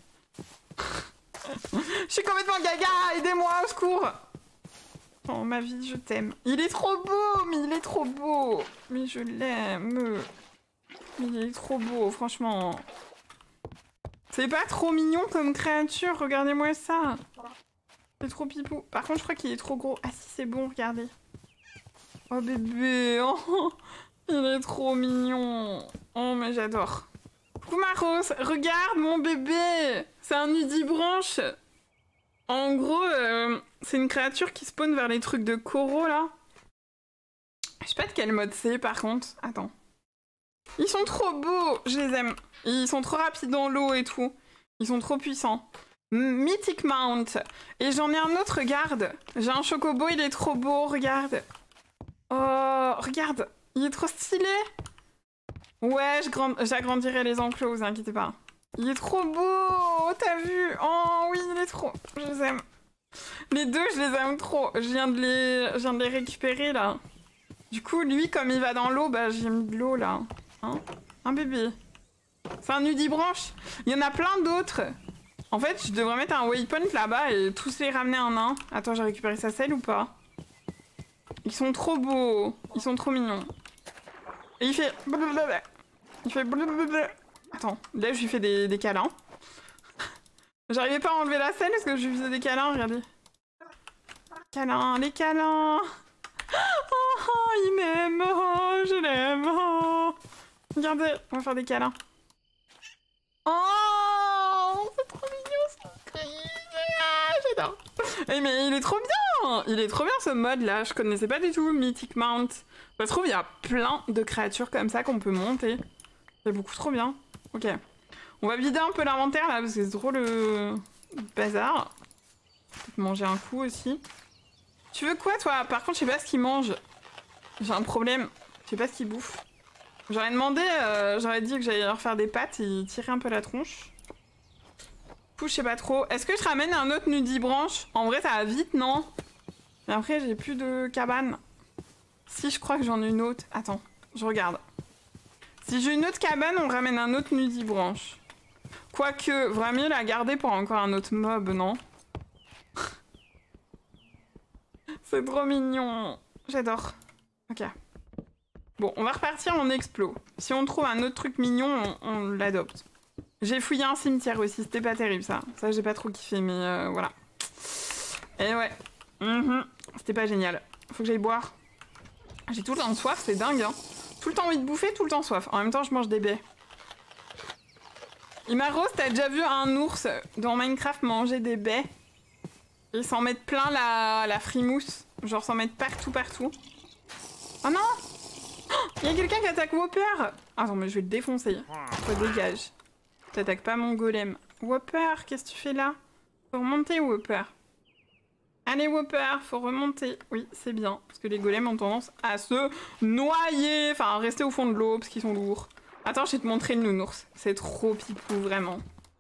Je suis complètement gaga. Aidez-moi, au secours. Oh, ma vie, je t'aime. Il est trop beau, mais il est trop beau. Mais je l'aime. Il est trop beau, franchement. C'est pas trop mignon comme créature, regardez-moi ça. C'est trop pipou. Par contre, je crois qu'il est trop gros. Ah si, c'est bon, regardez. Oh bébé, oh, il est trop mignon. Oh, mais j'adore. Coucou ma rose, regarde mon bébé. C'est un nudibranche. En gros, euh, c'est une créature qui spawn vers les trucs de coraux, là. Je sais pas de quel mode c'est, par contre. Attends. Ils sont trop beaux, je les aime. Ils sont trop rapides dans l'eau et tout. Ils sont trop puissants. Mythic Mount. Et j'en ai un autre, regarde. J'ai un chocobo, il est trop beau, regarde. Oh, regarde. Il est trop stylé. Ouais, j'agrandirai les enclos, vous inquiétez pas. Il est trop beau, t'as vu? Oh oui, il est trop... Je les aime. Les deux, je les aime trop. Je viens de les, je viens de les récupérer, là. Du coup, lui, comme il va dans l'eau, bah j'ai mis de l'eau, là. Hein? Un bébé. C'est un nudibranche. Il y en a plein d'autres. En fait, je devrais mettre un waypoint là-bas et tous les ramener un à un. Attends, j'ai récupéré sa selle ou pas? Ils sont trop beaux. Ils sont trop mignons. Et il fait... Il fait... Attends, là je lui fais des, des câlins. J'arrivais pas à enlever la selle parce que je lui faisais des câlins, regardez. Câlins, les câlins. Oh, oh, il m'aime, oh, je l'aime. Oh. Regardez, on va faire des câlins. Oh, c'est trop mignon, c'est j'adore. Eh, mais il est trop bien. Il est trop bien ce mode là, je connaissais pas du tout Mythic Mount. Je trouve il y a plein de créatures comme ça qu'on peut monter. C'est beaucoup trop bien. Ok. On va vider un peu l'inventaire là parce que c'est trop le bazar. Peut-être manger un coup aussi. Tu veux quoi toi? Par contre je sais pas ce qu'il mange. J'ai un problème. Je sais pas ce qu'il bouffe. J'aurais demandé, euh, j'aurais dit que j'allais leur faire des pâtes et ils tiraient un peu la tronche. Du coup je sais pas trop. Est-ce que je ramène un autre nudibranche? En vrai ça va vite non? Mais après j'ai plus de cabane. Si je crois que j'en ai une autre. Attends, je regarde. Si j'ai une autre cabane, on ramène un autre nudibranche. Quoique, vaut mieux la garder pour encore un autre mob, non? C'est trop mignon. J'adore. Ok. Bon, on va repartir en explo. Si on trouve un autre truc mignon, on, on l'adopte. J'ai fouillé un cimetière aussi, c'était pas terrible ça. Ça j'ai pas trop kiffé, mais euh, voilà. Et ouais, mmh. C'était pas génial. Faut que j'aille boire. J'ai tout le temps soif, c'est dingue hein. Tout le temps envie de bouffer, tout le temps soif. En même temps je mange des baies. Imarose, t'as déjà vu un ours dans Minecraft manger des baies? Et s'en mettre plein la, la frimousse. Genre s'en mettre partout, partout. Oh non! Il y a quelqu'un qui attaque Whopper! Attends, mais je vais le défoncer. Faut dégage. T'attaques pas mon golem. Whopper, qu'est-ce que tu fais là? Faut remonter, Whopper. Allez, Whopper, faut remonter. Oui, c'est bien. Parce que les golems ont tendance à se noyer. Enfin, à rester au fond de l'eau parce qu'ils sont lourds. Attends, je vais te montrer le nounours. C'est trop pipou, vraiment.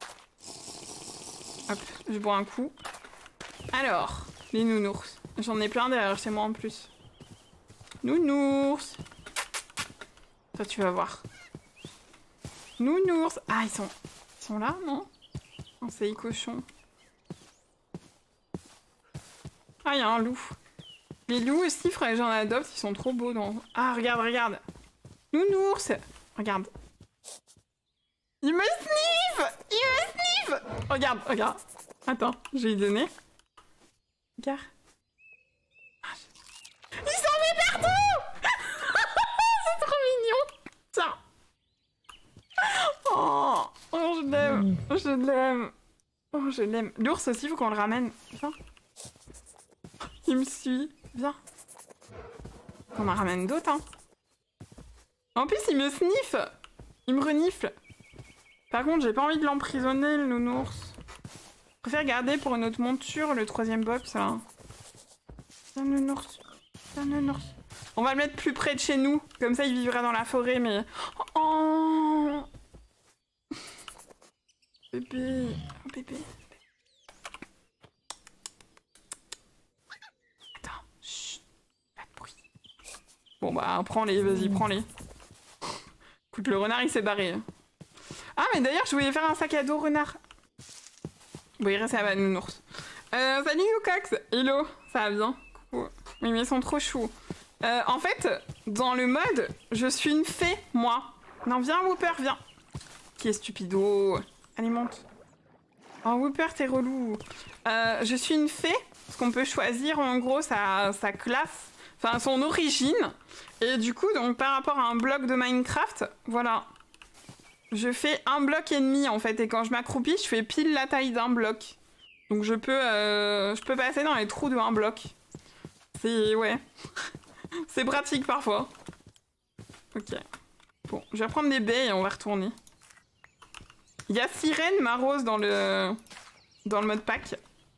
Hop, je bois un coup. Alors, les nounours. J'en ai plein derrière chez moi en plus. Nounours. Toi, tu vas voir. Nounours. Ah, ils sont... Ils sont là, non? Non, c'est les cochons. Ah, il y a un loup. Les loups aussi, faudrait que j'en adopte. Ils sont trop beaux dans... Ah, regarde, regarde. Nounours. Regarde. Il me sniffe. Il me sniffe. Regarde, regarde. Attends, je vais lui donner. Regarde. Il s'en met partout. C'est trop mignon. Tiens. Oh, oh je l'aime. Je l'aime. Oh, je l'aime. L'ours aussi, faut qu'on le ramène. Viens. Il me suit. Viens. On en ramène d'autres, hein. En plus, il me sniffe. Il me renifle. Par contre, j'ai pas envie de l'emprisonner, le nounours. Je préfère garder pour une autre monture le troisième box, là. Viens, nounours. Viens, nounours. On va le mettre plus près de chez nous. Comme ça, il vivra dans la forêt, mais... Oh, bébé. Oh, bébé. Attends. Chut. Pas de bruit. Bon, bah, prends-les. Vas-y, prends-les. Écoute, le renard, il s'est barré. Ah, mais d'ailleurs, je voulais faire un sac à dos renard. Bon, il reste à ma nounours. Euh, salut, Youcox. Hello. Ça va bien? Coucou. Oui, mais ils sont trop choux. Euh, en fait, dans le mode, je suis une fée, moi. Non, viens, Whopper, viens. Qui est stupido. Allez, monte. Oh, Whopper, t'es relou. Euh, je suis une fée, parce qu'on peut choisir, en gros, sa, sa classe, enfin, son origine. Et du coup, donc, par rapport à un bloc de Minecraft, voilà. Je fais un bloc et demi, en fait. Et quand je m'accroupis, je fais pile la taille d'un bloc. Donc, je peux, euh, je peux passer dans les trous de un bloc. C'est... ouais. C'est pratique parfois. Ok. Bon, je vais prendre des baies et on va retourner. Il y a Sirène, ma rose dans le dans le mode pack.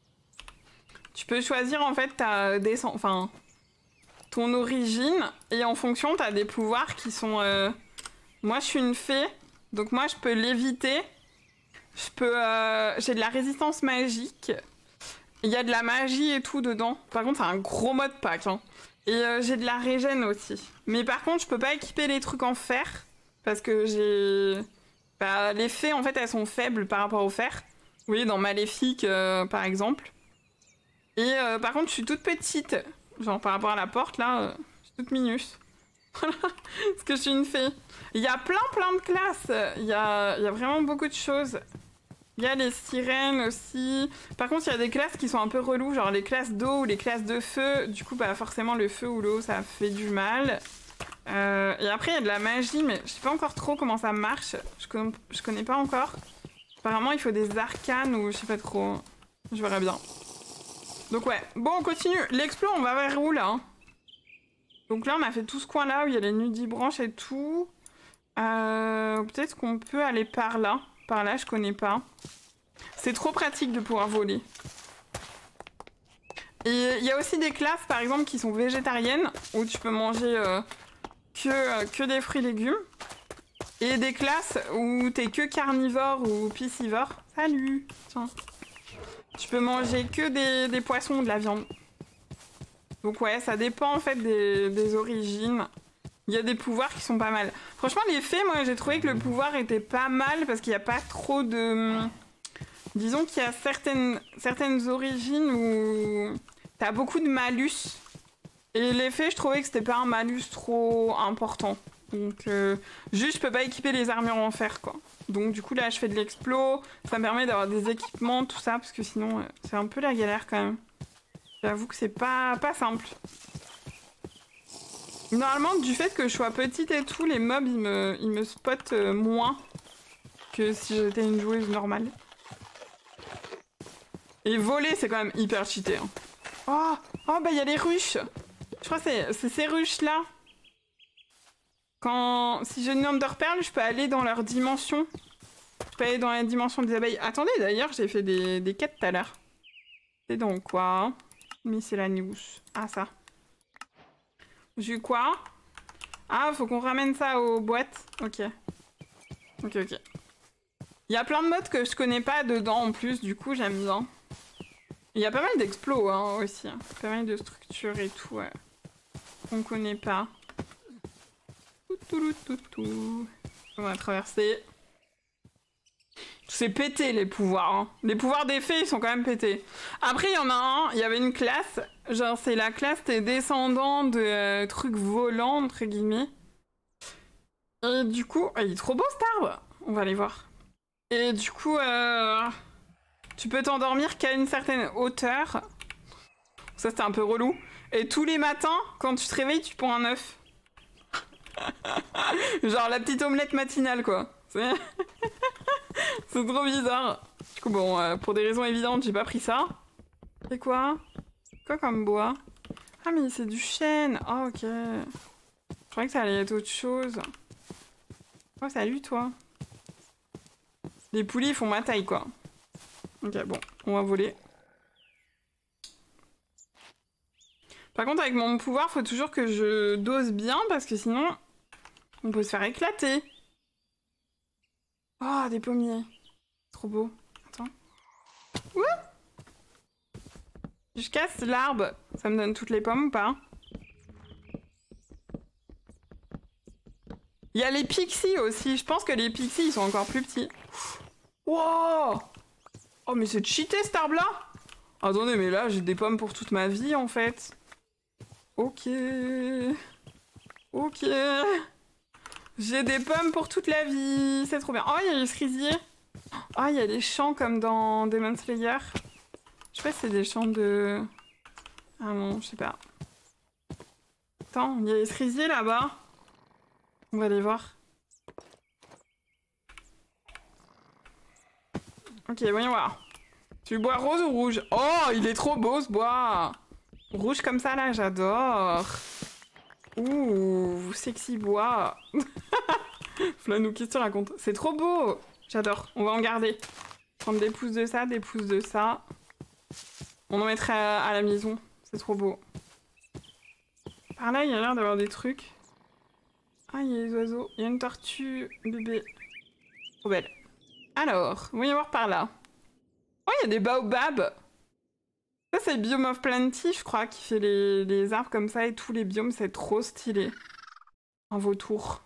Tu peux choisir en fait ta descend... enfin ton origine et en fonction t'as des pouvoirs qui sont. Euh... Moi je suis une fée, donc moi je peux léviter. Je peux. Euh... J'ai de la résistance magique. Il y a de la magie et tout dedans. Par contre c'est un gros mode pack. Hein. Et euh, j'ai de la régène aussi. Mais par contre, je peux pas équiper les trucs en fer. Parce que j'ai... Bah, les fées, en fait, elles sont faibles par rapport au fer. Vous voyez, dans Maléfique, euh, par exemple. Et euh, par contre, je suis toute petite. Genre, par rapport à la porte, là, euh, je suis toute minus. Voilà. Parce que je suis une fée. Il y a plein, plein de classes. Il y a, il y a vraiment beaucoup de choses. Il y a les sirènes aussi. Par contre, il y a des classes qui sont un peu reloues, genre les classes d'eau ou les classes de feu. Du coup, bah forcément, le feu ou l'eau, ça fait du mal. Euh, et après, il y a de la magie, mais je sais pas encore trop comment ça marche. Je connais, je connais pas encore. Apparemment, il faut des arcanes ou je sais pas trop. Je verrai bien. Donc ouais. Bon, on continue. L'explo, on va vers où, là? Donc là, on a fait tout ce coin-là où il y a les nudibranches et tout. Euh, Peut-être qu'on peut aller par là. Par là, je connais pas. C'est trop pratique de pouvoir voler. Et il y a aussi des classes, par exemple, qui sont végétariennes, où tu peux manger euh, que, euh, que des fruits et légumes. Et des classes où t'es que carnivore ou piscivore. Salut! Tiens. Tu peux manger que des, des poissons ou de la viande. Donc ouais, ça dépend en fait des, des origines. Il y a des pouvoirs qui sont pas mal. Franchement, les fées, moi, j'ai trouvé que le pouvoir était pas mal parce qu'il n'y a pas trop de... Disons qu'il y a certaines, certaines origines où t'as beaucoup de malus. Et les fées, je trouvais que c'était pas un malus trop important. Donc, euh, juste, je peux pas équiper les armures en fer, quoi. Donc, du coup, là, je fais de l'explo. Ça me permet d'avoir des équipements, tout ça, parce que sinon, euh, c'est un peu la galère, quand même. J'avoue que c'est pas, pas simple. Normalement, du fait que je sois petite et tout, les mobs, ils me, ils me spotent euh, moins que si j'étais une joueuse normale. Et voler, c'est quand même hyper cheaté. Hein. Oh, oh, bah, il y a les ruches. Je crois que c'est ces ruches-là. Quand... Si j'ai une Ender Pearl, je peux aller dans leur dimension. Je peux aller dans la dimension des abeilles. Attendez, d'ailleurs, j'ai fait des, des quêtes tout à l'heure. C'est donc quoi? Miscellaneous. Ah, ça. J'ai quoi? Ah, faut qu'on ramène ça aux boîtes. Ok. Ok, ok. Il y a plein de modes que je connais pas dedans en plus, du coup, j'aime bien. Il y a pas mal d'explos hein, aussi. Hein. Pas mal de structures et tout. Ouais. Qu'on connaît pas. Tout, tout, tout. On va traverser. C'est pété les pouvoirs. Hein. Les pouvoirs des fées, ils sont quand même pétés. Après, il y en a un, il y avait une classe. Genre, c'est la classe des descendants de euh, trucs volants, entre guillemets. Et du coup, il est trop beau cet arbre. On va aller voir. Et du coup, euh, tu peux t'endormir qu'à une certaine hauteur. Ça, c'était un peu relou. Et tous les matins, quand tu te réveilles, tu prends un œuf. Genre la petite omelette matinale, quoi. C'est c'est trop bizarre. Du coup, bon, euh, pour des raisons évidentes, j'ai pas pris ça. C'est quoi? Quoi comme bois? Ah, mais c'est du chêne. Ah, oh, ok. Je croyais que ça allait être autre chose. Oh, salut, toi. Les poulies, ils font ma taille, quoi. Ok, bon, on va voler. Par contre, avec mon pouvoir, faut toujours que je dose bien, parce que sinon, on peut se faire éclater. Oh, des pommiers. Trop beau. Attends. Ouh! Si je casse l'arbre, ça me donne toutes les pommes ou pas? Il y a les pixies aussi. Je pense que les pixies, ils sont encore plus petits. Wow! Oh, mais c'est cheaté, cet arbre-là! Attendez, mais là, j'ai des pommes pour toute ma vie, en fait. Ok. Ok. J'ai des pommes pour toute la vie. C'est trop bien. Oh, il y a les cerisiers. Oh, il y a des champs comme dans Demon Slayer. Je sais pas si c'est des champs de... Ah non, je sais pas. Attends, il y a les cerisiers là-bas. On va aller voir. Ok, voyons voir. Tu bois rose ou rouge? Oh, il est trop beau ce bois. Rouge comme ça là, j'adore. Ouh, sexy bois. Flanou, qu'est-ce que tu racontes? C'est trop beau. J'adore, on va en garder. Prendre des pousses de ça, des pousses de ça. On en mettrait à, à la maison. C'est trop beau. Par là, il y a l'air d'avoir des trucs. Ah, il y a les oiseaux. Il y a une tortue bébé. Trop belle. Alors, voyons voir par là. Oh, il y a des baobabs. Ça, c'est le biome of Plenty, je crois, qui fait les, les arbres comme ça et tous les biomes. C'est trop stylé. Un vautour.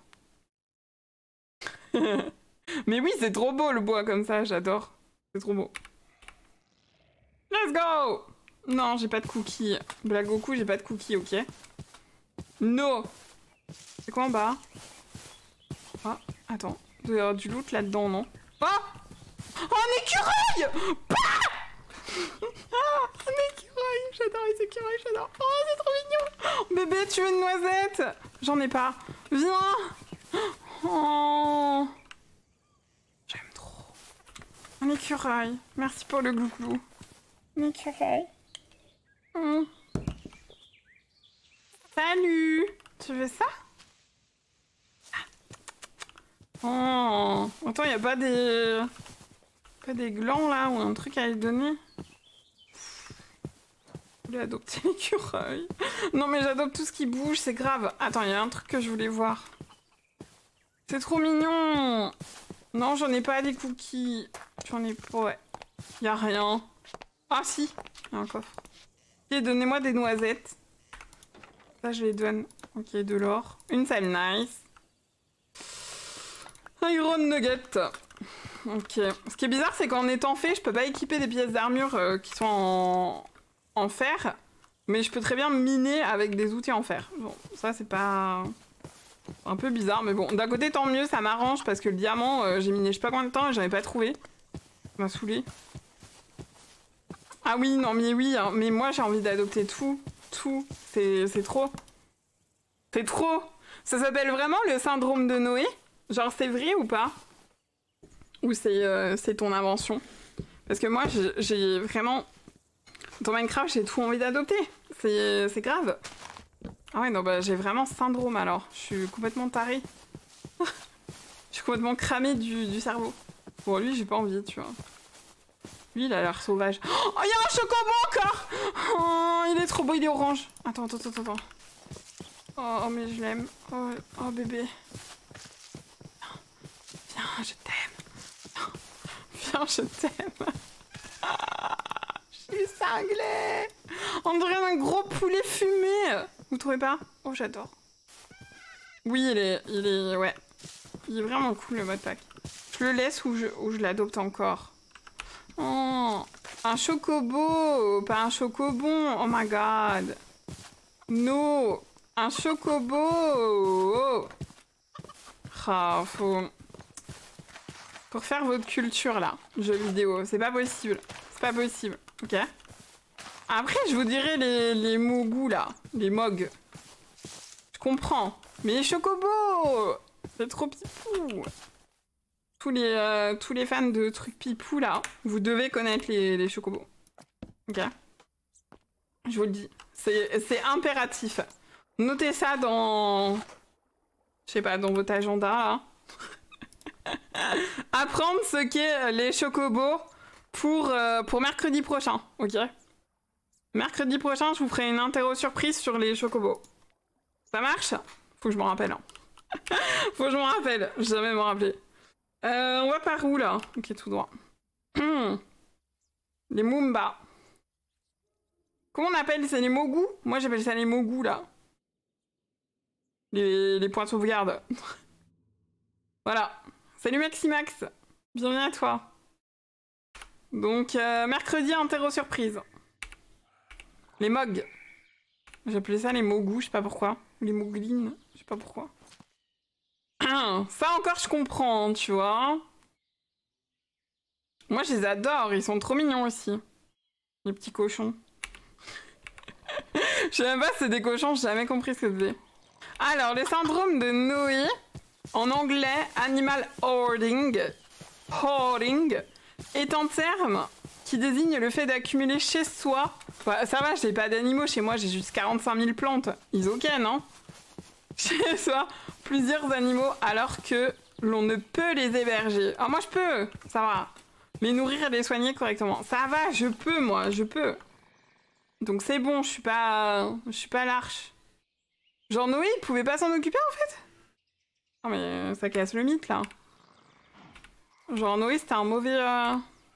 Mais oui, c'est trop beau le bois comme ça, j'adore. C'est trop beau. Let's go! Non, j'ai pas de cookies. Blague Goku, j'ai pas de cookies, ok? No! C'est quoi en bas? Ah, attends. Il doit y avoir du loot là-dedans, non? Oh! Oh, un écureuil! Bah ah, un écureuil! J'adore les écureuils, j'adore. Oh, c'est trop mignon! Bébé, tu veux une noisette? J'en ai pas. Viens! Oh! J'aime trop. Un écureuil. Merci pour le glouglou. Un écureuil. Mmh. Salut! Tu veux ça? Oh! Attends, y a pas des... Pas des glands là ou un truc à lui donner? Je voulais adopter l'écureuil. Non mais j'adopte tout ce qui bouge, c'est grave. Attends, il y a un truc que je voulais voir. C'est trop mignon! Non, j'en ai pas des cookies. J'en ai pas, ouais. Y a rien. Ah si! Il y a un coffre. Ok, donnez-moi des noisettes. Ça, je les donne. Ok, de l'or. Une salle nice. Iron Nugget. Ok. Ce qui est bizarre, c'est qu'en étant fait, je peux pas équiper des pièces d'armure euh, qui sont en... en fer. Mais je peux très bien miner avec des outils en fer. Bon, ça, c'est pas... Un peu bizarre, mais bon. D'un côté, tant mieux, ça m'arrange parce que le diamant, euh, j'ai miné je sais pas combien de temps et j'en ai pas trouvé. Ça m'a saoulé. Ah oui, non, mais oui, hein, mais moi j'ai envie d'adopter tout. Tout. C'est trop. C'est trop. Ça s'appelle vraiment le syndrome de Noé? Genre, c'est vrai ou pas? Ou c'est euh, c'est ton invention? Parce que moi, j'ai vraiment... Dans Minecraft, j'ai tout envie d'adopter. C'est grave. Ah ouais, non, bah j'ai vraiment syndrome alors. Je suis complètement tarée. Je suis complètement cramée du, du cerveau. Bon, lui, j'ai pas envie, tu vois. Lui, il a l'air sauvage. Oh, il y a un chocobo encore! Oh, il est trop beau, il est orange. Attends, attends, attends, attends. Oh, mais je l'aime. Oh, oh, bébé. Viens, viens, je t'aime. Viens, je t'aime. Je suis cinglée. On dirait un gros poulet fumé. Vous trouvez pas? Oh, j'adore. Oui, il est, il est... Ouais. Il est vraiment cool, le mode pack. Je le laisse ou je, ou je l'adopte encore? Oh, un chocobo, pas un chocobon. Oh my god. No. Un chocobo. Ah, faut... Pour faire votre culture, là, jeux vidéo, c'est pas possible. C'est pas possible, ok? Après, je vous dirai les, les mogous, là. Les mogs. Je comprends. Mais les chocobos, c'est trop pipou. Tous les, euh, tous les fans de trucs pipou, là, vous devez connaître les, les chocobos. Ok? Je vous le dis. C'est impératif. Notez ça dans... Je sais pas, dans votre agenda, là. Apprendre ce qu'est les chocobos pour, euh, pour mercredi prochain, ok? Mercredi prochain, je vous ferai une interro surprise sur les chocobos. Ça marche? Faut que je m'en rappelle. Hein. Faut que je m'en rappelle. Je vais jamais m'en rappeler. Euh, on va par où, là? Ok, tout droit. Les Moombas. Comment on appelle? C'est les Mogous? Moi, j'appelle ça les Mogous, là. Les, les points de sauvegarde. Voilà. Salut Maximax. Bienvenue à toi. Donc, euh, mercredi, interro surprise. Les Mogs. J'appelais ça les Mogous, je sais pas pourquoi. Les Moglines, je sais pas pourquoi. Ça encore, je comprends, tu vois. Moi, je les adore, ils sont trop mignons aussi. Les petits cochons. Je sais même pas si c'est des cochons, j'ai jamais compris ce que c'était. Alors, le syndrome de Noé, en anglais, animal hoarding, hoarding, est un terme qui désigne le fait d'accumuler chez soi. Bah, ça va, j'ai pas d'animaux chez moi, j'ai juste quarante-cinq mille plantes. Ils ok, non? Chez soi, plusieurs animaux alors que l'on ne peut les héberger. Ah, moi je peux, ça va. Les nourrir et les soigner correctement. Ça va, je peux, moi, je peux. Donc c'est bon, je suis pas... Je suis pas l'arche. Genre Noé, il pouvait pas s'en occuper en fait? Non mais ça casse le mythe là. Genre Noé, c'était un mauvais... Euh...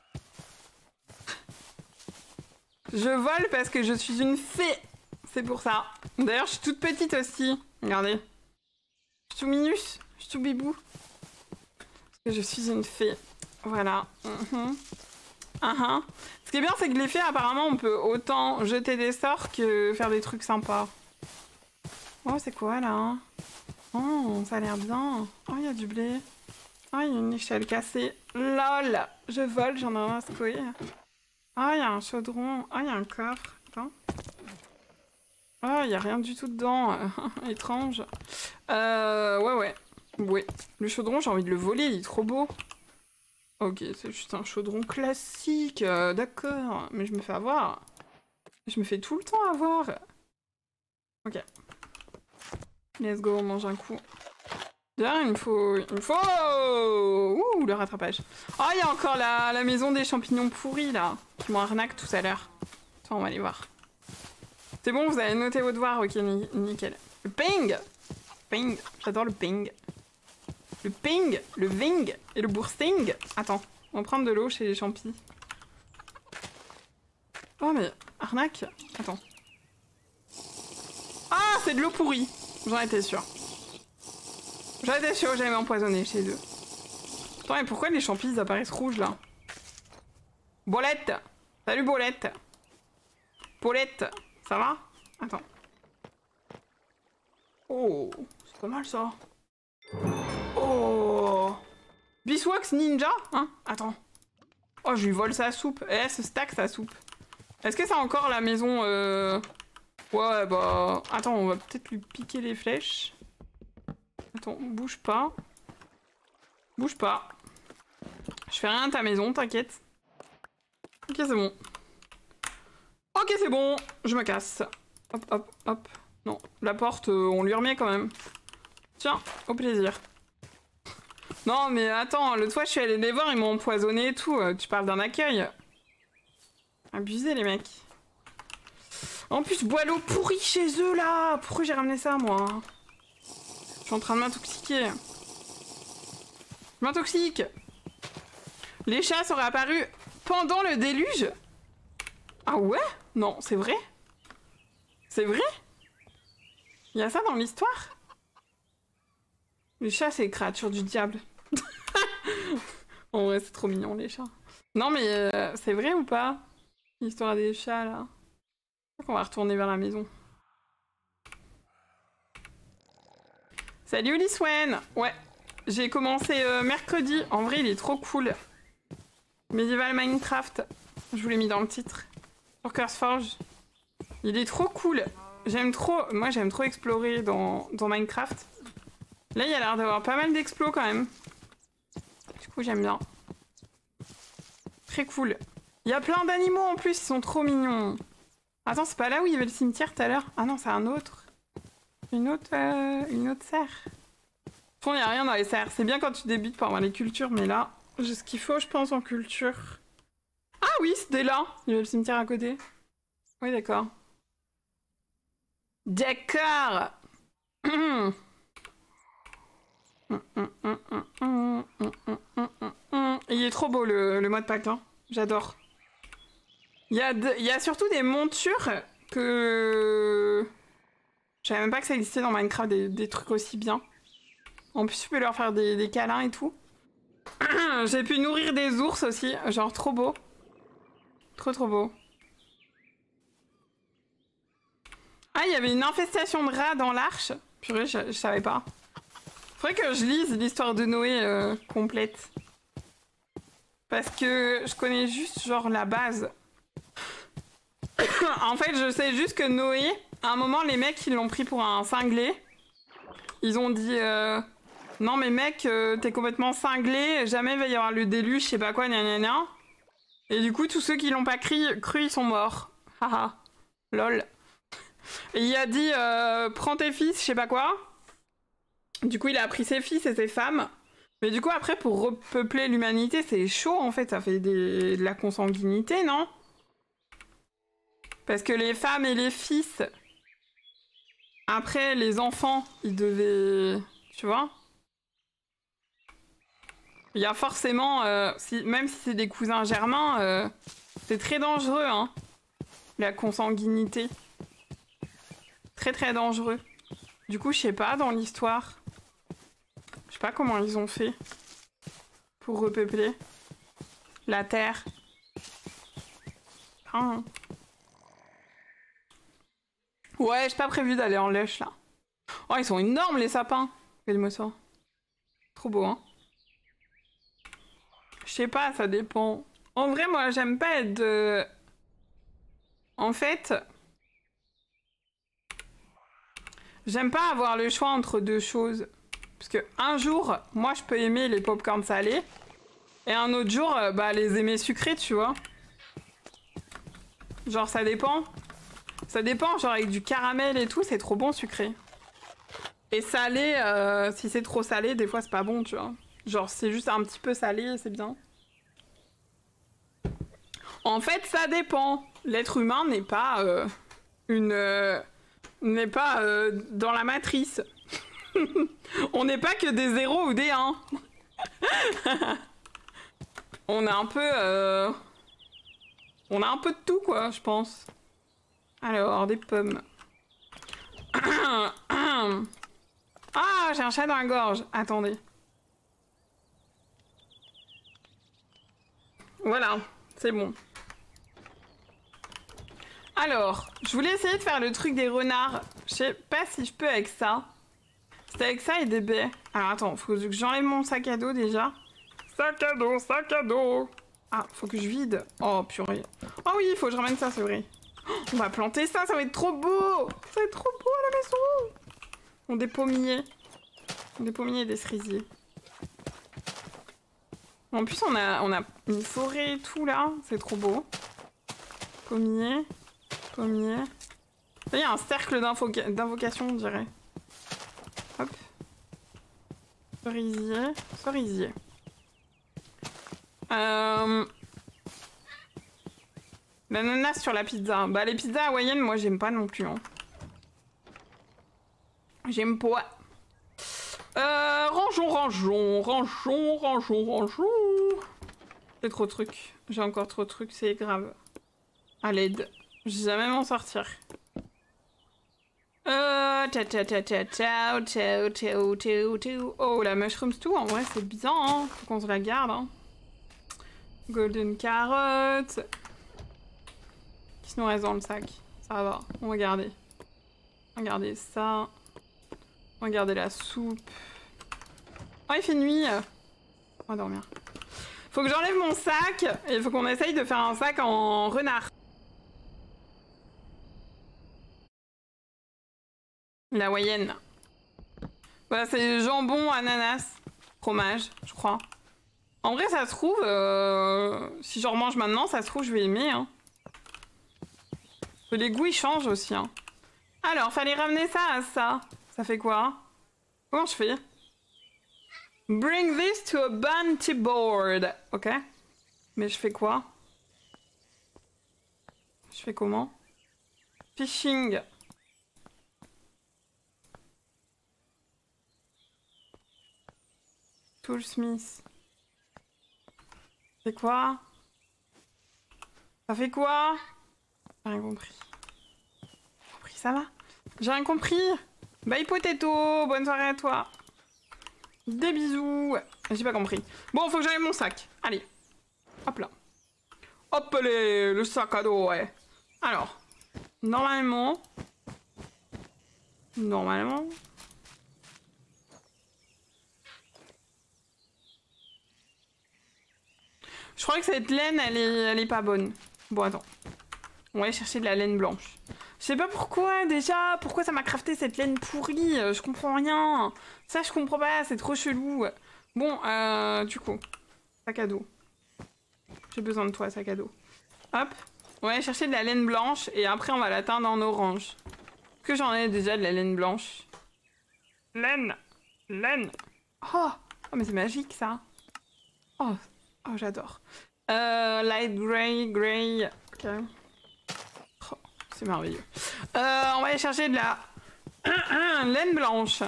Je vole parce que je suis une fée. C'est pour ça. D'ailleurs, je suis toute petite aussi. Regardez. Je suis tout minus. Je suis tout bibou. Parce que je suis une fée. Voilà. Mm-hmm. Uh-huh. Ce qui est bien, c'est que les fées, apparemment, on peut autant jeter des sorts que faire des trucs sympas. Oh, c'est quoi, là hein? Oh, ça a l'air bien. Oh, il y a du blé. Oh, il y a une échelle cassée. Lol. Je vole, j'en ai un à secouer. Oh, il y a un chaudron. Oh, il y a un coffre. Attends. Oh, il y a rien du tout dedans. Étrange. Euh, ouais, ouais. Ouais. Le chaudron, j'ai envie de le voler, il est trop beau. Ok, c'est juste un chaudron classique. Euh, D'accord. Mais je me fais avoir. Je me fais tout le temps avoir. Ok. Let's go, on mange un coup. D'ailleurs, il me faut... Il me faut... Ouh, le rattrapage. Oh, il y a encore la, la maison des champignons pourris, là. Qui m'ont arnaqué tout à l'heure. Attends, on va aller voir. C'est bon, vous avez noté vos devoirs. Ok, ni nickel. Le ping. Ping. J'adore le ping. Le ping, le ving et le bursting. Attends, on va prendre de l'eau chez les champis. Oh, mais... Arnaque. Attends. Ah, c'est de l'eau pourrie. J'en étais sûre. J'en étais sûre que j'allais m'empoisonner chez eux. Attends, mais pourquoi les champis ils apparaissent rouges là? Bolette. Salut Bolette. Paulette. Ça va? Attends. Oh, pas mal ça. Oh, Beeswax Ninja, hein? Attends. Oh, je lui vole sa soupe. Eh, ce stack sa soupe. Est-ce que c'est encore la maison euh... Ouais, bah... Attends, on va peut-être lui piquer les flèches. Attends, bouge pas. Bouge pas. Je fais rien à ta maison, t'inquiète. Ok, c'est bon. Ok, c'est bon. Je me casse. Hop, hop, hop. Non, la porte, euh, on lui remet quand même. Tiens, au plaisir. Non, mais attends, l'autre fois, je suis allée les voir, ils m'ont empoisonné et tout. Euh, tu parles d'un accueil. Abusé, les mecs. En plus, je bois l'eau pourrie chez eux, là. Pourquoi j'ai ramené ça, moi? Je suis en train de m'intoxiquer. Je m'intoxique. Les chats seraient apparus pendant le déluge? Ah ouais? Non, c'est vrai? C'est vrai? Il y a ça dans l'histoire? Les chats, c'est les créatures du diable. En vrai, c'est trop mignon, les chats. Non, mais euh, c'est vrai ou pas? L'histoire des chats, là. Je crois qu'on va retourner vers la maison. Salut Liswen. Ouais, j'ai commencé euh, mercredi. En vrai, il est trop cool. Medieval Minecraft. Je vous l'ai mis dans le titre. Sur CurseForge. Il est trop cool. J'aime trop... Moi, j'aime trop explorer dans, dans Minecraft. Là, il y a l'air d'avoir pas mal d'explos, quand même. Du coup, j'aime bien. Très cool. Il y a plein d'animaux, en plus. Ils sont trop mignons. Attends, c'est pas là où il y avait le cimetière tout à l'heure? Ah non, c'est un autre. Une autre, euh, une autre serre. Au fond, il n'y a rien dans les serres. C'est bien quand tu débutes pour avoir les cultures, mais là, j'ai ce qu'il faut, je pense, en culture. Ah oui, c'était là. Il y avait le cimetière à côté. Oui, d'accord. D'accord. Il est trop beau, le, le mode pack, hein. J'adore. Il y a de, il y a surtout des montures que... Je savais même pas que ça existait dans Minecraft, des, des trucs aussi bien. En plus, tu peux leur faire des, des câlins et tout. J'ai pu nourrir des ours aussi, genre trop beau. Trop trop beau. Ah, il y avait une infestation de rats dans l'arche. Purée, je, je savais pas. Faudrait que je lise l'histoire de Noé euh, complète. Parce que je connais juste genre la base. En fait, je sais juste que Noé, à un moment, les mecs, ils l'ont pris pour un cinglé. Ils ont dit euh, non mais mec, euh, t'es complètement cinglé, jamais il va y avoir le déluge, je sais pas quoi, gna gna gna. Et du coup, tous ceux qui l'ont pas cru, cru, ils sont morts. Haha, lol. Et il a dit euh, prends tes fils, je sais pas quoi. Du coup, il a pris ses fils et ses femmes. Mais du coup, après, pour repeupler l'humanité, c'est chaud en fait, ça fait des... de la consanguinité, non? Parce que les femmes et les fils, après les enfants, ils devaient... Tu vois? Il y a forcément, euh, si... même si c'est des cousins germains, euh... c'est très dangereux, hein, la consanguinité. Très très dangereux. Du coup, je sais pas, dans l'histoire, je sais pas comment ils ont fait pour repeupler la Terre. Ah. Ouais, j'ai pas prévu d'aller en lèche, là. Oh, ils sont énormes, les sapins. Regarde-moi ça. Trop beau, hein. Je sais pas, ça dépend. En vrai, moi, j'aime pas être de... En fait... J'aime pas avoir le choix entre deux choses. Parce que un jour, moi, je peux aimer les pop-corn salés. Et un autre jour, bah, les aimer sucrés, tu vois. Genre, ça dépend. Ça dépend, genre avec du caramel et tout, c'est trop bon sucré. Et salé, euh, si c'est trop salé, des fois, c'est pas bon, tu vois. Genre, c'est juste un petit peu salé, c'est bien. En fait, ça dépend. L'être humain n'est pas euh, une... Euh, n'est pas euh, dans la matrice. On n'est pas que des zéros ou des un. On a un peu... Euh... On a un peu de tout, quoi, je pense. Alors, des pommes. Ah, j'ai un chat dans la gorge. Attendez. Voilà, c'est bon. Alors, je voulais essayer de faire le truc des renards. Je sais pas si je peux avec ça. C'était avec ça et des baies. Alors attends, faut que j'enlève mon sac à dos déjà. Sac à dos, sac à dos. Ah, faut que je vide. Oh purée. Oh oui, il faut que je ramène ça, c'est vrai. Oh, on va planter ça, ça va être trop beau. Ça va être trop beau à la maison. On des pommiers. Des pommiers et des cerisiers. En plus, on a, on a une forêt et tout là. C'est trop beau. Pommier. Pommier. Il y a un cercle d'invocation, on dirait. Hop. Cerisier. Cerisier. Euh... L'ananas sur la pizza. Bah les pizzas hawaïennes, moi j'aime pas non plus. Hein. J'aime pas. Euh, rangeons, rangeons, rangeons, rangeons, rangeons. C'est trop de trucs. J'ai encore trop de trucs, c'est grave. À l'aide. Je vais jamais m'en sortir. Euh, ta ta ta ta ta ta ta ta ta. Oh, la mushroom stew, en vrai, c'est bien, hein. Faut qu'on se la garde, hein. Golden carrot. Qu'est-ce qu'il nous reste dans le sac? Ça va, on va garder. On va garder ça. On va garder la soupe. Oh, il fait nuit. On va dormir. Faut que j'enlève mon sac. Et il faut qu'on essaye de faire un sac en renard. La hawaïenne. Voilà, c'est jambon, ananas, fromage, je crois. En vrai, ça se trouve, euh, si j'en remange maintenant, ça se trouve, je vais aimer. Hein. Les goûts, ils changent aussi. Hein. Alors, fallait ramener ça à ça. Ça fait quoi? Comment je fais? Bring this to a bounty board. Ok. Mais je fais quoi? Je fais comment? Fishing. Toolsmith. C'est quoi? Ça fait quoi? J'ai rien compris. J'ai compris, ça va? J'ai rien compris. Bye potato, bonne soirée à toi. Des bisous. J'ai pas compris. Bon, faut que j'aille mon sac. Allez. Hop là. Hop les, le sac à dos, ouais. Alors, normalement... Normalement... Je crois que cette laine, elle est, elle est pas bonne. Bon, attends. On va aller chercher de la laine blanche. Je sais pas pourquoi, déjà. Pourquoi ça m'a crafté cette laine pourrie? Je comprends rien. Ça, je comprends pas. C'est trop chelou. Bon, euh, du coup. Sac à dos. J'ai besoin de toi, sac à dos. Hop. On va aller chercher de la laine blanche. Et après, on va la teindre en orange. Est-ce que j'en ai déjà de la laine blanche? Laine. Laine. Oh, oh mais c'est magique, ça. Oh. Oh, j'adore. Euh, light grey, grey. Ok. Oh, c'est merveilleux. Euh, on va aller chercher de la laine blanche.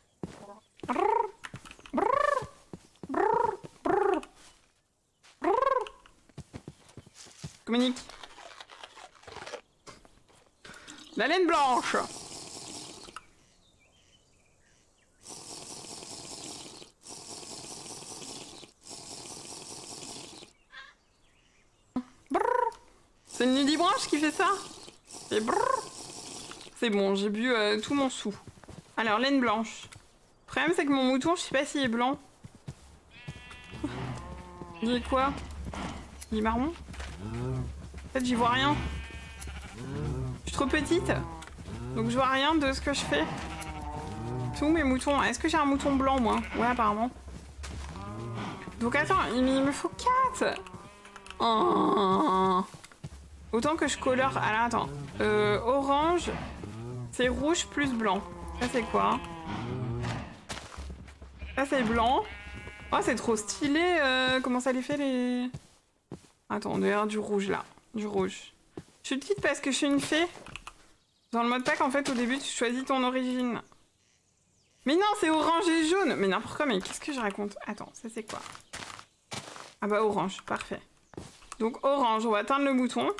Communique. La laine blanche. C'est une nudibranche qui fait ça? Et c'est bon, j'ai bu euh, tout mon sou. Alors, laine blanche. Le problème, c'est que mon mouton, je sais pas s'il est blanc. Il est quoi? Il est marron? En fait, j'y vois rien. Je suis trop petite. Donc, je vois rien de ce que je fais. C'est où mes moutons? Est-ce que j'ai un mouton blanc, moi? Ouais, apparemment. Donc, attends, il me faut quatre. Oh. Autant que je colore... Alors, attends. Euh, orange, c'est rouge plus blanc. Ça, c'est quoi? Ça, c'est blanc. Oh, c'est trop stylé. Euh, comment ça les fait, les... Attends, on doit avoir du rouge, là. Du rouge. Je suis petite parce que je suis une fée. Dans le mode pack, en fait, au début, tu choisis ton origine. Mais non, c'est orange et jaune. Mais n'importe quoi, mais qu'est-ce que je raconte? Attends, ça, c'est quoi? Ah bah, orange. Parfait. Donc, orange. On va atteindre le bouton.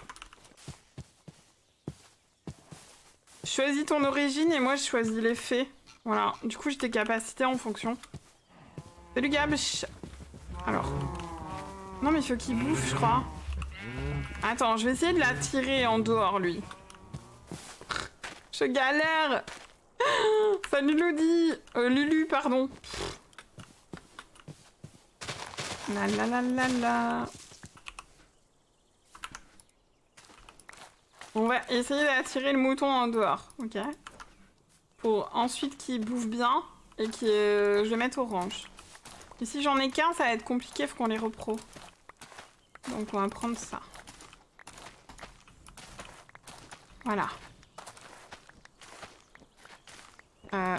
Choisis ton origine et moi je choisis les fées. Voilà, du coup j'ai tes capacités en fonction. Salut Gabch. Alors. Non mais il faut qu'il bouffe je crois. Attends, je vais essayer de la tirer en dehors lui. Je galère. Salut Lodi. Euh, Lulu, pardon. La la la la la. On va essayer d'attirer le mouton en dehors, ok? Pour ensuite qu'il bouffe bien et que euh, je le mette orange. Et si j'en ai qu'un, ça va être compliqué, faut qu'on les repro. Donc on va prendre ça. Voilà. Euh...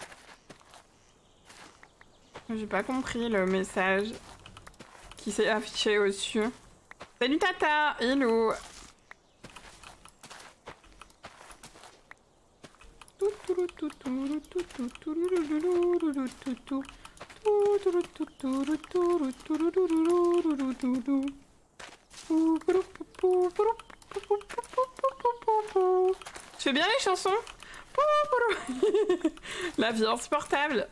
J'ai pas compris le message qui s'est affiché au-dessus. Salut Tata, hello. Tu fais bien les chansons? La vie insupportable.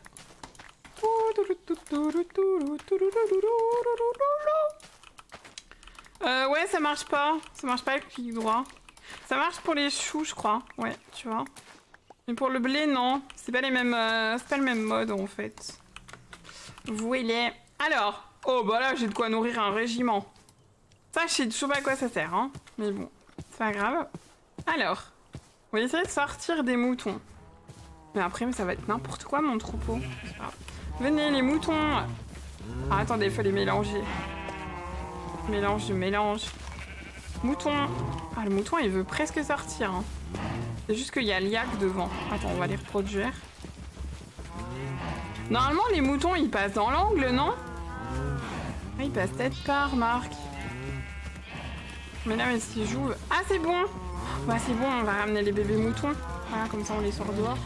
Euh, ouais, ça marche pas. Ça marche pas avec le clic droit. Ça marche pour les choux, je crois. Ouais, tu vois. Mais pour le blé, non. C'est pas les mêmes... Euh, c'est pas le même mode, en fait. Vous, il est... Alors. Oh, bah là, j'ai de quoi nourrir un régiment. Ça, je sais toujours pas à quoi ça sert, hein. Mais bon, c'est pas grave. Alors. On va essayer de sortir des moutons. Mais après, mais ça va être n'importe quoi, mon troupeau. Venez, les moutons. Ah, attendez, il faut les mélanger. Mélange, je mélange. Mouton. Ah, le mouton, il veut presque sortir. Hein. C'est juste qu'il y a l'I A C devant. Attends, on va les reproduire. Normalement, les moutons, ils passent dans l'angle, non? Ah, ils passent peut-être pas, remarque. Mais là, mais s'ils jouent... Ah, c'est bon. Bah, c'est bon, on va ramener les bébés moutons. Voilà, comme ça, on les sort dehors.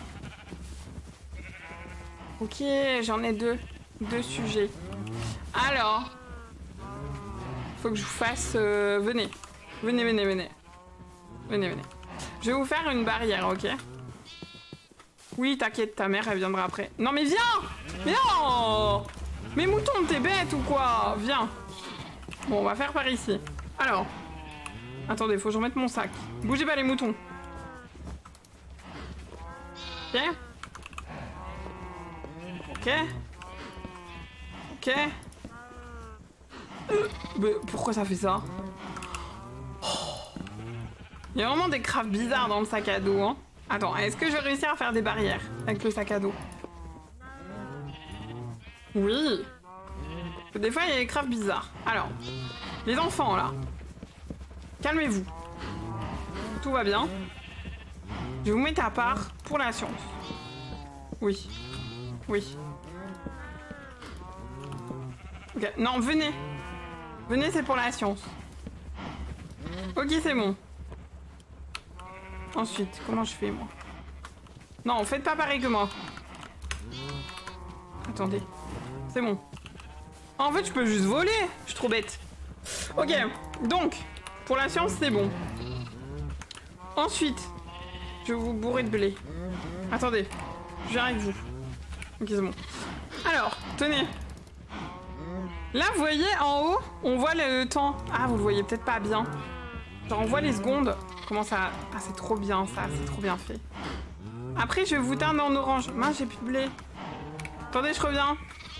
Ok, j'en ai deux. Deux sujets. Alors... Faut que je vous fasse... Euh... Venez. Venez, venez, venez. Venez, venez. Je vais vous faire une barrière, ok? Oui, t'inquiète, ta mère, elle viendra après. Non, mais viens! Mais non! Mais mouton, t'es bête ou quoi? Viens. Bon, on va faire par ici. Alors. Attendez, faut que je remette mon sac. Bougez pas les moutons. Ok. Ok. Ok. Euh, mais pourquoi ça fait ça? Oh. Il y a vraiment des crafts bizarres dans le sac à dos, hein. Attends, est-ce que je vais réussir à faire des barrières avec le sac à dos? Oui. Des fois, il y a des crafts bizarres. Alors, les enfants, là. Calmez-vous. Tout va bien. Je vous mets à part pour la science. Oui. Oui. Ok, non, venez. Venez, c'est pour la science. Ok, c'est bon. Ensuite, comment je fais, moi? Non, faites pas pareil que moi. Attendez. C'est bon. En fait, je peux juste voler. Je suis trop bête. Ok, donc, pour la science, c'est bon. Ensuite, je vais vous bourrer de blé. Attendez, je viens avec vous. Ok, c'est bon. Alors, tenez. Là, vous voyez, en haut, on voit le temps. Ah, vous le voyez peut-être pas bien. Genre, on voit les secondes. Comment ça... Ah, c'est trop bien, ça. C'est trop bien fait. Après, je vais vous teindre en orange. Mince, j'ai plus de blé. Attendez, je reviens.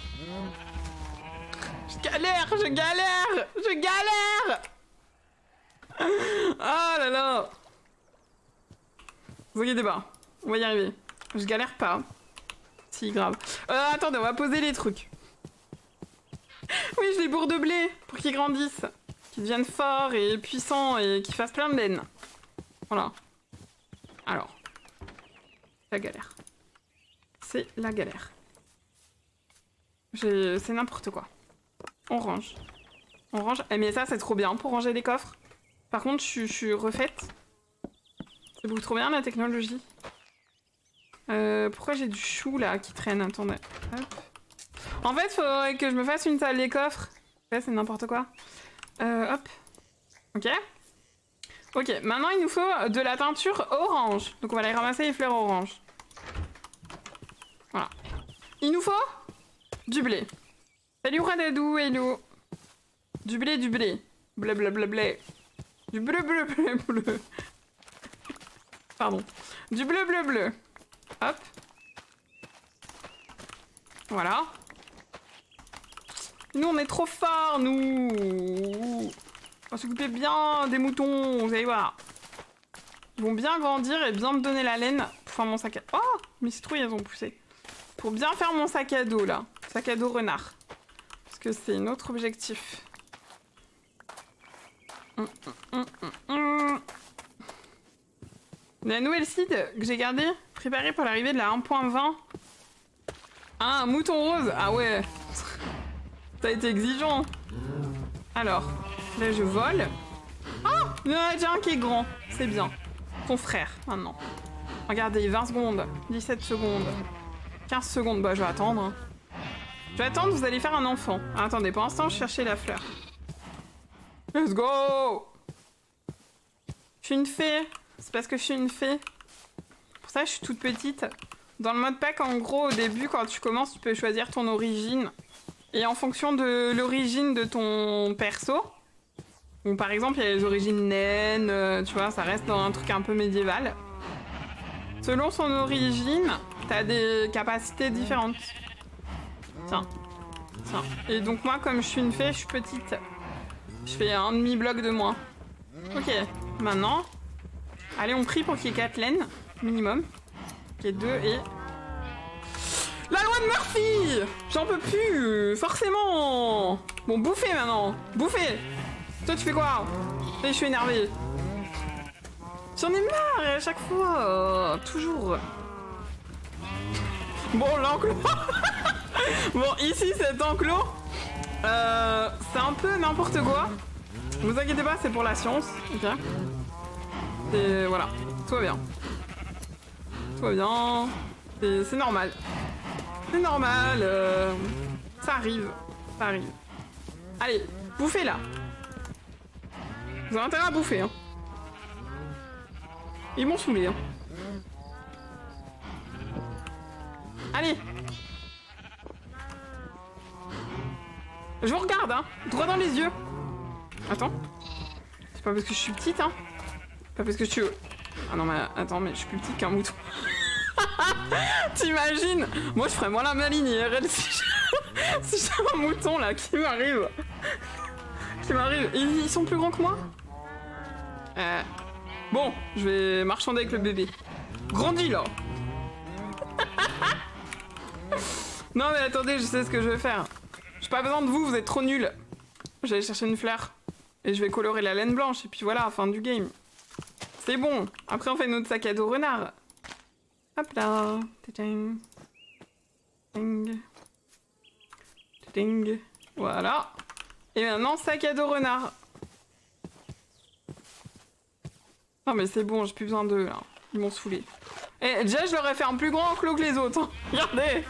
Je galère, je galère, je galère. Oh là là. Vous voyez des bas. On va y arriver. Je galère pas. Si, grave. Euh, attendez, on va poser les trucs. Oui, je les bourre de blé pour qu'ils grandissent. Qu'ils deviennent forts et puissants et qu'ils fassent plein de laine. Voilà. Alors. La galère. C'est la galère. C'est n'importe quoi. On range. On range. Eh, mais ça, c'est trop bien pour ranger les coffres. Par contre, je, je suis refaite. C'est beaucoup trop bien, la technologie. Euh, pourquoi j'ai du chou, là, qui traîne? Attendez. Hop. En fait, faudrait que je me fasse une salle des coffres. Ouais, c'est n'importe quoi. Euh, hop. Ok. Ok, maintenant, il nous faut de la teinture orange. Donc, on va aller ramasser les fleurs oranges. Voilà. Il nous faut du blé. Salut Radadou, hello. Du blé, du blé. Blé, blé, blé, blé. Du bleu, bleu, bleu, bleu. Pardon. Du bleu, bleu, bleu. Hop. Voilà. Nous, on est trop forts, nous. On va s'occuper bien des moutons, vous allez voir. Ils vont bien grandir et bien me donner la laine pour faire mon sac à... Oh, mes citrouilles, elles ont poussé. Pour bien faire mon sac à dos, là. Sac à dos renard. Parce que c'est notre objectif. Hum, hum, hum, hum. La nouvelle seed que j'ai gardée, préparée pour l'arrivée de la un point vingt. Ah, un mouton rose. Ah ouais. Ça a été exigeant. Alors, là je vole. Ah, il y en a déjà un qui est grand. C'est bien. Ton frère, maintenant. Regardez, vingt secondes, dix-sept secondes, quinze secondes. Bah, je vais attendre. Hein. Je vais attendre, vous allez faire un enfant. Ah, attendez, pour l'instant, je cherchais la fleur. Let's go! Je suis une fée. C'est parce que je suis une fée. Pour ça, je suis toute petite. Dans le mode pack, en gros, au début, quand tu commences, tu peux choisir ton origine. Et en fonction de l'origine de ton perso, donc par exemple, il y a les origines naines, euh, tu vois, ça reste dans un truc un peu médiéval. Selon son origine, t'as des capacités différentes. Tiens. Tiens. Et donc moi, comme je suis une fée, je suis petite. Je fais un demi-bloc de moins. Ok, maintenant... Allez, on prie pour qu'il y ait quatre laines, minimum. Qu'il y ait deux et... La loi de Murphy! J'en peux plus, forcément. Bon, bouffez maintenant. Bouffez. Toi, tu fais quoi? Et je suis énervée. J'en ai marre à chaque fois. Toujours. Bon, l'enclos. Bon, ici, cet enclos, euh, c'est un peu n'importe quoi. Vous inquiétez pas, c'est pour la science. Ok. Et voilà. Tout va bien. Tout va bien. C'est normal. C'est normal, euh... ça arrive, ça arrive. Allez, bouffez là. Vous avez intérêt à bouffer, hein. Ils m'ont saoulé, hein. Allez. Je vous regarde, hein, droit dans les yeux. Attends. C'est pas parce que je suis petite, hein. Pas parce que je suis... Ah non, mais attends, mais je suis plus petite qu'un mouton. T'imagines? Moi je ferais moins la maline I R L si j'ai si un mouton là qui m'arrive. Qui m'arrive. Ils sont plus grands que moi? euh... Bon, je vais marchander avec le bébé. Grandis là. Non mais attendez, je sais ce que je vais faire. J'ai pas besoin de vous, vous êtes trop nuls. Je vais aller chercher une fleur. Et je vais colorer la laine blanche. Et puis voilà, fin du game. C'est bon. Après on fait notre sac à dos renard. Hop là. Ting. Ting. Ting. Voilà. Et maintenant, sac à dos renard. Non mais c'est bon, j'ai plus besoin d'eux là. Ils m'ont saoulé. Et déjà, je leur ai fait un plus grand enclos que les autres. Hein. Regardez.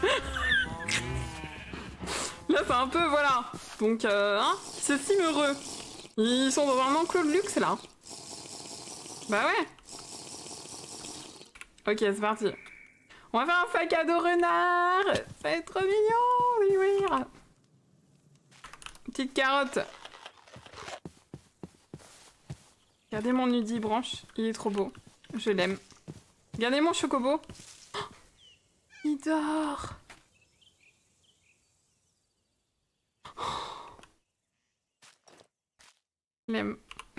Là, c'est un peu, voilà. Donc, euh, hein, c'est si heureux. Ils sont dans un enclos de luxe là. Bah ouais. Ok, c'est parti. On va faire un sac à dos renard. Ça va être trop mignon. Oui, oui. Petite carotte. Regardez mon nudibranche. Il est trop beau. Je l'aime. Regardez mon chocobo. Oh, il dort. Oh. Je l'aime.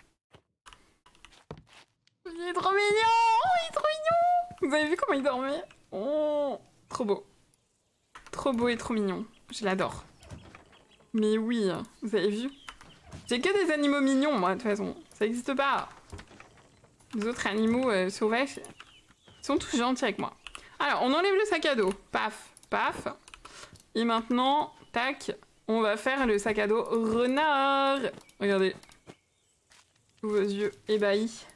Il est trop mignon. Oh, il est trop mignon. Vous avez vu comment il dormait? Oh, trop beau. Trop beau et trop mignon. Je l'adore. Mais oui, vous avez vu? J'ai que des animaux mignons, moi, de toute façon. Ça n'existe pas. Les autres animaux euh, sauvages sont tous gentils avec moi. Alors, on enlève le sac à dos. Paf, paf. Et maintenant, tac, on va faire le sac à dos renard. Regardez. Tous vos yeux ébahis.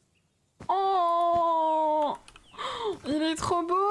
Oh! Il est trop beau!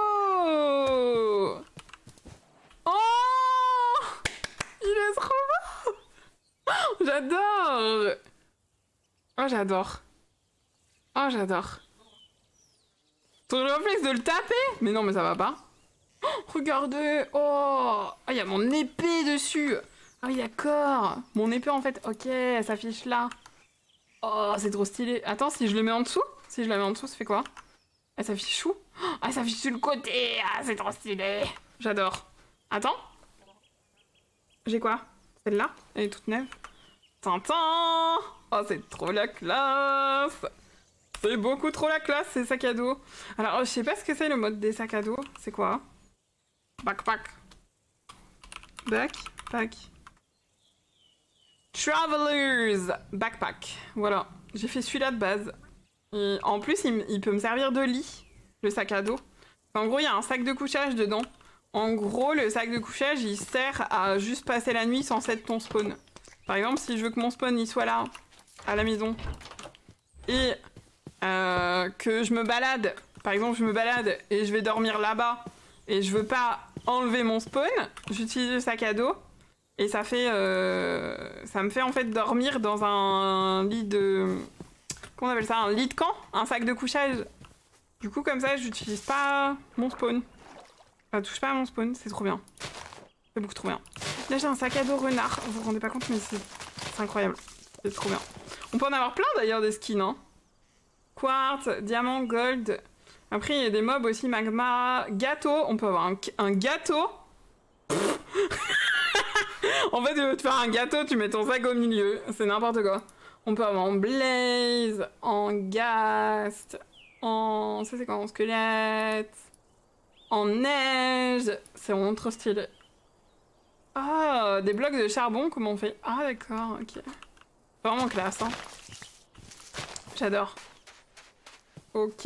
Oh! Il est trop beau! J'adore! Oh, j'adore. Oh, j'adore. Ton réflexe de le taper? Mais non, mais ça va pas. Oh, regardez! Oh! Ah, il y a mon épée dessus! Ah oui, d'accord! Mon épée, en fait, ok, elle s'affiche là. Oh, c'est trop stylé. Attends, si je le mets en dessous? Si je la mets en dessous, ça fait quoi? Elle s'affiche où? Ah, ça fiche sur le côté. Ah, c'est trop stylé. J'adore. Attends. J'ai quoi? Celle-là? Elle est toute neuve. Tintin! Oh, c'est trop la classe! C'est beaucoup trop la classe, ces sacs à dos. Alors, je sais pas ce que c'est le mode des sacs à dos. C'est quoi? Backpack. Backpack. Travelers Backpack. Voilà. J'ai fait celui-là de base. Et en plus, il, il peut me servir de lit, le sac à dos. En gros, il y a un sac de couchage dedans. En gros, le sac de couchage, il sert à juste passer la nuit sans être ton spawn. Par exemple, si je veux que mon spawn il soit là, à la maison, et euh, que je me balade, par exemple, je me balade et je vais dormir là-bas, et je veux pas enlever mon spawn, j'utilise le sac à dos, et ça fait, euh, ça me fait en fait dormir dans un lit de, comment on appelle ça, un lit de camp, un sac de couchage. Du coup, comme ça, j'utilise pas mon spawn. Ça touche pas à mon spawn, c'est trop bien. C'est beaucoup trop bien. Là, j'ai un sac à dos renard. Vous vous rendez pas compte, mais c'est incroyable. C'est trop bien. On peut en avoir plein d'ailleurs des skins, hein. Quartz, diamant, gold. Après, il y a des mobs aussi, magma, gâteau. On peut avoir un, un gâteau. En fait, tu veux te faire un gâteau, tu mets ton sac au milieu. C'est n'importe quoi. On peut avoir en blaze, en ghast, en... ça c'est quoi, en squelette, en neige. C'est vraiment trop stylé. Ah, des blocs de charbon, comment on fait? Ah d'accord, ok. Vraiment classe, hein. J'adore. Ok.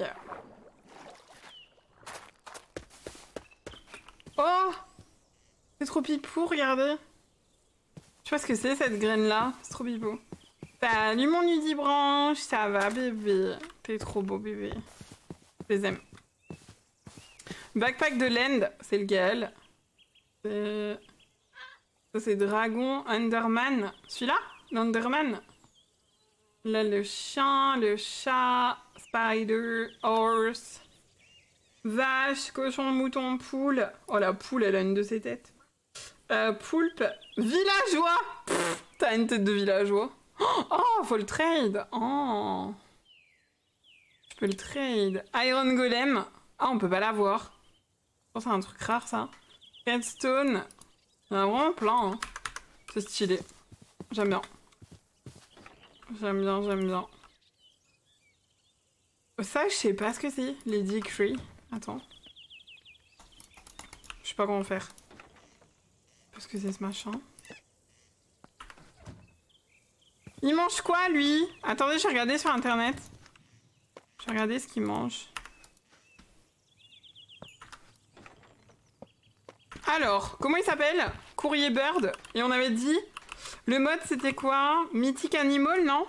Oh, c'est trop pipou, regardez. Je sais pas ce que c'est cette graine-là. C'est trop pipou. Salut mon nudibranche, ça va bébé? T'es trop beau bébé. Je les aime. Backpack de Land, c'est lequel? C'est... Ça c'est Dragon, Underman. Celui-là? L'Underman? Là le chien, le chat, Spider, Horse, vache, cochon, mouton, poule. Oh la poule elle a une de ses têtes. Euh, poulpe, villageois. T'as une tête de villageois. Oh, faut le trade. Oh. Je peux le trade. Iron Golem. Ah, on peut pas l'avoir. Je pense que c'est un truc rare, ça. Redstone. Il y en a vraiment plein, hein. C'est stylé. J'aime bien. J'aime bien, j'aime bien. Ça, je sais pas ce que c'est. Lady Cree. Attends. Je sais pas comment faire. Parce que c'est ce machin. Il mange quoi, lui? Attendez, j'ai regardé sur internet. J'ai regardé ce qu'il mange. Alors, comment il s'appelle? Courrier Bird. Et on avait dit... Le mode, c'était quoi? Mythic Animal, non?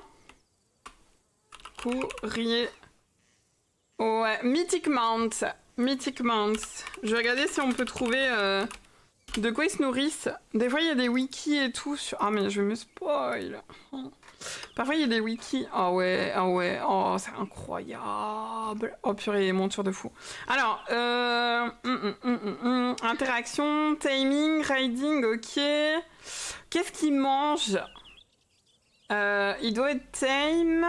Courrier... Ouais, Mythic Mount. Mythic Mount. Je vais regarder si on peut trouver... Euh... De quoi ils se nourrissent? Des fois, il y a des wikis et tout sur... Ah, mais je me spoil. Parfois, il y a des wikis. Ah oh, ouais, ah oh, ouais. Oh, c'est incroyable. Oh purée, monture de fou. Alors, euh... mm, mm, mm, mm. Interaction, timing, riding, ok. Qu'est-ce qu'il mange? euh, Il doit être tame.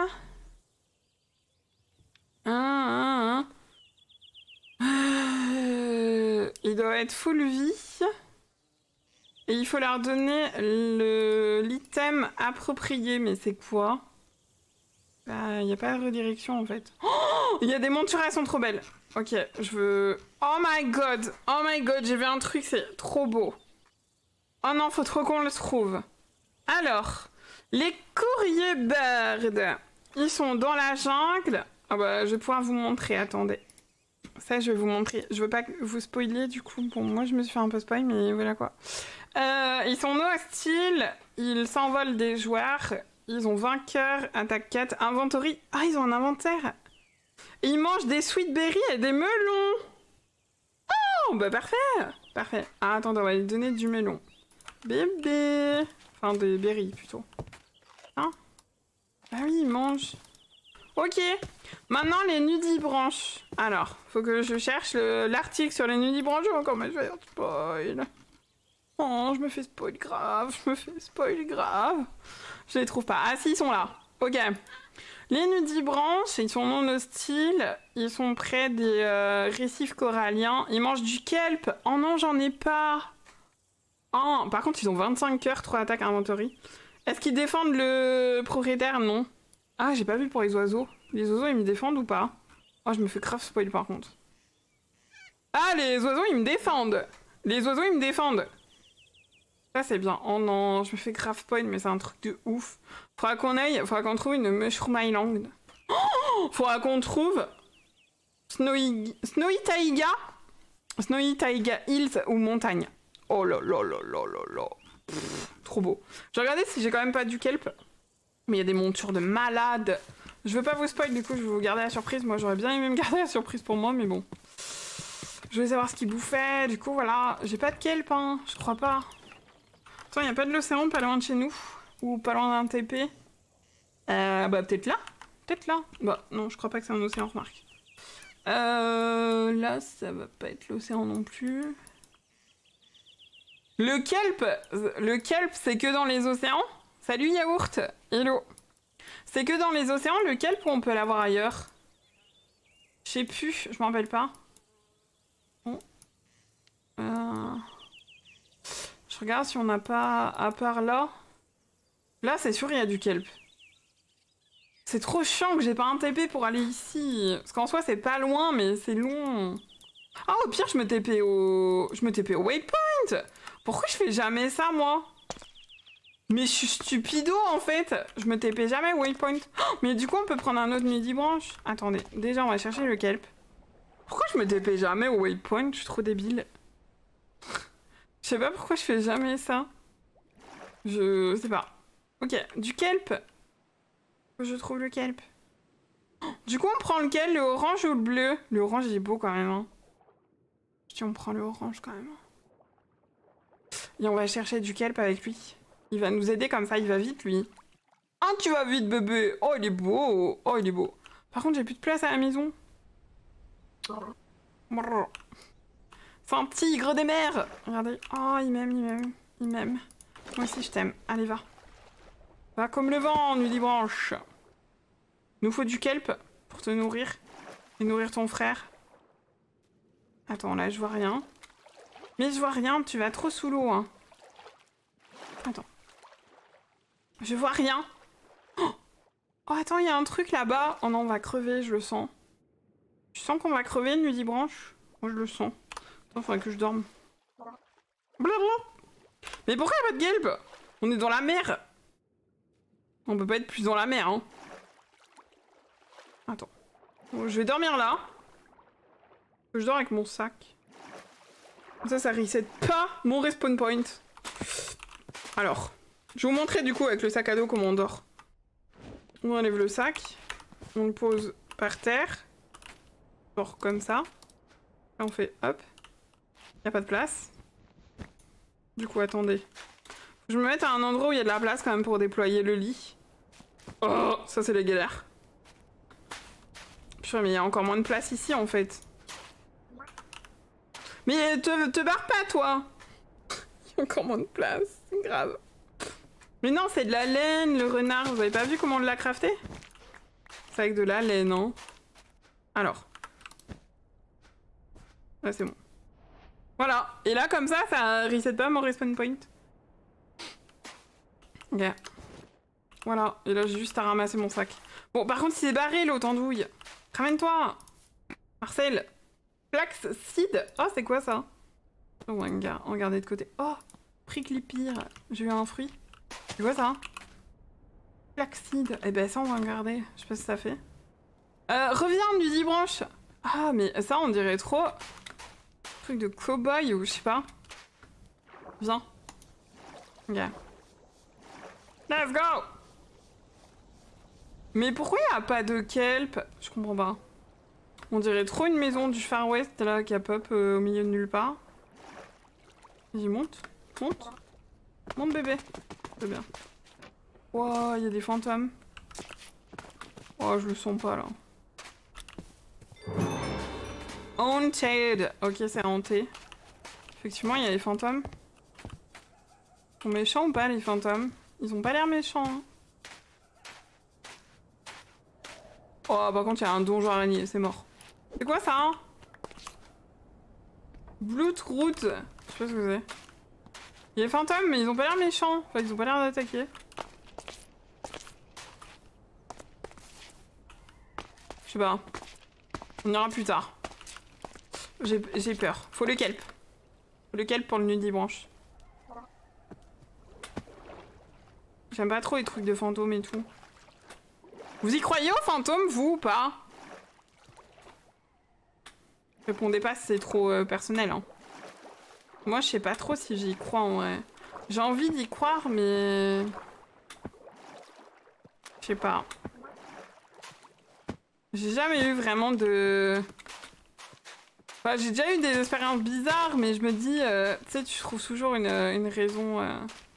Hein, hein, hein. Euh... Il doit être full vie. Et il faut leur donner l'item approprié. Mais c'est quoi? Bah, il n'y a pas de redirection en fait. Oh, il y a des montures, elles sont trop belles. Ok, je veux... Oh my god. Oh my god, j'ai vu un truc, c'est trop beau. Oh non, faut trop qu'on le trouve. Alors, les courriers bird. Ils sont dans la jungle. Ah bah, je vais pouvoir vous montrer, attendez. Ça, je vais vous montrer. Je veux pas que vous spoiliez, du coup. Bon, moi, je me suis fait un peu spoil, mais voilà quoi. Euh, ils sont no hostile, ils s'envolent des joueurs, ils ont vainqueur, attaque quatre, inventory. Ah, ils ont un inventaire. Et ils mangent des sweet berries et des melons. Oh, bah parfait. Parfait. Ah, attendez, on va lui donner du melon. Bébé. Enfin, des berries, plutôt. Hein? Ah oui, ils mangent. Ok. Maintenant, les nudibranches. Alors, faut que je cherche l'article sur les nudibranches. Je vais encore me faire spoil. Oh, je me fais spoil grave, je me fais spoil grave. Je les trouve pas. Ah si, ils sont là. Ok. Les nudibranches, ils sont non hostiles. Ils sont près des euh, récifs coralliens. Ils mangent du kelp. Oh non, j'en ai pas. Oh, par contre, ils ont vingt-cinq cœurs, trois attaques inventory. Est-ce qu'ils défendent le propriétaire? Non. Ah, j'ai pas vu pour les oiseaux. Les oiseaux, ils me défendent ou pas? Oh, je me fais grave spoil par contre. Ah, les oiseaux, ils me défendent. Les oiseaux, ils me défendent. Ça, c'est bien. Oh non, je me fais grave spoil, mais c'est un truc de ouf. Faudra qu'on aille, faudra qu'on trouve une Mushroom Island. Oh, faudra qu'on trouve Snowy... Snowy Taiga Snowy Taiga Hills ou montagne. Oh là là là là là là. Pff, trop beau. Je vais regarder si j'ai quand même pas du kelp. Mais il y a des montures de malades. Je veux pas vous spoil, du coup, je vais vous garder la surprise. Moi, j'aurais bien aimé me garder la surprise pour moi, mais bon. Je voulais savoir ce qu'il bouffait. Du coup, voilà. J'ai pas de kelp, hein. Je crois pas. Attends, il y a pas de l'océan pas loin de chez nous? Ou pas loin d'un T P? Euh, bah, peut-être là. Peut-être là. Bah, non, je crois pas que c'est un océan, remarque. Euh... Là, ça va pas être l'océan non plus. Le kelp, le kelp, c'est que dans les océans? Salut Yaourt, hello. C'est que dans les océans, le kelp, ou on peut l'avoir ailleurs? Je sais plus, je m'en rappelle pas. Bon. Euh... Je regarde si on n'a pas, à part là. Là, c'est sûr, il y a du kelp. C'est trop chiant que j'ai pas un T P pour aller ici. Parce qu'en soi, c'est pas loin, mais c'est long. Ah, au pire, je me T P au... Je me T P au waypoint. Pourquoi je fais jamais ça, moi? Mais je suis stupido, en fait. Je me T P jamais au waypoint. Oh, mais du coup, on peut prendre un autre nudibranche. Attendez, déjà, on va chercher le kelp. Pourquoi je me T P jamais au waypoint? Je suis trop débile. Je sais pas pourquoi je fais jamais ça. Je sais pas. Ok, du kelp. Je trouve le kelp. Du coup, on prend lequel? Le orange ou le bleu? Le orange, il est beau quand même. Hein. Si on prend le orange quand même. Et on va chercher du kelp avec lui. Il va nous aider comme ça, il va vite lui. Ah, tu vas vite bébé. Oh, il est beau. Oh, il est beau. Par contre, j'ai plus de place à la maison. C'est un tigre des mers. Regardez. Oh, il m'aime, il m'aime. Il m'aime. Moi aussi, je t'aime. Allez, va. Va comme le vent, nudibranche. Nous faut du kelp pour te nourrir. Et nourrir ton frère. Attends, là, je vois rien. Mais je vois rien, tu vas trop sous l'eau, hein. Attends. Je vois rien. Oh, oh attends, il y a un truc là-bas. Oh non, on va crever, je le sens. Tu sens qu'on va crever, nudibranche? Moi, je le sens. Attends, faudrait que je dorme. Blablabla. Mais pourquoi il n'y a pas de kelp? On est dans la mer. On peut pas être plus dans la mer, hein. Attends. Bon, je vais dormir là. Je dors avec mon sac. Ça, ça reset pas mon respawn point. Alors, je vais vous montrer du coup avec le sac à dos comment on dort. On enlève le sac. On le pose par terre. On dort comme ça. Là, on fait hop. Il n'y a pas de place. Du coup, attendez. Je vais me mettre à un endroit où il y a de la place quand même pour déployer le lit. Oh, ça c'est la galère. Putain, mais il y a encore moins de place ici en fait. Mais te, te barre pas toi. Il y a encore moins de place, c'est grave. Mais non, c'est de la laine, le renard. Vous avez pas vu comment on l'a crafté? C'est avec de la laine, hein. Alors. Là, c'est bon. Voilà. Et là, comme ça, ça reset pas mon respawn point. Ok. Voilà. Et là, j'ai juste à ramasser mon sac. Bon, par contre, il s'est barré, l'autre andouille. Ramène-toi. Marcel. Flax seed. Oh, c'est quoi ça? On va regarder de côté. Oh, prickly pear. J'ai eu un fruit. Tu vois ça? Flaxseed. Eh ben ça, on va regarder. Je sais pas si ça fait. Euh, reviens, nudibranche. Ah, mais ça, on dirait trop... truc de cow-boy ou je sais pas. Viens. Ok. Let's go! Mais pourquoi il n'y a pas de kelp? Je comprends pas. On dirait trop une maison du Far West là qui a pop euh, au milieu de nulle part. Vas-y, monte. Monte. Monte bébé. C'est bien. Wow, il y a des fantômes. Oh, je le sens pas là. Haunted. Ok, c'est hanté. Effectivement, il y a des fantômes. Ils sont méchants ou pas les fantômes? Ils ont pas l'air méchants. Hein. Oh, par contre, il y a un donjon araignée, c'est mort. C'est quoi ça, hein? Bloodroot. Je sais pas ce que c'est. Il y a les fantômes, mais ils ont pas l'air méchants. Enfin, ils ont pas l'air d'attaquer. Je sais pas. On ira plus tard. J'ai peur. Faut le kelp. Faut le kelp pour le nudibranche. J'aime pas trop les trucs de fantômes et tout. Vous y croyez aux fantômes, vous, ou pas? Répondez pas si c'est trop euh, personnel, hein. Moi, je sais pas trop si j'y crois, en vrai. J'ai envie d'y croire, mais... Je sais pas. J'ai jamais eu vraiment de... Enfin, j'ai déjà eu des expériences bizarres, mais je me dis... Euh, tu sais, tu trouves toujours une, une raison... Euh...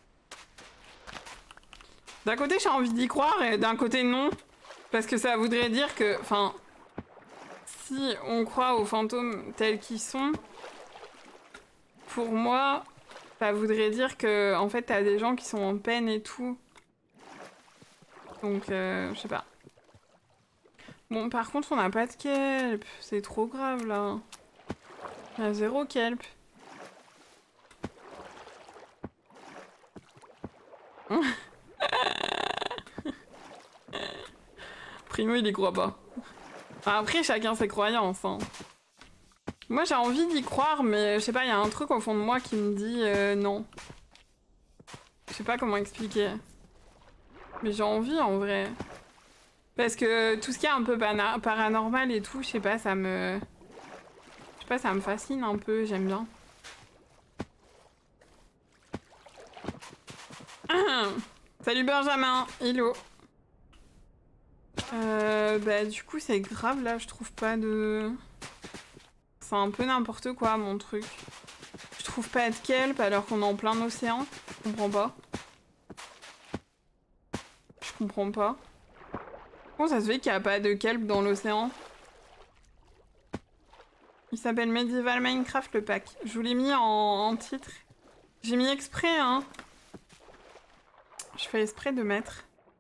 D'un côté, j'ai envie d'y croire, et d'un côté, non. Parce que ça voudrait dire que... Enfin... Si on croit aux fantômes tels qu'ils sont... Pour moi, ça voudrait dire que, en fait, t'as des gens qui sont en peine et tout. Donc, euh, je sais pas. Bon, par contre, on n'a pas de kelp. C'est trop grave, là. Il y a zéro kelp. Primo, il y croit pas. Après, chacun ses croyances, hein. Moi, j'ai envie d'y croire, mais je sais pas, il y a un truc au fond de moi qui me dit euh, non. Je sais pas comment expliquer. Mais j'ai envie, en vrai. Parce que tout ce qui est un peu paranormal et tout, je sais pas, ça me... Je sais pas, ça me fascine un peu, j'aime bien. Salut Benjamin, hello. Euh, bah du coup, c'est grave, là, je trouve pas de... C'est un peu n'importe quoi, mon truc. Je trouve pas de kelp alors qu'on est en plein océan. Je comprends pas. Je comprends pas. Comment ça se fait qu'il n'y a pas de kelp dans l'océan? Il s'appelle Medieval Minecraft, le pack. Je vous l'ai mis en, en titre. J'ai mis exprès, hein. Je fais exprès de mettre.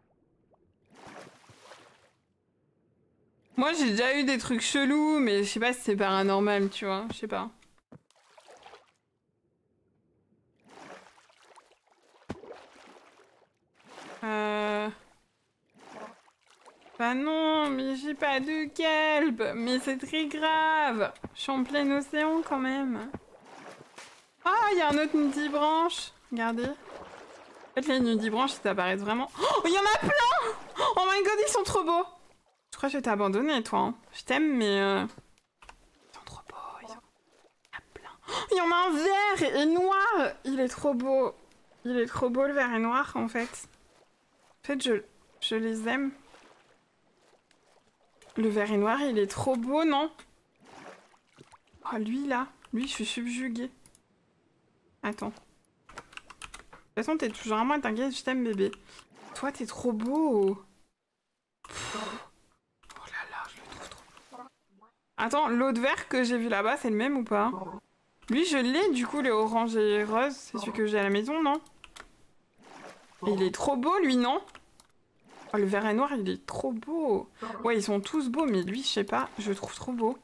Moi, j'ai déjà eu des trucs chelous, mais je sais pas si c'est paranormal, tu vois. Je sais pas. Euh... Bah non, mais j'ai pas de kelp. Mais c'est très grave. Je suis en plein océan quand même. Ah, il y a un autre nudibranche. Regardez. En fait, les nudibranches, ils apparaissent vraiment... Oh, il y en a plein! Oh my god, ils sont trop beaux! Je crois que je vais t'abandonner, toi. Hein. Je t'aime, mais... Euh... Ils sont trop beaux. Ils sont... Il y en a plein. Oh, il y en a un vert et noir! Il est trop beau. Il est trop beau, le vert et noir, en fait. En fait, je, je les aime. Le vert et noir, il est trop beau, non? Oh, lui, là. Lui, je suis subjuguée. Attends. De toute façon, t'es toujours à moi, t'inquiète, je t'aime, bébé. Toi, t'es trop beau. Pff. Oh là là, je le trouve trop beau. Attends, l'autre vert que j'ai vu là-bas, c'est le même ou pas? Lui, je l'ai, du coup, les orange et rose. C'est celui que j'ai à la maison, non? Et il est trop beau, lui, non? Oh, le vert et noir, il est trop beau. Ouais, ils sont tous beaux, mais lui, je sais pas, je le trouve trop beau.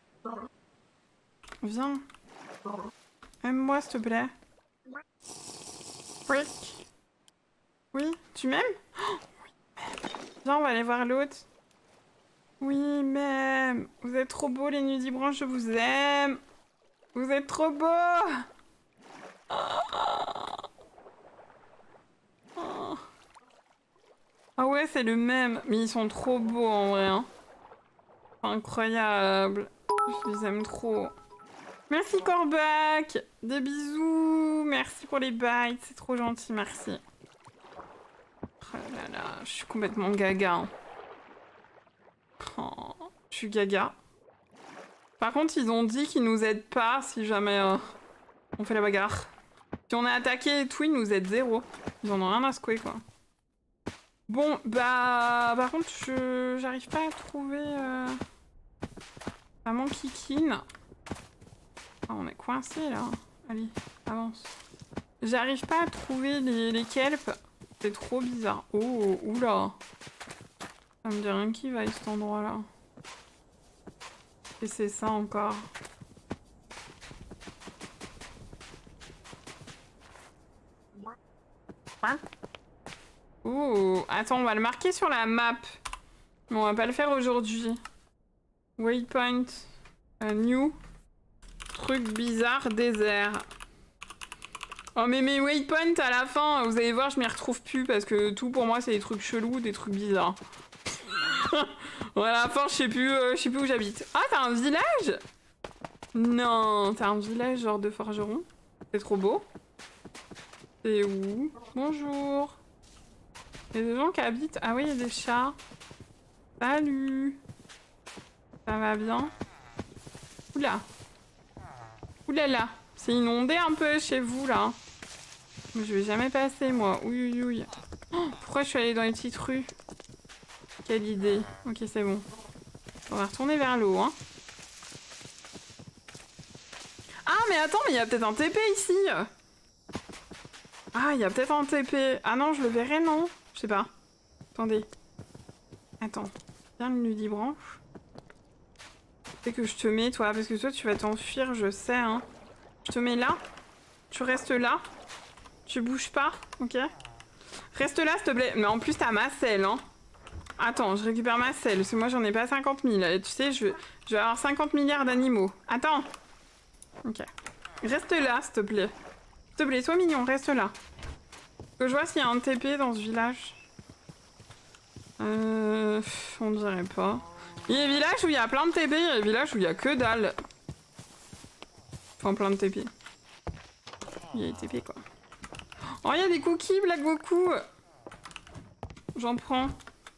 Viens. Aime-moi, s'il te plaît. Oui. Oui, tu m'aimes? Oh, oui, même. Viens, on va aller voir l'autre. Oui, même. Vous êtes trop beaux, les nudibranches, je vous aime. Vous êtes trop beaux. Ah ouais, c'est le même. Mais ils sont trop beaux, en vrai. Hein. Incroyable. Je les aime trop. Merci Corbac. Des bisous. Merci pour les bites. C'est trop gentil, merci. Oh là là, je suis complètement gaga. Hein. Oh, je suis gaga. Par contre, ils ont dit qu'ils nous aident pas si jamais euh, on fait la bagarre. Si on est attaqué et tout, ils nous aident zéro. Ils en ont rien à secouer, quoi. Bon, bah... Par contre, je j'arrive pas à trouver... Euh... Maman Kikine. Ah, on est coincé là. Allez, avance. J'arrive pas à trouver les, les kelps. C'est trop bizarre. Oh, oula. Ça me dit rien qui va à cet endroit là. Et c'est ça encore. Ouh, attends, on va le marquer sur la map. Mais on va pas le faire aujourd'hui. Waypoint. Uh, new. Truc bizarre, désert. Oh mais mes waypoints à la fin, vous allez voir, je m'y retrouve plus parce que tout pour moi c'est des trucs chelous, des trucs bizarres. Bon, à la fin, je sais plus, euh, je sais plus où j'habite. Ah, t'as un village? Non, t'as un village genre de forgeron. C'est trop beau. C'est où? Bonjour. Il y a des gens qui habitent. Ah oui, il y a des chats. Salut. Ça va bien? Oula. Oulala. C'est inondé un peu chez vous là. Je vais jamais passer moi. Ouïe ouïe ouïe. Oh, pourquoi je suis allée dans les petites rues? Quelle idée. Ok, c'est bon. On va retourner vers l'eau, hein. Ah, mais attends, mais il y a peut-être un T P ici. Ah, il y a peut-être un T P. Ah non, je le verrai, non? Je sais pas. Attendez. Attends. Viens, le nudibranche. C'est que je te mets, toi, parce que toi, tu vas t'enfuir, je sais, hein. Je te mets là. Tu restes là. Tu bouges pas, ok? Reste là, s'il te plaît. Mais en plus, t'as ma selle, hein. Attends, je récupère ma selle, parce que moi, j'en ai pas cinquante mille. Et tu sais, je, je vais avoir cinquante milliards d'animaux. Attends. Ok. Reste là, s'il te plaît. S'il te plaît, sois mignon, reste là. Que je vois s'il y a un T P dans ce village. Euh... On dirait pas. Il y a des villages où il y a plein de T P, il y a des villages où il y a que dalle. Enfin, plein de T P. Il y a des T P, quoi. Oh, il y a des cookies, Black Goku. J'en prends.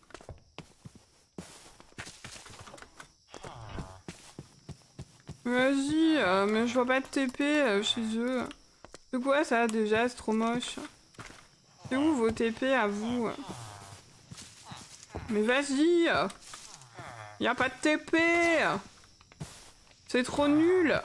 Vas-y, euh, mais je vois pas de T P euh, chez eux. C'est quoi ça déjà? C'est trop moche. C'est où vos T P à vous? Mais vas-y! Y a pas de T P! C'est trop nul!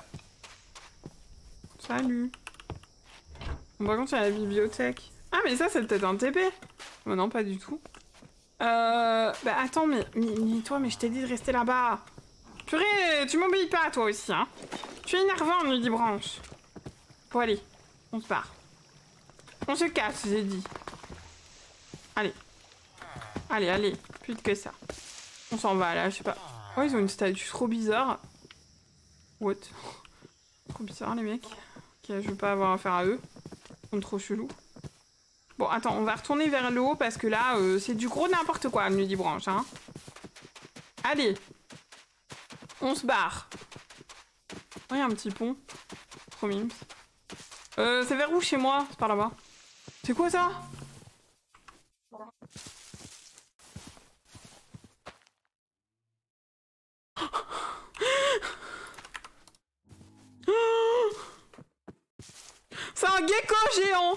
Salut! Bon, par contre, il y a la bibliothèque. Ah, mais ça, c'est peut-être un T P! Oh, non, pas du tout. Euh... Bah, attends, mais... Mais, mais toi, mais je t'ai dit de rester là-bas! Purée, tu m'obéis pas, toi aussi, hein? Tu es énervant, nudibranche. Bon, allez, on se barre. On se casse, j'ai dit. Allez. Allez, allez, plus de que ça. On s'en va, là, je sais pas. Oh, ils ont une statue trop bizarre. What? Trop bizarre, les mecs. Ok, je veux pas avoir affaire à eux. Ils sont trop chelous. Bon, attends, on va retourner vers le haut, parce que là, euh, c'est du gros n'importe quoi, le nudibranche, hein. Allez. On se barre. Oh, il y a un petit pont. Trop mime. Euh, c'est vers où chez moi? C'est par là-bas. C'est quoi ça? C'est un gecko géant!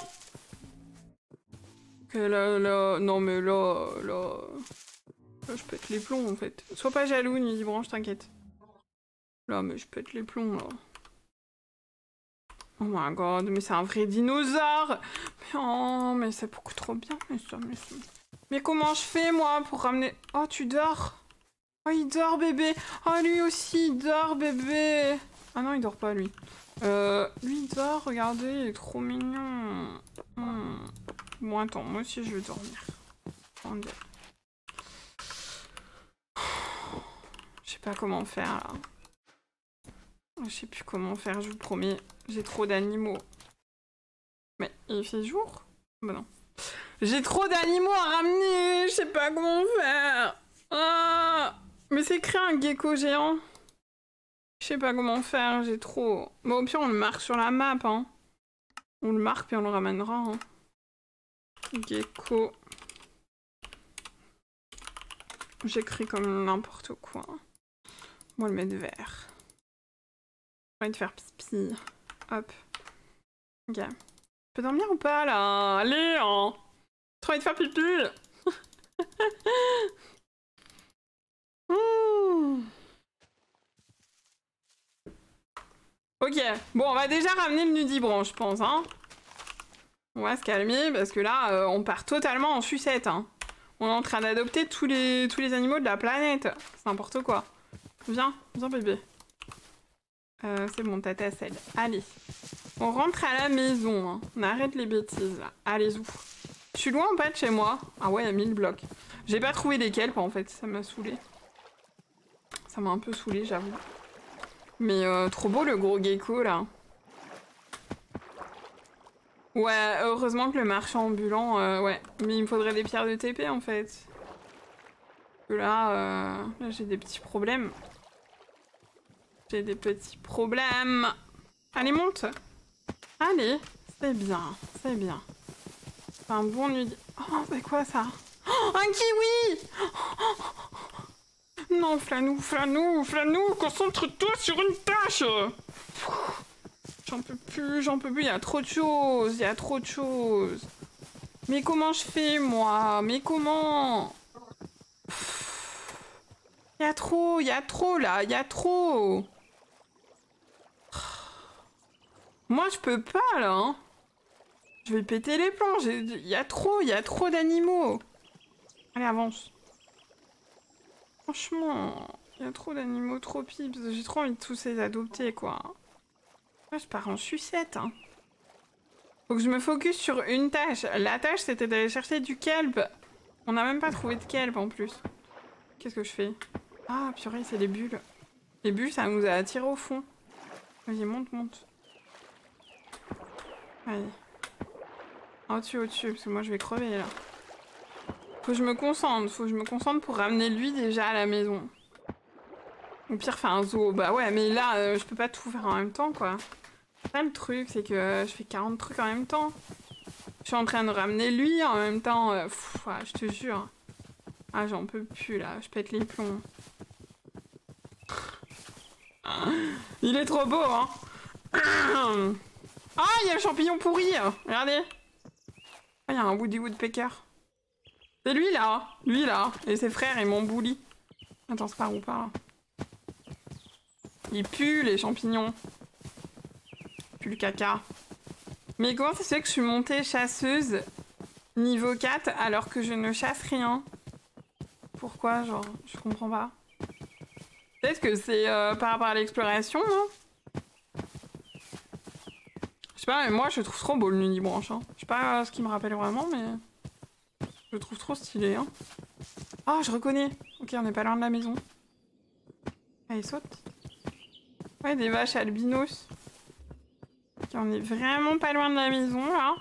Ok, là, là... Non, mais là... Là... Là, je pète les plombs, en fait. Sois pas jaloux, nudibranche, t'inquiète. Là, mais je pète les plombs, là. Oh my god, mais c'est un vrai dinosaure! Mais oh, mais c'est beaucoup trop bien, mais ça, mais ça... Mais comment je fais, moi, pour ramener... Oh, tu dors? Oh, il dort, bébé! Oh, lui aussi, il dort, bébé! Ah non, il dort pas, lui. Euh... Lui, il dort, regardez, il est trop mignon. Hmm. Bon, attends, moi aussi, je vais dormir. Attendez. Je sais pas comment faire, là. Je sais plus comment faire, je vous promets. J'ai trop d'animaux. Mais il fait jour? Bah non. J'ai trop d'animaux à ramener. Je sais pas comment faire. Ah, mais c'est créer un gecko géant. Je sais pas comment faire, j'ai trop... Bon, au pire, on le marque sur la map, hein. On le marque puis on le ramènera, hein. Gecko. J'écris comme n'importe quoi. On va le mettre vert. J'ai envie de faire pipi. Hop. Ok. Je peux dormir ou pas là? Allez, hein. J'ai envie de faire pipi. mmh. Ok. Bon, on va déjà ramener le nudibranche, je pense, hein. On va se calmer parce que là, euh, on part totalement en sucette, hein. On est en train d'adopter tous les, tous les animaux de la planète. C'est n'importe quoi. Viens, viens bébé. Euh, c'est bon, tata celle. Allez. On rentre à la maison. Hein. On arrête les bêtises là. Allez, où? Je suis loin ou pas de chez moi? Ah ouais, il y a mille blocs. J'ai pas trouvé des kelps en fait, ça m'a saoulé. Ça m'a un peu saoulé, j'avoue. Mais euh, trop beau le gros gecko là. Ouais, heureusement que le marchand ambulant, euh, ouais. Mais il me faudrait des pierres de T P en fait. Parce que là, euh, là j'ai des petits problèmes. J'ai des petits problèmes. Allez, monte. Allez, c'est bien, c'est bien. C'est un bon nuit. Oh, c'est quoi ça? Oh, un kiwi! Non, Flanou, Flanou, Flanou, concentre-toi sur une tâche! J'en peux plus, j'en peux plus, il y a trop de choses, il y a trop de choses. Mais comment je fais, moi? Mais comment? Il y a trop, il y a trop, là, il y a trop. Moi, je peux pas, là, hein. Je vais péter les plombs, il y a trop, il y a trop d'animaux. Allez, avance. Franchement, il y a trop d'animaux, trop pips. J'ai trop envie de tous les adopter, quoi. Là, je pars en sucette, hein. Faut que je me focus sur une tâche. La tâche, c'était d'aller chercher du kelp. On n'a même pas trouvé de kelp, en plus. Qu'est-ce que je fais? Ah, purée, c'est les bulles. Les bulles, ça nous a attiré au fond. Vas-y, monte, monte. Allez. Au-dessus, au-dessus, parce que moi, je vais crever, là. Faut que je me concentre, faut que je me concentre pour ramener lui déjà à la maison. Au pire, faire un zoo. Bah ouais, mais là, euh, je peux pas tout faire en même temps, quoi. Ça, le truc, c'est que euh, je fais quarante trucs en même temps. Je suis en train de ramener lui en même temps. Euh, pff, ouais, je te jure. Ah, j'en peux plus, là. Je pète les plombs. Il est trop beau, hein. Ah, il y a un champignon pourri. Regardez. Ah, il y a un Woody Woodpecker. C'est lui là, lui là, et ses frères et mon bully. Attends, c'est par où par là? Il pue les champignons. Il pue le caca. Mais comment ça se fait que je suis montée chasseuse niveau quatre alors que je ne chasse rien? Pourquoi, genre, je comprends pas. Peut-être que c'est euh, par rapport à l'exploration, non? Je sais pas, mais moi je trouve trop beau le nudibranche. Hein. Je sais pas ce qui me rappelle vraiment, mais... Je le trouve trop stylé, hein. Oh, je reconnais. Ok, on n'est pas loin de la maison. Allez, saute. Ouais, des vaches albinos. Ok, on est vraiment pas loin de la maison, là.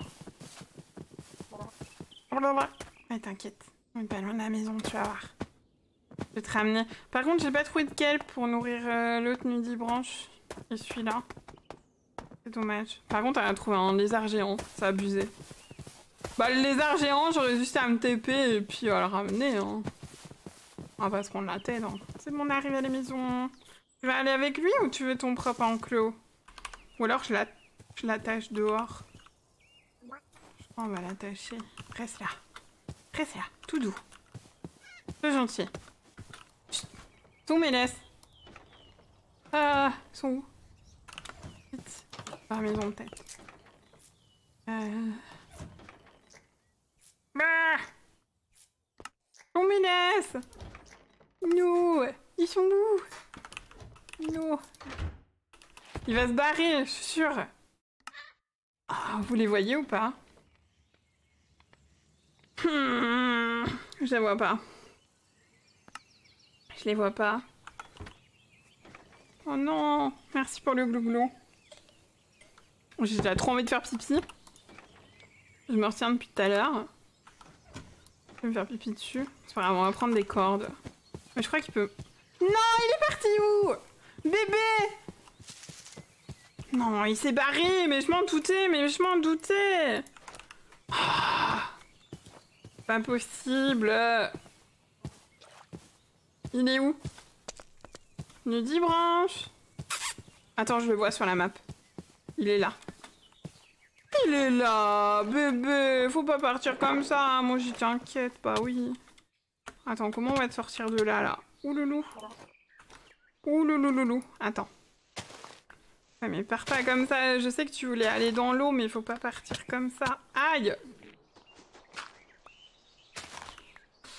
Ouais, t'inquiète. On est pas loin de la maison, tu vas voir. Je vais te ramener. Par contre, j'ai pas trouvé de kelp pour nourrir euh, l'autre nudibranche. Et celui-là. C'est dommage. Par contre, elle a trouvé un lézard géant. Ça a abusé. Bah, le lézard géant, j'aurais juste à me T P et puis à le ramener. Hein. On va pas se prendre la tête. Hein. C'est bon, on arrive à la maison. Tu vas aller avec lui ou tu veux ton propre enclos? Ou alors je l'attache dehors. Je crois qu'on va l'attacher. Reste là. Reste là. Tout doux. C'est gentil. Chut. Où mes laisse? Ah, ils sont où? Vite. Dans la maison peut-être. Euh... Bah, on me laisse. Non, ils sont où? Non. Il va se barrer, je suis sûre. Ah, vous les voyez ou pas? hmm, Je les vois pas. Je les vois pas. Oh non, merci pour le glouglou. J'ai déjà trop envie de faire pipi. Je me retiens depuis tout à l'heure. Je vais me faire pipi dessus. C'est pas grave, on va prendre des cordes. Mais je crois qu'il peut... Non, il est parti où? Bébé! Non, il s'est barré, mais je m'en doutais, mais je m'en doutais. Oh, pas possible. Il est où? Nudibranche. Attends, je le vois sur la map. Il est là. Il est là, bébé. Faut pas partir comme ça. Moi, j'étais inquiète. Bah oui. Attends, comment on va te sortir de là, là? Ouloulou. Ouloulouloulou. Attends. Ouais, mais pars pas comme ça. Je sais que tu voulais aller dans l'eau, mais faut pas partir comme ça. Aïe!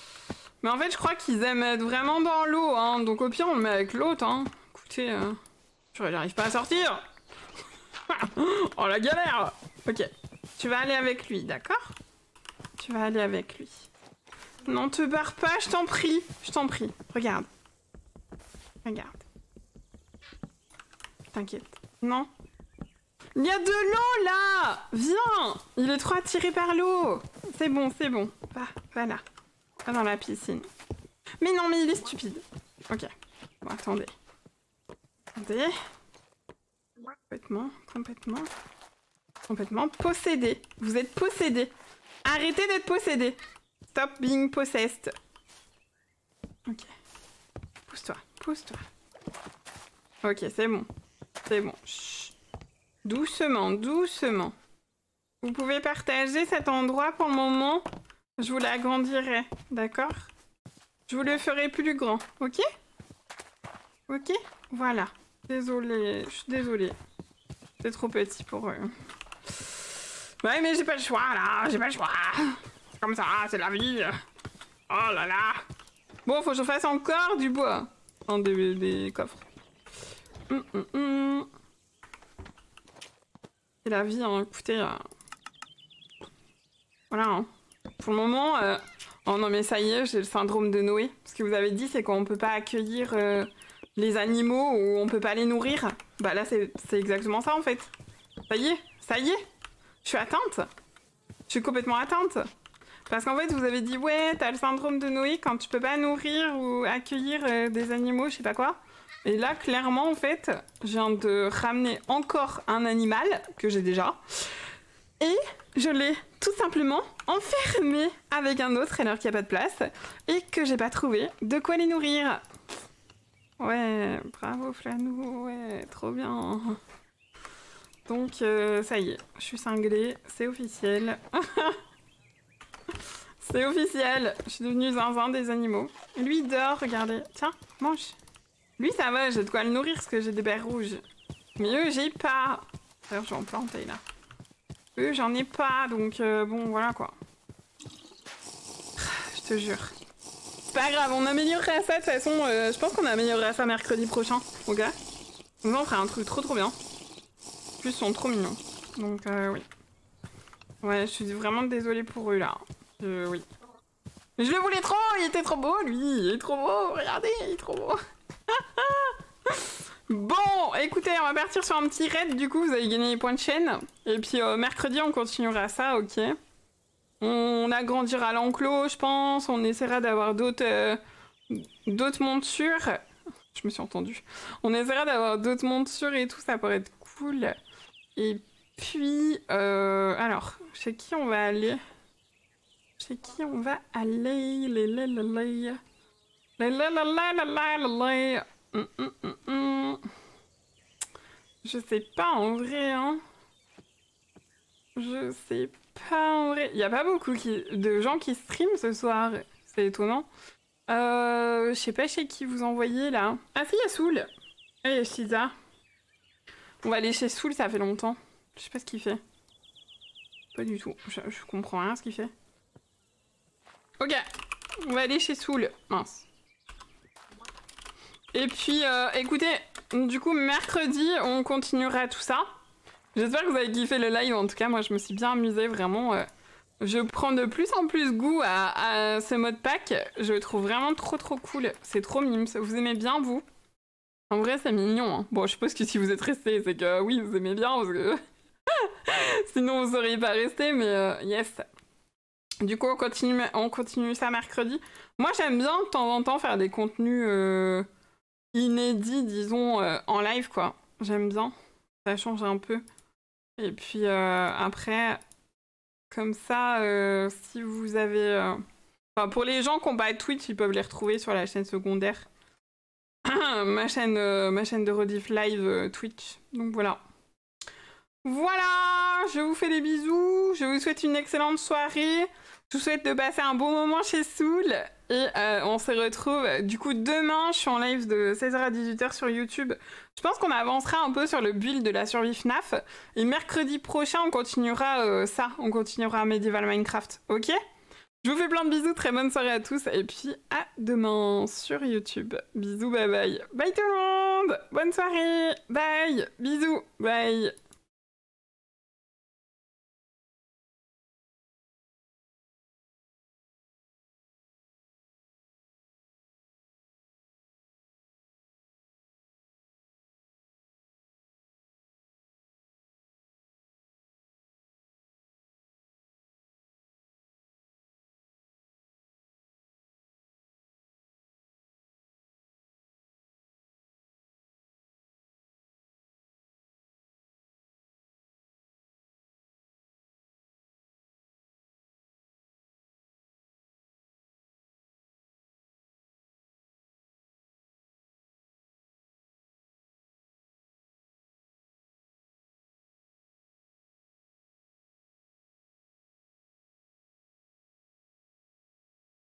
Mais en fait, je crois qu'ils aiment être vraiment dans l'eau, hein. Donc au pire, on le met avec l'autre, hein. Écoutez, euh... je n'arrive pas à sortir. Oh, la galère. Ok, tu vas aller avec lui, d'accord? Tu vas aller avec lui. Non, te barre pas, je t'en prie. Je t'en prie, regarde. Regarde. T'inquiète. Non. Il y a de l'eau, là. Viens. Il est trop attiré par l'eau. C'est bon, c'est bon. Va, va là. Va dans la piscine. Mais non, mais il est stupide. Ok. Bon, attendez. Attendez. Complètement, complètement. Complètement possédé. Vous êtes possédé. Arrêtez d'être possédé. Stop being possessed. Ok. Pousse-toi, pousse-toi. Ok, c'est bon. C'est bon. Chut. Doucement, doucement. Vous pouvez partager cet endroit pour le moment. Je vous l'agrandirai, d'accord? Je vous le ferai plus grand, ok? Ok? Voilà. Désolée, je suis désolée. C'est trop petit pour eux. Ouais, mais j'ai pas le choix, là. J'ai pas le choix. C'est comme ça, c'est la vie. Oh là là. Bon, faut que je fasse encore du bois. Dans des, des coffres. Hum, hum, hum. C'est la vie, hein. Écoutez. Euh... Voilà, hein. Pour le moment... Euh... Oh non, mais ça y est, j'ai le syndrome de Noé. Ce que vous avez dit, c'est qu'on peut pas accueillir euh, les animaux ou on peut pas les nourrir. Bah là, c'est exactement ça, en fait. Ça y est, ça y est. Je suis atteinte. Je suis complètement atteinte. Parce qu'en fait, vous avez dit, ouais, t'as le syndrome de Noé quand tu peux pas nourrir ou accueillir euh, des animaux, je sais pas quoi. Et là, clairement, en fait, je viens de ramener encore un animal que j'ai déjà. Et je l'ai tout simplement enfermé avec un autre alors qu'il n'y a pas de place. Et que j'ai pas trouvé de quoi les nourrir. Ouais, bravo Flanou, ouais, trop bien. Donc, euh, ça y est, je suis cinglée, c'est officiel. C'est officiel, je suis devenue zinzin des animaux. Lui, il dort, regardez. Tiens, mange. Lui, ça va, j'ai de quoi le nourrir parce que j'ai des baies rouges. Mais eux, j'ai pas. D'ailleurs, je vais en planter, là. Eux, j'en ai pas, donc euh, bon, voilà, quoi. Je te jure. C'est pas grave, on améliorera ça, de toute façon, euh, je pense qu'on améliorera ça mercredi prochain, ok? Donc on fera un truc trop trop bien. En plus, ils sont trop mignons. Donc, euh, oui. Ouais, je suis vraiment désolée pour eux, là. Euh, oui. Mais je le voulais trop, il était trop beau, lui. Il est trop beau, regardez, il est trop beau. Bon, écoutez, on va partir sur un petit raid, du coup, vous avez gagné les points de chaîne. Et puis, euh, mercredi, on continuera ça, ok. On agrandira l'enclos, je pense. On essaiera d'avoir d'autres euh, d'autres montures. Je me suis entendue. On essaiera d'avoir d'autres montures et tout, ça pourrait être cool. Et puis, euh, alors, chez qui on va aller? Chez qui on va aller? Les les les les. Les les les les les les. Hum, hum, hum, hum. Je sais pas en vrai, hein. Je sais pas en vrai. Il y a pas beaucoup qui... de gens qui streament ce soir. C'est étonnant. Euh, je sais pas chez qui vous envoyez là. Ah si, il y a Soul. Et Shiza. On va aller chez Soul, ça fait longtemps. Je sais pas ce qu'il fait. Pas du tout. Je, je comprends rien ce qu'il fait. Ok. On va aller chez Soul. Mince. Et puis, euh, écoutez, du coup, mercredi, on continuera tout ça. J'espère que vous avez kiffé le live. En tout cas, moi, je me suis bien amusée, vraiment. Euh, je prends de plus en plus goût à, à ce mode pack. Je le trouve vraiment trop, trop cool. C'est trop mime. Vous aimez bien, vous? En vrai, c'est mignon. Hein. Bon, je suppose que si vous êtes resté, c'est que euh, oui, vous aimez bien, parce que sinon, vous seriez pas resté, mais euh, yes. Du coup, on continue, on continue ça mercredi. Moi, j'aime bien, de temps en temps, faire des contenus... Euh... inédit, disons, euh, en live, quoi. J'aime bien. Ça change un peu. Et puis, euh, après, comme ça, euh, si vous avez... Euh... Enfin, pour les gens qui n'ont pas Twitch, ils peuvent les retrouver sur la chaîne secondaire. ma, chaîne, euh, ma chaîne de rediff live euh, Twitch. Donc, voilà. Voilà! Je vous fais des bisous. Je vous souhaite une excellente soirée. Je vous souhaite de passer un bon moment chez Soul. Et euh, on se retrouve du coup demain. Je suis en live de seize heures à dix-huit heures sur YouTube. Je pense qu'on avancera un peu sur le build de la survie F N A F. Et mercredi prochain, on continuera euh, ça. On continuera Medieval Minecraft. Ok? Je vous fais plein de bisous, très bonne soirée à tous, et puis à demain sur YouTube. Bisous, bye bye. Bye tout le monde. Bonne soirée. Bye. Bisous. Bye.